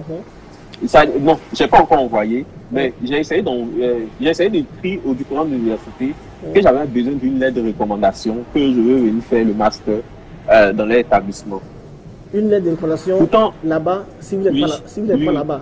S4: Non, je n'ai pas encore envoyé, mais j'ai essayé d'écrire aux différentes universités que j'avais besoin d'une lettre de recommandation, que je veux venir faire le master dans leur établissement.
S3: Une lettre de recommandation là-bas, si vous n'êtes pas là-bas.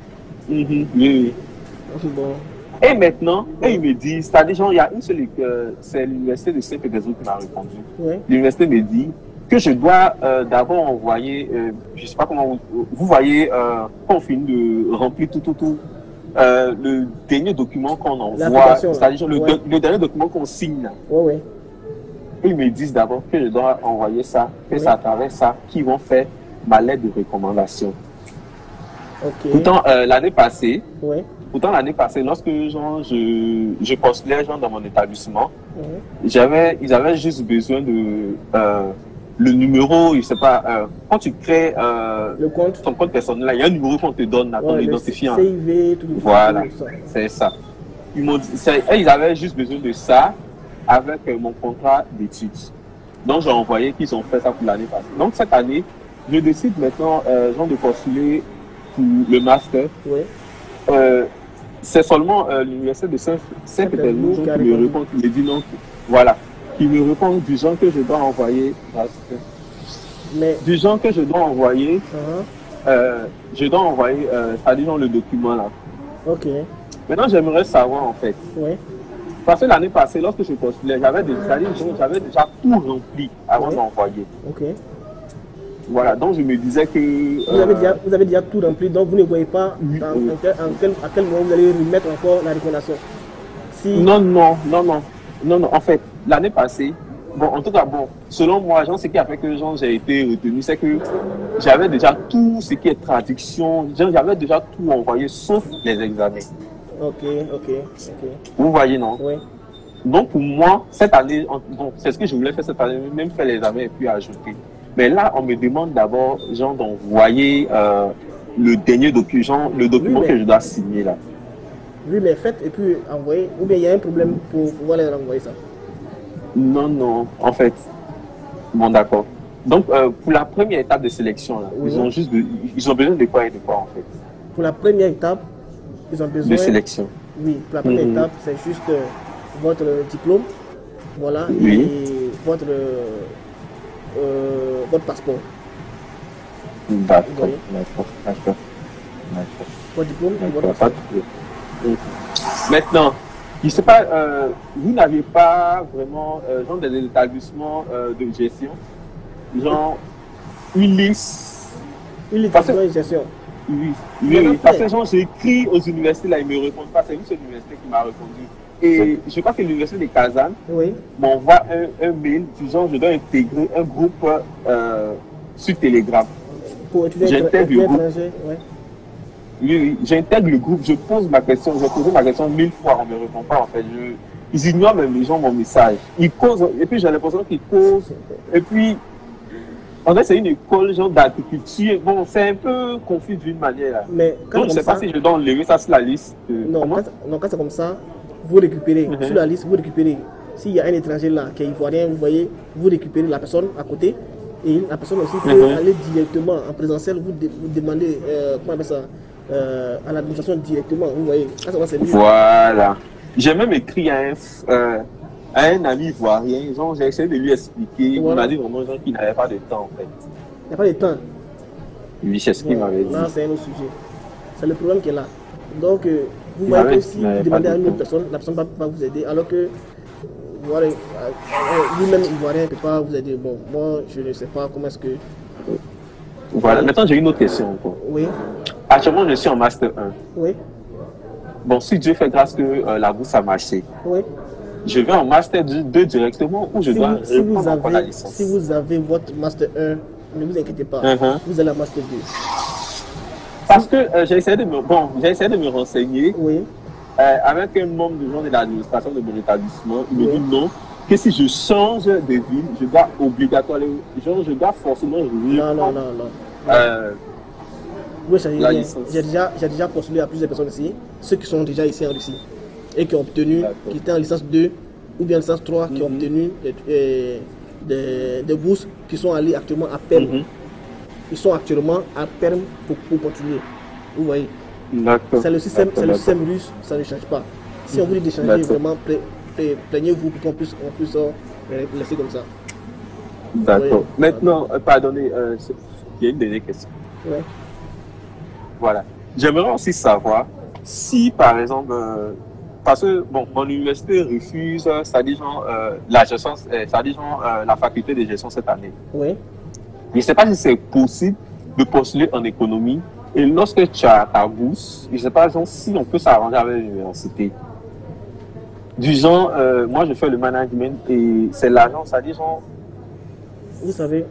S4: Oui. Bon. Et maintenant, ils me disent, c'est-à-dire, genre, il y a une seule, c'est l'université de Saint-Pétersbourg qui m'a répondu. Oui. L'université me dit que je dois d'abord envoyer, je ne sais pas comment vous voyez, quand on finit de remplir tout, le dernier document qu'on envoie, c'est-à-dire le dernier document qu'on signe.
S3: Oui.
S4: Ils me disent d'abord que je dois envoyer ça, que c'est à travers ça qu'ils vont faire ma lettre de recommandation.
S3: Okay.
S4: Pourtant, l'année passée, lorsque genre, je postulais genre, dans mon établissement, ils avaient juste besoin de le numéro, je ne sais pas, quand tu crées ton compte personnel, il y a un numéro qu'on te donne à ton identifiant.
S3: CIV, tout
S4: voilà, c'est ça. Ils avaient juste besoin de ça avec mon contrat d'études. Donc, j'ai envoyé qu'ils ont fait ça pour l'année passée. Donc, cette année, je décide maintenant de postuler pour le master.
S3: Oui.
S4: C'est seulement l'université de Saint-Pétersbourg qui me répond, qui me dit non. Voilà. Qui me répond du genre que je dois envoyer. Du genre que je dois envoyer. C'est-à-dire le document là.
S3: Ok.
S4: Maintenant, j'aimerais savoir en fait.
S3: Oui.
S4: Parce que l'année passée, lorsque je postulais, j'avais déjà tout rempli avant d'envoyer.
S3: Ok.
S4: Voilà, donc je me disais que...
S3: Vous avez déjà tout rempli, donc vous ne voyez pas à quel moment vous allez remettre encore la recommandation.
S4: Non. En fait, l'année passée, en tout cas, selon moi, ce qui a fait que j'ai été retenu, c'est que j'avais déjà tout ce qui est traduction, j'avais déjà tout envoyé, sauf les examens.
S3: Ok.
S4: Vous voyez, non?
S3: Oui.
S4: Donc pour moi, cette année, c'est ce que je voulais faire cette année, même faire les examens et puis ajouter. Mais là, on me demande d'abord, d'envoyer le dernier document, le document que je dois signer là.
S3: Oui, mais faites et puis envoyez. Ou bien il y a un problème pour pouvoir les renvoyer ça?
S4: Non, en fait. Bon, d'accord. Donc, pour la première étape de sélection, là, ils ont besoin de quoi et de quoi en fait?
S3: Pour la première étape, ils ont besoin...
S4: De sélection.
S3: Oui, pour la première étape, c'est juste votre diplôme, voilà,
S4: oui.
S3: Et votre passeport.
S4: D'accord.
S3: Votre diplôme et votre passeport.
S4: Maintenant, je ne sais pas, vous n'aviez pas vraiment des établissements de gestion, une liste.
S3: Une liste de gestion.
S4: Oui, parce que j'ai écrit aux universités, là, ils ne me répondent pas. C'est une seule université qui m'a répondu. Et je crois que l'université de Kazan m'envoie un mail disant que je dois intégrer un groupe sur Telegram.
S3: Pour étudier étranger,
S4: Oui, j'intègre le groupe, je pose ma question, j'ai posé ma question 1000 fois, on ne me répond pas en fait. Ils ignorent même les gens mon message. Ils causent, et puis j'ai l'impression qu'ils causent. Et puis, en fait, c'est une école d'agriculture. Bon, c'est un peu confus d'une manière. Là.
S3: Mais
S4: donc, je ne sais pas si je dois enlever ça sur la liste.
S3: Non, quand c'est comme ça, vous récupérez. Sur la liste, vous récupérez. S'il y a un étranger là qui est ivoirien, vous voyez, vous récupérez la personne à côté. Et la personne aussi peut aller directement en présentiel, vous demandez, comment on appelle ça, à l'administration directement. Vous voyez,
S4: voilà. J'ai même écrit à un ami ivoirien, j'ai essayé de lui expliquer. Il m'a dit vraiment qu'il n'avait pas de temps en fait.
S3: Il n'y a pas de temps?
S4: Oui, c'est ce qu'il m'avait dit.
S3: Là, c'est un autre sujet. C'est le problème qui est là. Donc, vous voyez que si vous demandez à une autre personne, la personne ne va pas vous aider, alors que lui-même ivoirien ne peut pas vous aider. Bon, moi, je ne sais pas comment est-ce que...
S4: Voilà, maintenant j'ai une autre question encore.
S3: Oui.
S4: Actuellement, je suis en Master 1.
S3: Oui.
S4: bon, si Dieu fait grâce que la bourse a marché,
S3: oui.
S4: Je vais en Master 2 directement ou je dois reprendre encore la licence?
S3: Si vous avez votre Master 1, ne vous inquiétez pas, vous allez à Master 2.
S4: Parce que j'ai essayé de me renseigner
S3: oui.
S4: Avec un membre de gens de l'administration de mon établissement. Il me dit non, que si je change de ville, je dois obligatoirement, je dois forcément reprendre la licence.
S3: J'ai déjà postulé à plusieurs personnes ici, ceux qui sont déjà ici en Russie et qui ont obtenu, qui étaient en licence 2 ou bien licence 3, qui ont obtenu des bourses, qui sont allés actuellement à Perm. Ils sont actuellement à Perm pour continuer. Vous voyez. C'est le système russe, ça ne change pas. Si on vous dit de changer, vraiment, plaignez-vous pour qu'on puisse laisser comme ça.
S4: D'accord. Maintenant, pardonnez, il y a une dernière question.
S3: Ouais.
S4: Voilà. J'aimerais aussi savoir si, par exemple, parce que bon, mon université refuse, c'est-à-dire la gestion, c'est-à-dire la faculté de gestion cette année.
S3: Oui.
S4: Je ne sais pas si c'est possible de postuler en économie. Et lorsque tu as ta bourse, je ne sais pas si on peut s'arranger avec l'université. Du genre, moi je fais le management et c'est l'agent, c'est-à-dire
S3: vous savez,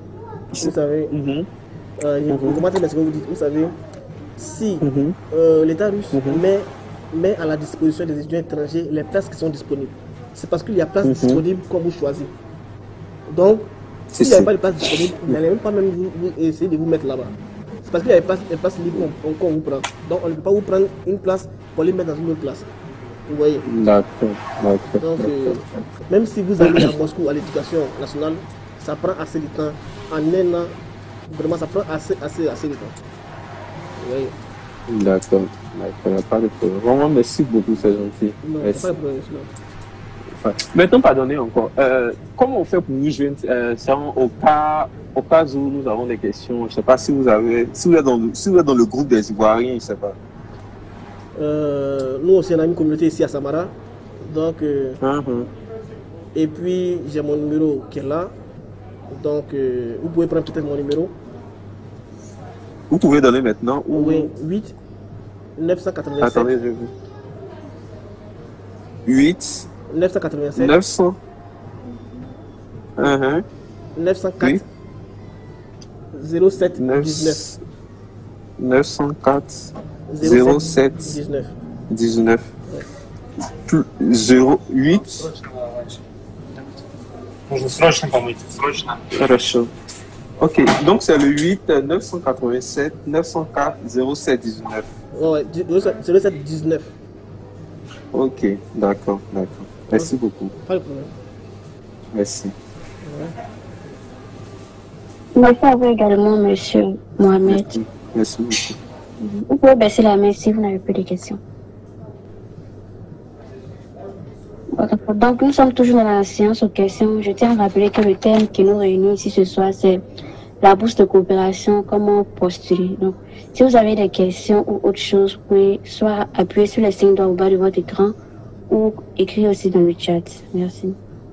S3: comment est-ce que vous dites, vous savez, si l'État russe met à la disposition des étudiants étrangers les places qui sont disponibles, c'est parce qu'il y a places disponibles qu'on vous choisit. Donc, s'il n'y avait pas de place disponible, vous n'allez même pas vous essayer de vous mettre là-bas. C'est parce qu'il y a des places libres qu'on vous prend. Donc, on ne peut pas vous prendre une place pour les mettre dans une autre place. Vous voyez.
S4: D'accord.
S3: Donc, même si vous allez à Moscou à l'éducation nationale, ça prend assez de temps. En un an, vraiment, ça prend assez de temps. Vous voyez.
S4: D'accord. Pas de problème. Vraiment, merci beaucoup, c'est gentil.
S3: Non,
S4: merci.
S3: Pas de problème.
S4: Maintenant, pardonnez encore. Comment on fait pour nous joindre au cas où nous avons des questions? Je ne sais pas si vous êtes dans le groupe des Ivoiriens, je ne sais pas.
S3: Nous aussi, on a une communauté ici à Samara. Donc, et puis, j'ai mon numéro qui est là. Donc, vous pouvez prendre peut-être mon numéro.
S4: Vous pouvez donner maintenant ou...
S3: Oui, 8 987.
S4: Attendez, je veux. 8
S3: 987
S4: 900
S3: 904
S4: oui.
S3: 07 19
S4: 904 07 19 08 Хорошо. Ok, donc c'est le 8 987 904 07 19.
S3: Ouais, 07 19.
S4: Ok, d'accord. Merci beaucoup.
S3: Pas de problème.
S4: Merci.
S1: Merci à vous également, monsieur Mohamed.
S4: Merci beaucoup.
S1: Vous pouvez baisser la main si vous n'avez plus de questions. Donc, nous sommes toujours dans la séance aux questions. Je tiens à rappeler que le thème qui nous réunit ici ce soir, c'est la bourse de coopération, comment postuler. Donc, si vous avez des questions ou autre chose, vous pouvez soit appuyer sur les signes d'en bas de votre écran ou écrire aussi dans le chat. Merci.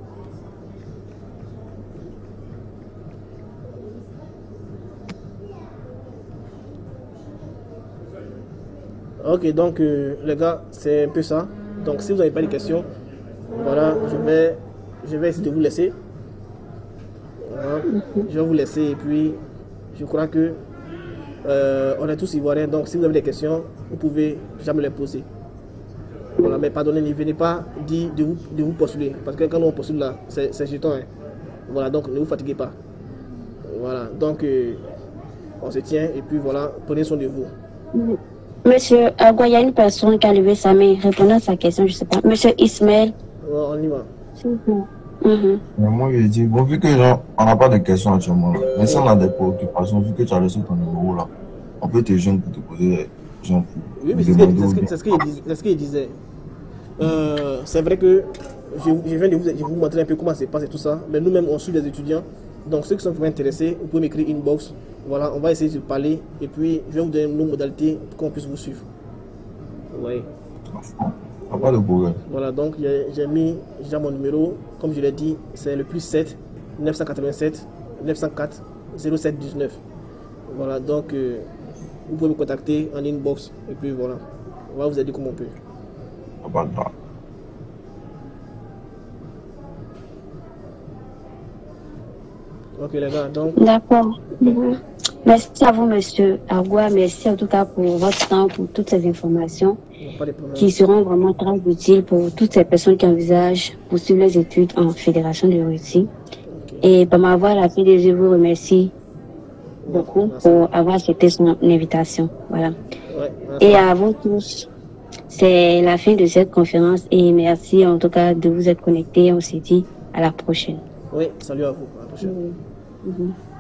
S3: Ok, donc les gars, c'est un peu ça. Donc, si vous n'avez pas de questions, voilà, je vais essayer de vous laisser. Voilà. Je vais vous laisser et puis je crois que on est tous ivoiriens, donc si vous avez des questions, vous pouvez jamais les poser. Voilà, mais pardonnez, ne venez pas dire de vous postuler, parce que quand on postule là, c'est jeton. Hein. Voilà, donc ne vous fatiguez pas. Voilà, donc on se tient et puis voilà, prenez soin de vous.
S1: Monsieur, il y a une personne qui a levé sa main répondant à sa question, je ne sais pas. Monsieur Ismaël.
S3: On y va.
S5: Mais moi, je dis, bon, vu que on n'a pas de questions actuellement, mais si on a des préoccupations, vu que tu as laissé ton numéro là, on peut te joindre pour te poser des questions.
S3: Oui, mais c'est ce qu'il disait. C'est vrai que je viens de vous montrer un peu comment ça se passe et tout ça, mais nous-mêmes, on suit les étudiants. Donc, ceux qui sont vraiment intéressés, vous pouvez m'écrire inbox. Voilà, on va essayer de parler et puis je vais vous donner nos modalités pour qu'on puisse vous suivre. Oui.
S5: Pas de problème.
S3: Voilà, donc j'ai mis déjà mon numéro. Comme je l'ai dit, c'est le +7 987 904 07 19. Voilà, donc vous pouvez me contacter en inbox et puis voilà, on va vous aider comme on peut.
S5: n'a pas le temps.
S3: Ok les gars, donc...
S1: D'accord. Merci à vous, monsieur Agua. Merci en tout cas pour votre temps, pour toutes ces informations qui seront vraiment très utiles pour toutes ces personnes qui envisagent poursuivre les études en Fédération de Russie. Et pour m'avoir appelé, je vous remercie beaucoup pour avoir accepté son invitation. Voilà. Et à vous tous, c'est la fin de cette conférence et merci en tout cas de vous être connectés. On se dit à la prochaine.
S3: Oui, salut à vous. À la prochaine.